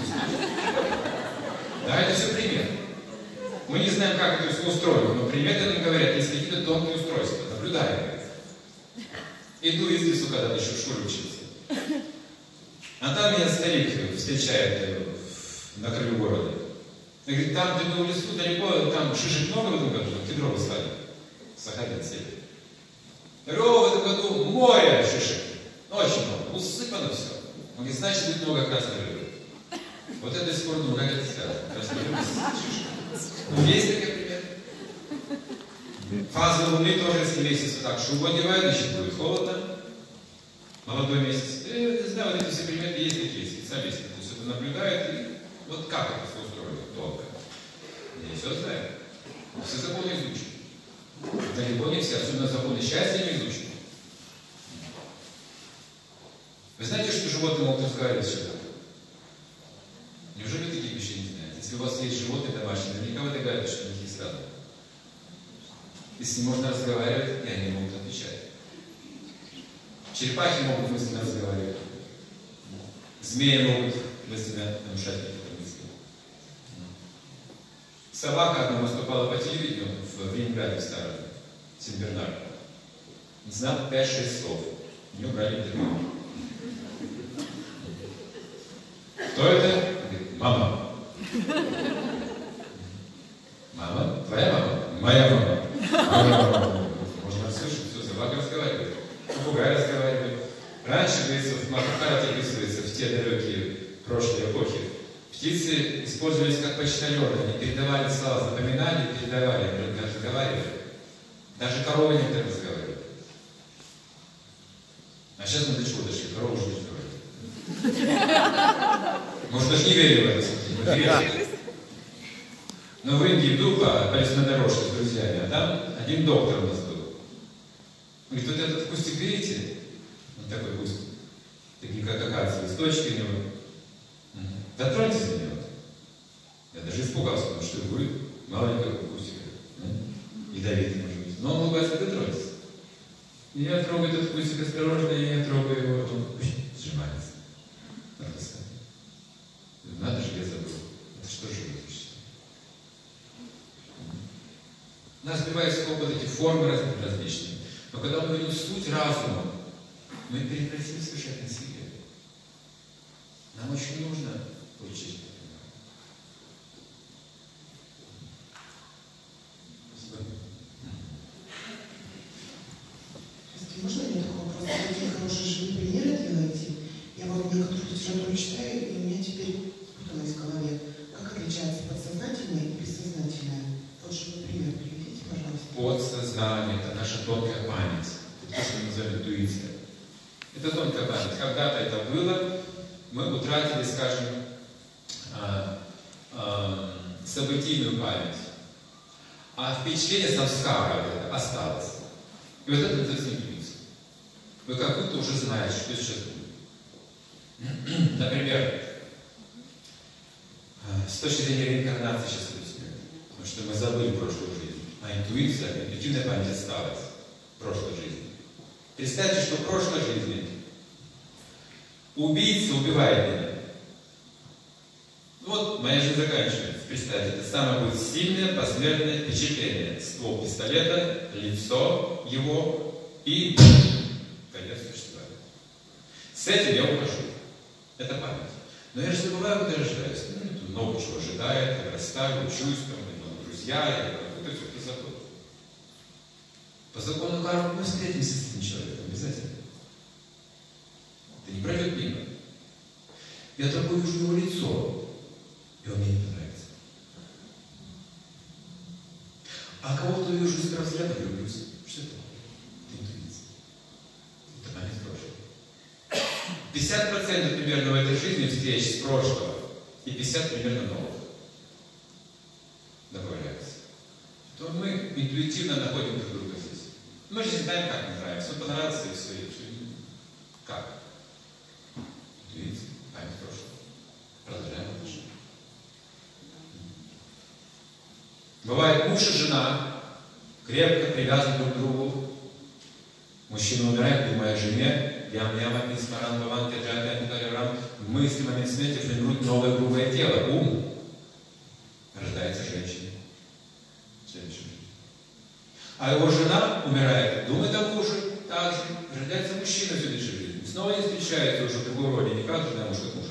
Speaker 2: Да, это все пример. Мы не знаем, как это все устроено, но приметы нам говорят, есть какие-то тонкие устройства, наблюдаемые. Иду из лесу, когда еще в школе учился. А там меня старик встречает на краю города. И говорит, там ты был в лесу далеко, там шишек много в этом году, кедровый садик. Сахалин, север. Я говорю, в этом году море шишек. Очень много, усыпано все. Он говорит, значит, будет много красной рыбы. Вот это до сих пор, ну, как это связано? Красная рыба с шишкой. Ну, есть такой пример. Фаза Луны тоже, если месяц вот так шубу одевает, значит, будет холодно. Молодой месяц. Не знаю, вот эти все приметы есть такие специалисты. То есть это наблюдает и вот как это все устроено тонко. Не все знаю. Все законы изучены. Далеко не все, особенно законы счастья не изучены. Вы знаете, что животные могут разговаривать сюда? Неужели таких вещей не знаете? Если у вас есть животные домашние, наверняка вы догадываетесь, что у них есть разум. Если можно разговаривать, и они могут отвечать. Черепахи могут мысленно разговаривать. Змеи могут мысленно нарушать какие-то мысли. Собака одна выступала по телевидению в Ленинграде, в старом, Сен-Бернар. Знала 5-6 слов. У нее брали интервью. Кто это? Говорит, мама. Мама? Твоя мама? Моя мама. Можно слышать, все, собака разговаривает. Попугай разговаривает. Раньше, говорится, в Махабхарате описывается, в те далекие прошлые эпохи, птицы использовались как почтальоны. Они передавали слова, запоминали, передавали, разговаривали. Даже коровы некоторые разговаривали. А сейчас мы до чего дошли? Коровы уже не разговаривают. Может, даже не верили в это. Но в Индии иду по лесной дорожке с друзьями, а там один доктор у нас был. Говорит, вот этот кустик видите? Вот такой кустик. Такие как акации, листочки у него. Дотроньтесь до него. Я даже испугался, потому что будет мало ли какой кустик. Ядовитый может быть. Но он улыбается, дотроньтесь. И я трогаю этот кустик осторожно, и я трогаю его, он сжимается. Надо же, я забыл. Это что же это? Нас сбивает с толку эти формы различные. Но когда мы видим суть разума, мы прекратим совершать насилие. Нам очень нужно учить.
Speaker 5: Можно мне такой вопрос? Вы такие хорошие живые примеры делаете? Я вот некоторую литературу читаю, и у меня теперь путалось в голове. Как отличается подсознательное и бессознательное? Вот чтобы пример приведите, пожалуйста.
Speaker 2: Подсознание – это наша тонкая память. Это то, что мы называем интуиция. Это тонкая память. Когда-то это было, мы утратили, скажем, событийную память. А впечатление самскара это осталось. И вот это называется интуиция. Вы как будто уже знаете, что сейчас будет. Например, с точки зрения реинкарнации сейчас объясню. Потому что мы забыли прошлую жизнь. А интуиция, интуитивная память осталась в прошлой жизни. Представьте, что в прошлой жизни убийца убивает меня. Вот моя жизнь заканчивается. Представьте, это самое будет сильное посмертное впечатление. Ствол пистолета, лицо его и конец существования. С этим я ухожу. Это память. Но я же забываю, когда рождаюсь. Много чего ожидает, я растаю, учусь, там, друзья, это все по закону. По закону кармы мы встретимся с этим человеком обязательно. Это не пройдет мимо. Я только увижу его лицо, и он мне не понравится. А кого-то увижу с первого взгляда, влюблюсь. Что это? Это интуиция. Это память прошлого. 50% примерно в этой жизни встреч с прошлого, и 50% примерно нового добавляется. То мы интуитивно находим друг друга здесь. Мы же знаем, как нам нравится. Он понравился, и все. Как? Интуиция, память прошлого. Продолжаем отношения. Бывает, муж и жена крепко привязаны друг к другу. Мужчина умирает, думая о жене, Ям-Ямами Смаран Баван Теджата Мутареврам, в мысли в момент смерти формирует новое грубое тело, ум. Рождается женщина. А его жена умирает, думает о муже, также рождается мужчина в следующей жизни. Снова не встречается уже в другой роли, не как жена, а муж как муж.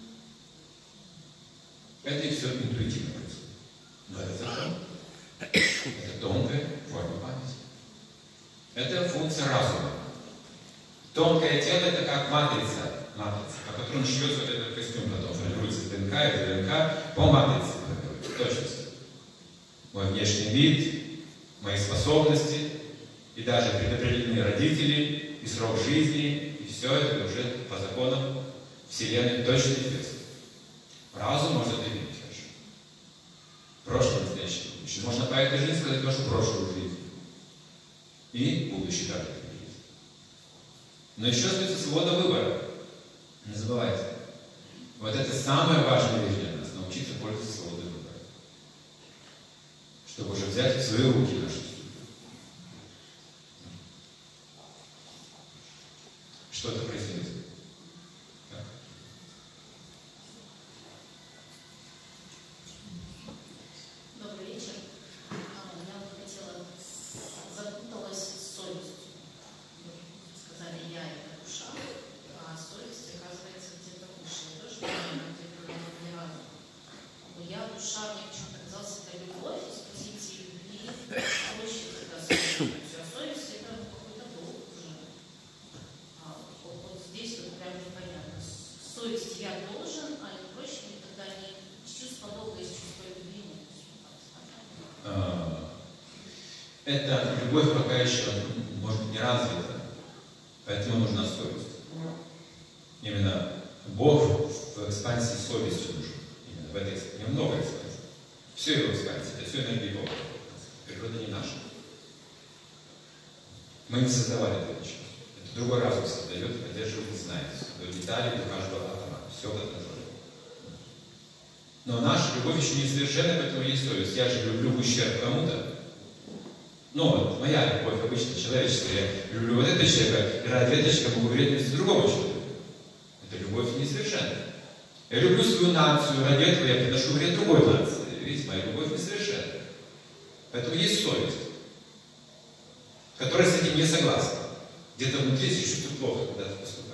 Speaker 2: Это и все интуитивно происходит. Но это закон. Это тонкая форма памяти. Это функция разума. Тонкое тело это как матрица, по которой шьется вот этот костюм, потом формируется ДНК, и ДНК по матрице, в точности. Мой внешний вид, мои способности, и даже предопределенные родители, и срок жизни, и все это уже по законам Вселенной точно известно. Разум может определить хорошо. Прошлое, настоящее, будущее. Можно по этой жизни сказать вашу прошлую жизнь. И будущее также определить. Но еще остается свобода выбора. Не забывайте. Вот это самое важное вещь для нас. Научиться пользоваться свободой выбора. Чтобы уже взять в свои руки нашу судьбу. Что-то происходит. Так.
Speaker 6: Добрый вечер. Я бы хотела, запуталась с совестью. Сказали, я это душа, а совесть, оказывается, где-то выше. Тоже где-то не разум. Я душа, мне почему-то казалось, это любовь из позиции любви, проще тогда совесть. А совесть это какой-то долг уже. Вот здесь вот прям непонятно. Совесть я должен, а не проще ли тогда не чувство долга из чувства любви?
Speaker 2: Это любовь пока еще, может быть, не развита, поэтому нужна совесть. Именно Бог в экспансии совести нужен. Именно в этой экспансии. Немного экспансии. Все его экспансия, это все энергия Бога. Природа не наша. Мы не создавали это ничего. Это другой разум создает, и поддерживает и знает. До деталей, до каждого атома. Все в этом тоже. Но наша любовь еще не совершенна, поэтому есть совесть. Я же люблю в ущерб кому-то. Ну, вот моя любовь обычно человеческая. Я люблю вот этого человека, и ради этого человека могу вредить другому человеку. Это любовь несовершенная. Я люблю свою нацию, ради этого я приношу вред другой нации. Видите, моя любовь несовершенная. Поэтому есть совесть, которая с этим не согласна. Где-то внутри себя чувствует плохо, когда ты поступаешь.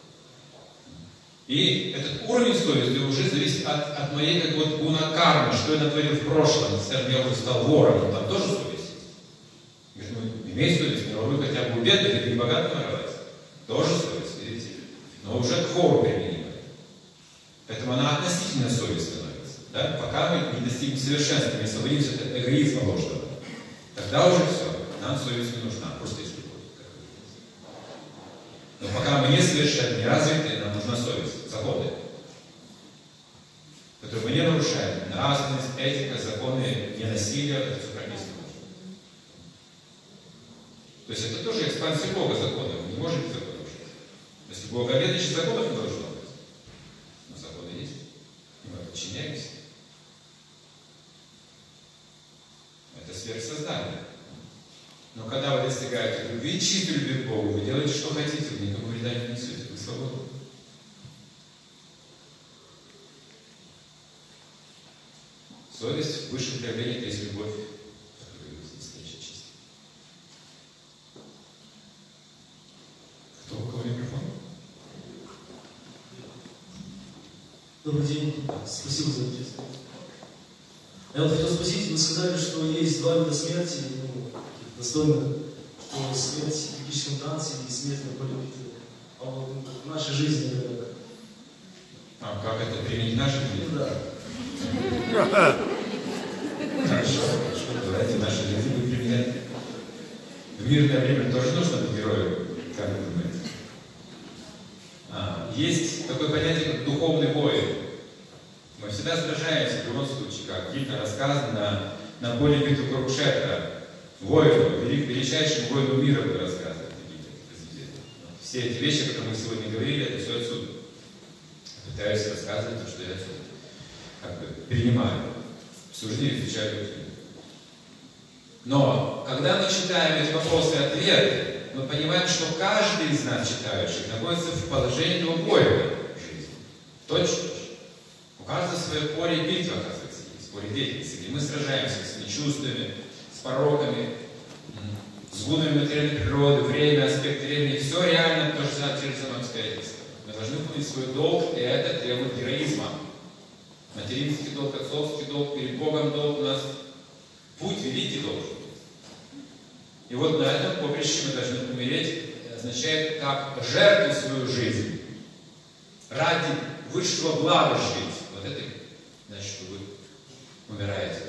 Speaker 2: И этот уровень совести уже зависит от моей как вот гуна-кармы, что я натворил в прошлом. Скажем, я уже стал вором, там тоже совесть есть. Говорит, ну, имей совесть, но вы хотя бы у бедных или богатых воровать. Тоже совесть, видите? Но уже к вору применима. Поэтому она относительно совесть становится. Да? Пока мы не достигнем совершенства, не освободимся от эгоизма ложного, тогда уже все. Нам совесть не нужна, просто есть любовь. Но пока мы не совершенны, не развиты, нам нужна совесть, законы, которые мы не нарушаем. Нравственность, этика, законы, ненасилие, это все прописано. То есть это тоже экспансия Бога закона. Вы не можете закон нарушать. Если Бога нет, значит законов не должно быть. Но законы есть. И мы подчиняемся. Это сверхсознание. Но когда вы достигаете любви, чистой любви к Богу, вы делаете, что хотите, вы никому вреда не несете, вы свободны. Совесть, высшее проявление, это есть любовь, которая настоящая чистая. Кто у кого микрофон?
Speaker 7: Добрый день, спасибо за ответ. Я вот хотел спросить, вы сказали, что есть два вида смерти, достойно, что смерть в электрическом танце и смерть на поле битвы. А вот в нашей жизни это как?
Speaker 2: А как это применить в нашей жизни?
Speaker 7: Ну да.
Speaker 2: Хорошо, давайте в нашей жизни будем применять. В мирное время тоже нужно быть героем, как вы думаете? Есть такое понятие, как духовный бой. Мы всегда сражаемся в любом случае, как Гитлер рассказано на поле битвы Курукшетра. Воину, величайшему воину мира вы рассказываете, президент. Все эти вещи, о которых мы сегодня говорили, это все отсюда. Я пытаюсь рассказывать то, что я отсюда как бы принимаю. Всю жизнь изучаю эту книгу. Но, когда мы читаем эти вопросы и ответы, мы понимаем, что каждый из нас, читающих, находится в положении этого поля жизни. Точно. У каждого свое поле битвы, оказывается, есть, поле деятельности, где мы сражаемся с своими чувствами, с пороками, с гунами материальной природы, время, аспект времени. Все реально то же самое обстоятельство. Мы должны помнить свой долг, и это требует героизма. Материнский долг, отцовский долг, перед Богом долг у нас. Путь великий долг. И вот на этом поприще мы должны умереть, означает как жертву свою жизнь. Ради высшего блага жить. Вот это значит, что вы умираете.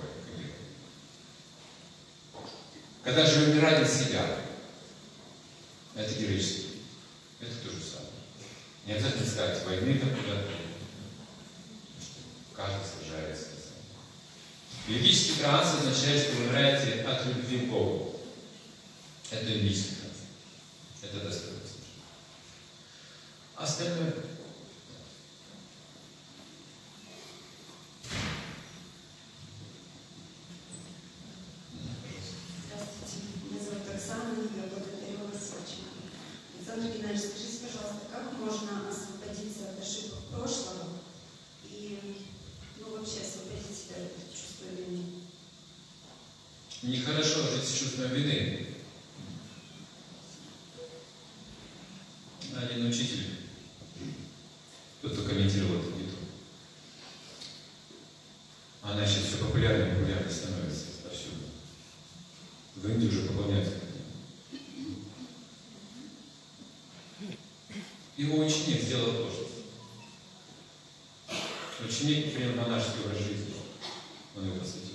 Speaker 2: Когда же вы умираете для себя, это героически. Это то же самое. Не обязательно сказать войны там куда-то. Каждый сражается. Йогический транс означает, что вы умираете от любви к Богу. Это йогический транс. Это достойно. Остальное.
Speaker 3: Здравствуйте, меня зовут Оксана, я благодарю вас очень. Александр Геннадьевич, скажите, пожалуйста, как можно освободиться от ошибок прошлого и, вообще освободить себя от чувства вины?
Speaker 2: Нехорошо жить с чувством вины. Один учитель, кто-то комментировал эту битву. Она сейчас все популярнее становится повсюду. В Индии уже поклоняются. Его ученик сделал то же. Ученик принял монашеский образ жизни. Он его посвятил.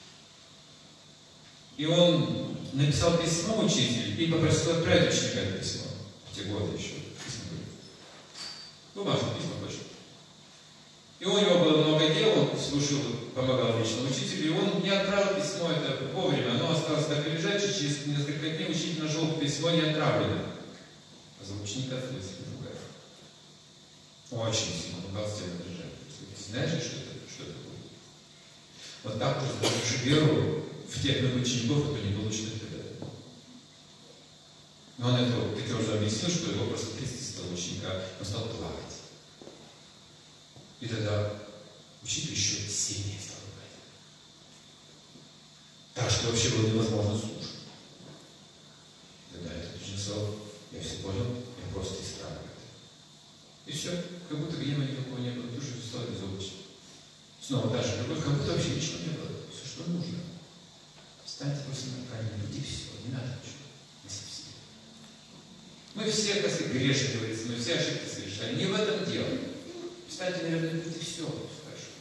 Speaker 2: И он написал письмо учителю и попросил отправить ученика это письмо. В те годы еще письма были. Бумажные письма больше. И у него было много дел, он слушал, помогал лично учителю, и он не отправил письмо это вовремя. Оно осталось так и лежать, и через несколько дней учитель нашел письмо не отправленное. А за ученика ответственность другая. Очень сильно ругался на державе. Ты знаешь, что это будет? Вот так вот даже веру в тех новых учеников, кто не получит это. Но он это Петр объяснил, что его просто крестить стал ученика, он стал плакать. И тогда учитель еще сильнее стал ругать. Так что вообще было невозможно слушать. Тогда этот ученик сказал, я все понял, я просто исправлю это. И все, как будто гнева никакого не было, душа стала безоблачной. Снова даже любовь, как будто вообще ничего не было. Все, что нужно. Встаньте просто на правильный путь, и все, не надо ничего. Мы все, так сказать, грешны, говорится, мы все ошибки совершали. Не в этом дело. Встаньте, наверное, путь, и все, хорошо.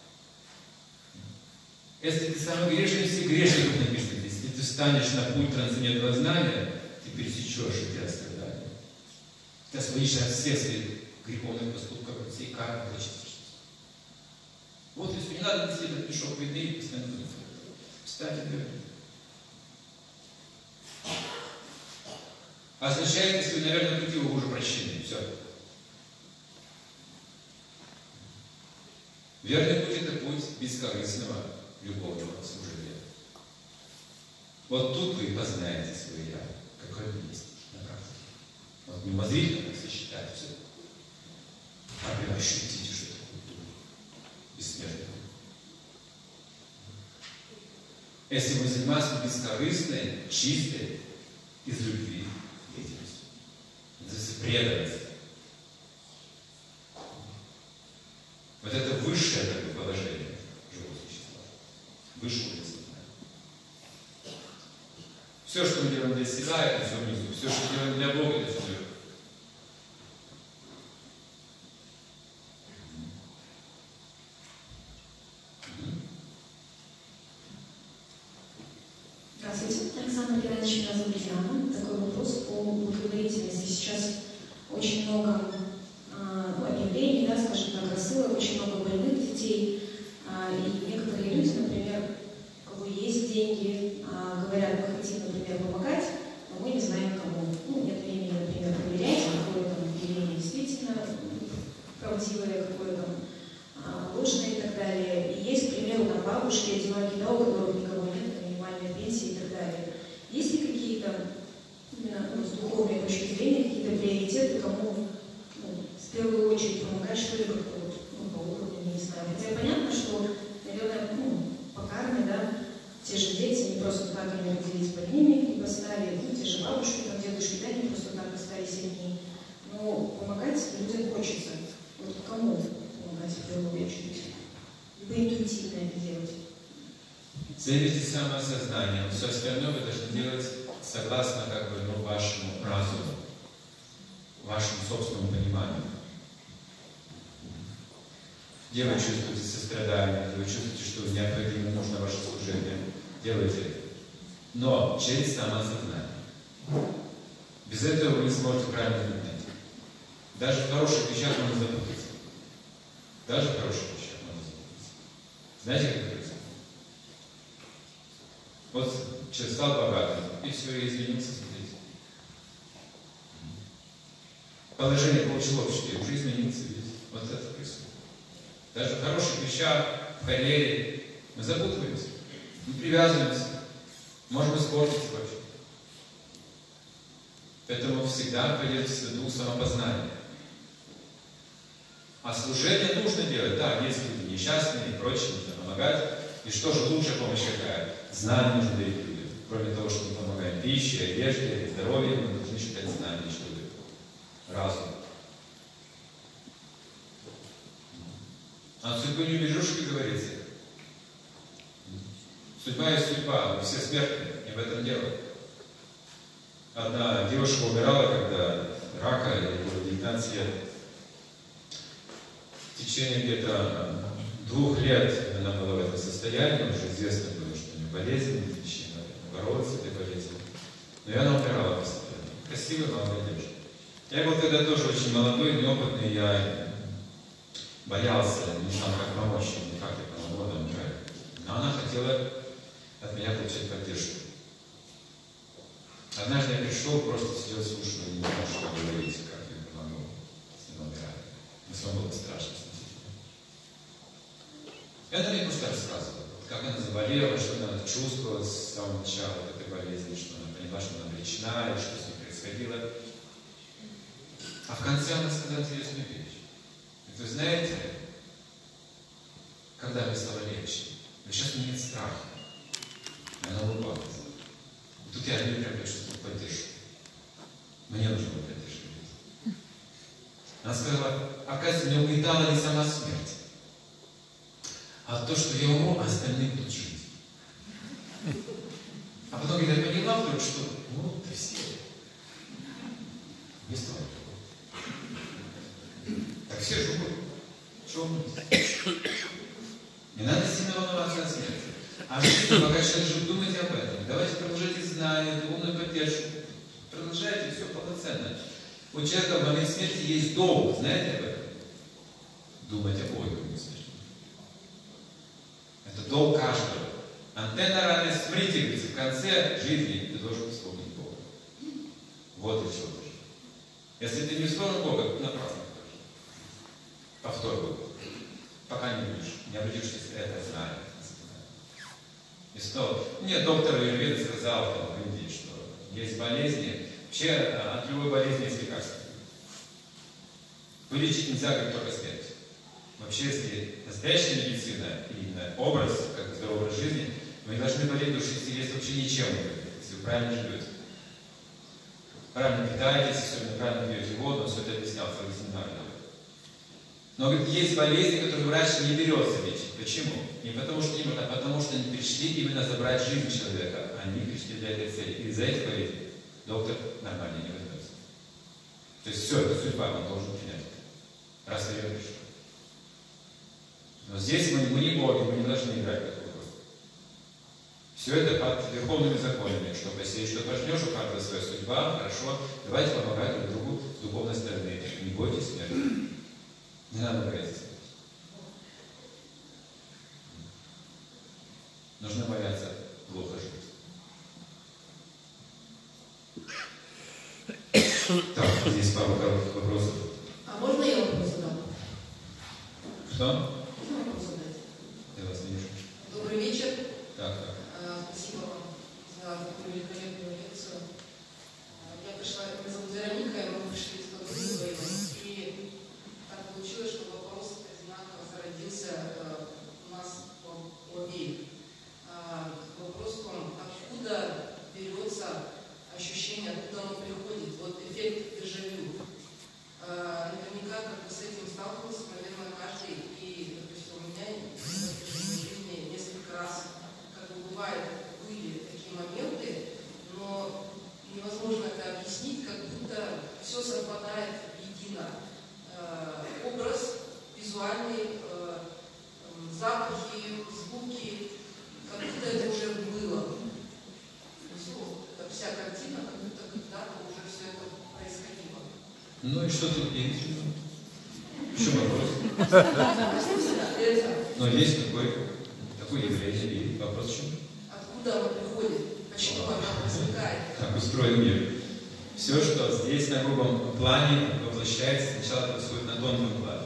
Speaker 2: Если ты самый грешный, все грешников написано. Если ты встанешь на путь трансцендентного знания, ты пересечешь эти страдания. Ты освободишься от всех своих греховных поступков, от всей кармы, очистишься. Вот если не надо нести этот мешок войны и постоянно думать. Встаньте, наверное. Означает, если вы, наверное, пути, вы уже прощены. Все. Верный путь – это путь бескорыстного любовного служения. Вот тут вы познаете свое «я», какое оно есть на практике. Вот не умозрительно так сосчитать все, а прям ощутите, что это культура бессмертная. Если мы занимаемся бескорыстной, чистой, из любви деятельностью, называется преданность. Вот это высшее такое положение живого существа. Высшего для себя. Все, что мы делаем для себя, это все внизу. Все, что мы делаем для Бога, это все вверху.
Speaker 8: Здравствуйте, Александр Геннадьевич, меня зовут Диана. Такой вопрос по благотворительности. Сейчас очень много объявлений, да, скажем так, рассылок, очень много больных детей. И некоторые люди, например, у кого есть деньги, говорят, мы хотим, например, помогать, но мы не знаем кому. Нет времени, например, проверять, какое там объявление действительно правдивое, какое там ложное и так далее. И есть, к примеру, там бабушки, одинокие, да, у которых никого нет, минимальная пенсия и так далее. Есть ли какие-то именно просто так они родились больными, либо стали, ну, те же бабушки, там, дедушки, да, не просто так остались одни. Но помогать людям хочется. Вот кому помогать в первую очередь? Либо интуитивно это делать.
Speaker 2: Займитесь самоосознанием. Все остальное вы должны делать согласно вашему разуму, вашему собственному пониманию. Где вы чувствуете сострадание, где вы чувствуете, что необходимо, нужно ваше служение, делайте это. Но через самоосознание. Без этого вы не сможете правильно понять. Даже в хороших вещах можно запутаться. Даже в хороших вещах можно запутаться. Знаете, как это происходит? Вот человек стал богатым, и все, и изменился, смотрите. Положение получил в обществе, уже изменился, видите. Вот это происходит. Даже в хороших вещах, в карьере мы запутываемся, мы привязываемся, можем испортиться вообще. Поэтому всегда пойдет в среду самопознания. А служение нужно делать. Да, есть люди несчастные и прочее, нужно помогать. И что же лучшая помощь какая? Знания нужно дарить людям. Кроме того, что мы помогаем пище, одежде, здоровью, мы должны считать знания, что это разум. А судьбу не убежишь, как говорится. Судьба есть судьба, мы все смертны, не в этом дело. Одна девушка умирала, когда рака, ей было 19 лет. В течение где-то 2 лет она была в этом состоянии, уже известно было, что у нее болезнь, бороться с этой болезнью. Но и она умирала постоянно. Красивая молодая девушка. Я был тогда тоже очень молодой, неопытный, я боялся, не знал, как помочь, как я помогу, она умирает. Но она хотела от меня получать поддержку. Однажды я пришел, просто сидел, слушал, и не знал, что говорить, как я помогу, если она умирает. Мне самому было страшно. И она мне просто рассказывала, как она заболела, что она чувствовала с самого начала этой болезни, что она поняла, что она обречена, и что с ней происходило. А в конце она сказала интересную вещь. Вы знаете, когда мне стало легче, сейчас у меня нет страха. И она улыбалась. И тут я прям почувствовал поддержку. Мне нужно было поддерживать. Она сказала, оказывается, меня угнетала не сама смерть, а то, что я умру, а остальные будут жить. А потом, когда я поняла вдруг, что ну, ты все. Не стало. Так все живут. Что умрут? Не надо сильно волноваться о смерти. А жизнь, пока человек живет, думайте об этом. Давайте продолжайте знания, духовную поддержку. Продолжайте все полноценно. У человека в момент смерти есть долг. Знаете об этом? Думать о Боге в смерти. Это долг каждого. Антенна раны смрити, говорится, в конце жизни ты должен вспомнить Бога. Вот и все. Если ты не вспомнил Бога, то напрасно. Повтор Бога. Пока не будешь, не обратишься, это знаю. И снова, мне доктор аюрведы сказал в Индии, что есть болезни, вообще от любой болезни есть лекарство. Вылечить нельзя, как только смерть. Вообще, если настоящая медицина, именно образ, как здоровый образ жизни, вы не должны болеть до 60 лет вообще ничем, если вы правильно живете. Правильно питаетесь, особенно правильно пьете воду, он все это объяснял в своих семинарах. Но говорит, есть болезни, которые врач не берется лечить. Почему? Не потому что именно, а потому что они пришли именно забрать жизнь человека. Они пришли для этой цели. И из-за этих болезней доктор нормально не возьмется. То есть все, это судьба, он должен принять. Раз ее пришел. Но здесь мы не боги, мы не должны играть такую роль. Все это под верховными законами. Что посеешь, что пожнешь, у каждого своя судьба, хорошо. Давайте помогать друг другу с духовной стороны. Не бойтесь смерти. Не надо бояться смерти. Нужно бояться плохо жить. Так, здесь пару коротких вопросов.
Speaker 6: А можно я вопрос задам?
Speaker 2: Что?
Speaker 6: Можно вопрос задать?
Speaker 2: Я вас не вижу.
Speaker 6: Добрый вечер.
Speaker 2: Так.
Speaker 6: Спасибо вам за такую великолепную лекцию. Я пришла, меня зовут Вероника, и мы пришли из Подгорья. И так получилось, что вопрос одинаково зародился у нас у обеих. Вопрос в том, как
Speaker 9: все совпадает едино. Образ, визуальный, запахи, звуки, как будто это уже было. Все, это вся картина, как будто когда-то уже все это происходило.
Speaker 2: Ну и что тут есть? В чем вопрос? Но есть такое явление, и вопрос в чем?
Speaker 9: Откуда оно приходит? Почему оно возникает?
Speaker 2: Как устроен мир? Все, что здесь на грубом плане воплощается, сначала происходит на тонком плане.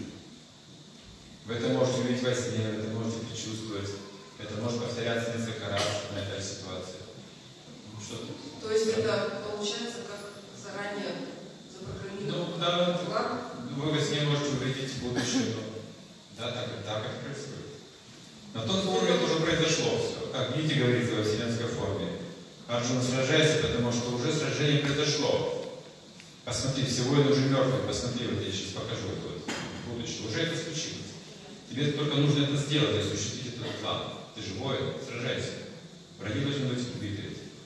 Speaker 2: Вы это можете увидеть во сне, вы это можете почувствовать. Это может повторяться несколько раз на этой ситуации. Что тут?
Speaker 9: То есть это получается как заранее запрограммировано?
Speaker 2: Ну, да, вы во сне можете увидеть будущее. Да, так это происходит. На тонком уровне это уже произошло все. Как Гити говорится во вселенской форме. Арджуна сражается, потому что уже сражение произошло. Посмотри, все воины уже мертвые, посмотри, вот я сейчас покажу вот будущее. Уже это случилось. Тебе только нужно это сделать, осуществить этот план. Ты же воин, сражайся. Враги должны быть убиты.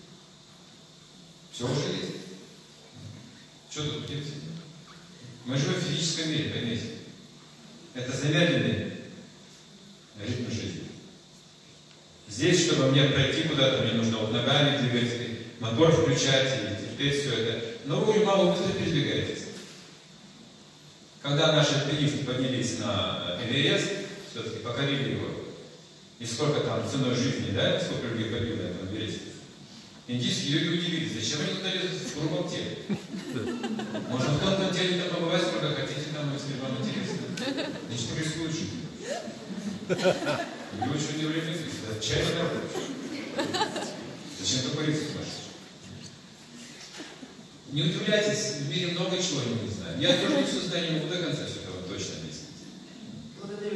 Speaker 2: Все уже есть. Что тут есть? Мы живем в физическом мире, поймите. Это замедленный ритм жизни. Здесь, чтобы мне пройти куда-то, мне нужно вот ногами двигать, мотор включать и терпеть все это. Но вы мало быстро передвигаетесь. Когда наши альпинисты поднялись на Эверест, все-таки покорили его, и сколько там ценой жизни, да, сколько людей погибло на этом Эвересте, индийские люди удивились, зачем они туда лезут в грубом теле? Можно в тонком теле там побывать, сколько хотите, там, если вам интересно. Значит, рискуют жить. Люди очень удивлены, это отчаянно работает. Зачем такой риск наш? Не удивляйтесь, в мире много чего я не знаю. Я тоже не все знаю, не могу до конца все это точно объяснить.
Speaker 9: Благодарю.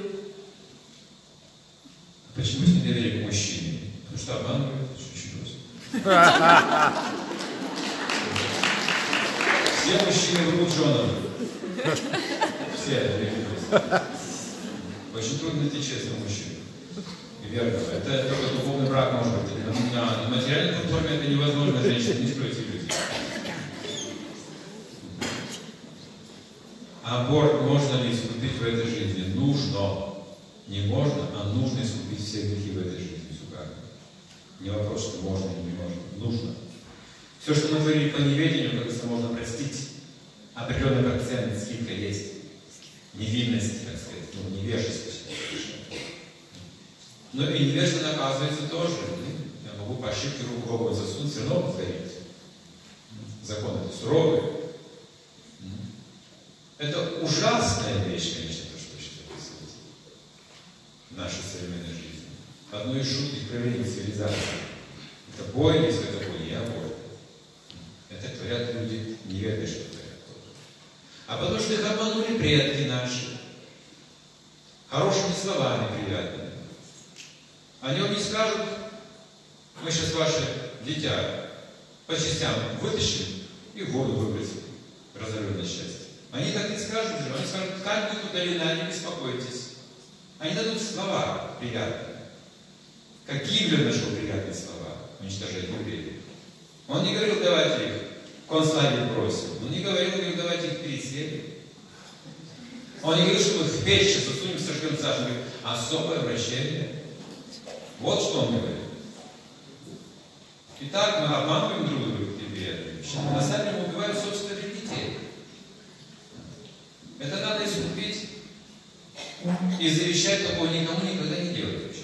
Speaker 2: Почему с недоверием к мужчине? Потому что обманывают, чуть-чуть. Все мужчины врут женам. Все. Очень трудно найти честного мужчину. И верного. Это только духовный брак может быть. На материальной форме это невозможно, женщина не строить иллюзии. Аборт можно ли искупить в этой жизни? Нужно. Не можно, а нужно искупить все грехи в этой жизни. Не вопрос, что можно или не можно. Нужно. Все, что мы творили по неведению, как это можно простить. Определенный процент, скидка есть. Невинности, так сказать, невежество. Но и невежество наказывается тоже. Я могу по ошибке руку в огонь засунуть, все равно сгореть. Закон это суровый. Это ужасная вещь, конечно, то, что сейчас происходит в нашей современной жизни. Одно из жутких проявлений цивилизации. Это бой, если это бой, я бой. Это творят люди, не ведают, что творят. А потому что их обманули предки наши. Хорошими словами приятными. Они вам не скажут, мы сейчас ваше дитя по частям вытащим и в воду выбросим, разорвем на счастье. Они так не скажут же, они скажут, ткань будет удалена, не беспокойтесь. Они дадут слова приятные. Как Гитлер нашел приятные слова, уничтожать евреев. Он не говорил, давайте их в концлагерь бросим. Он не говорил, давайте их переселим. Он не говорил, что мы в печь сейчас усунем, сожгем сажу. Он говорит, особое вращение. Вот что он говорит. Итак, мы обманываем друг друга теперь. На самом деле мы убиваем собственных детей. Это надо искупить и завещать такого никому никогда не делать вообще.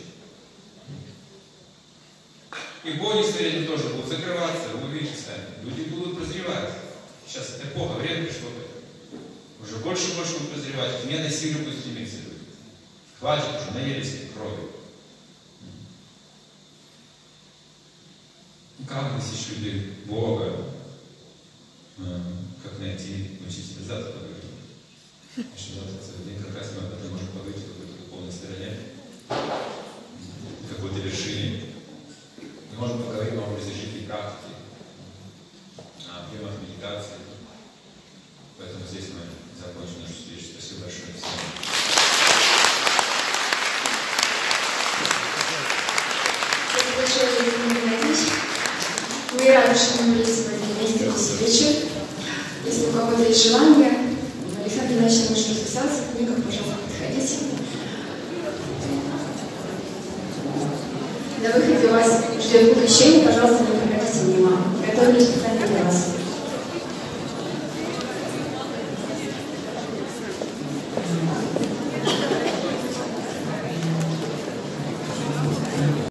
Speaker 2: И бойни со временем тоже будут закрываться, вы увидите сами. Люди будут прозревать. Сейчас эпоха, время пришло. Уже больше и больше будут прозревать. Не насилию будут стремиться люди. Хватит уже, наелись крови. Как достичь людей Бога? Как найти учителя? Завтра поговорим. Еще завтра день как раз мы об этом можем поговорить в какой-то духовной стороне, в какой-то вершине. Мы можем поговорить о образе жизни и практики, о приемах медитации. Поэтому здесь мы закончим нашу встречу. Спасибо большое всем.
Speaker 1: Спасибо большое, Александр Геннадьевич. Мы рады, что мы были сегодня вместе в встречу. Если у кого-то есть желание, Александр Иванович может расписаться в книгах, пожалуйста, подходите. На выходе у вас ждет угощение, пожалуйста, не проходите мимо. Готовили специально для вас.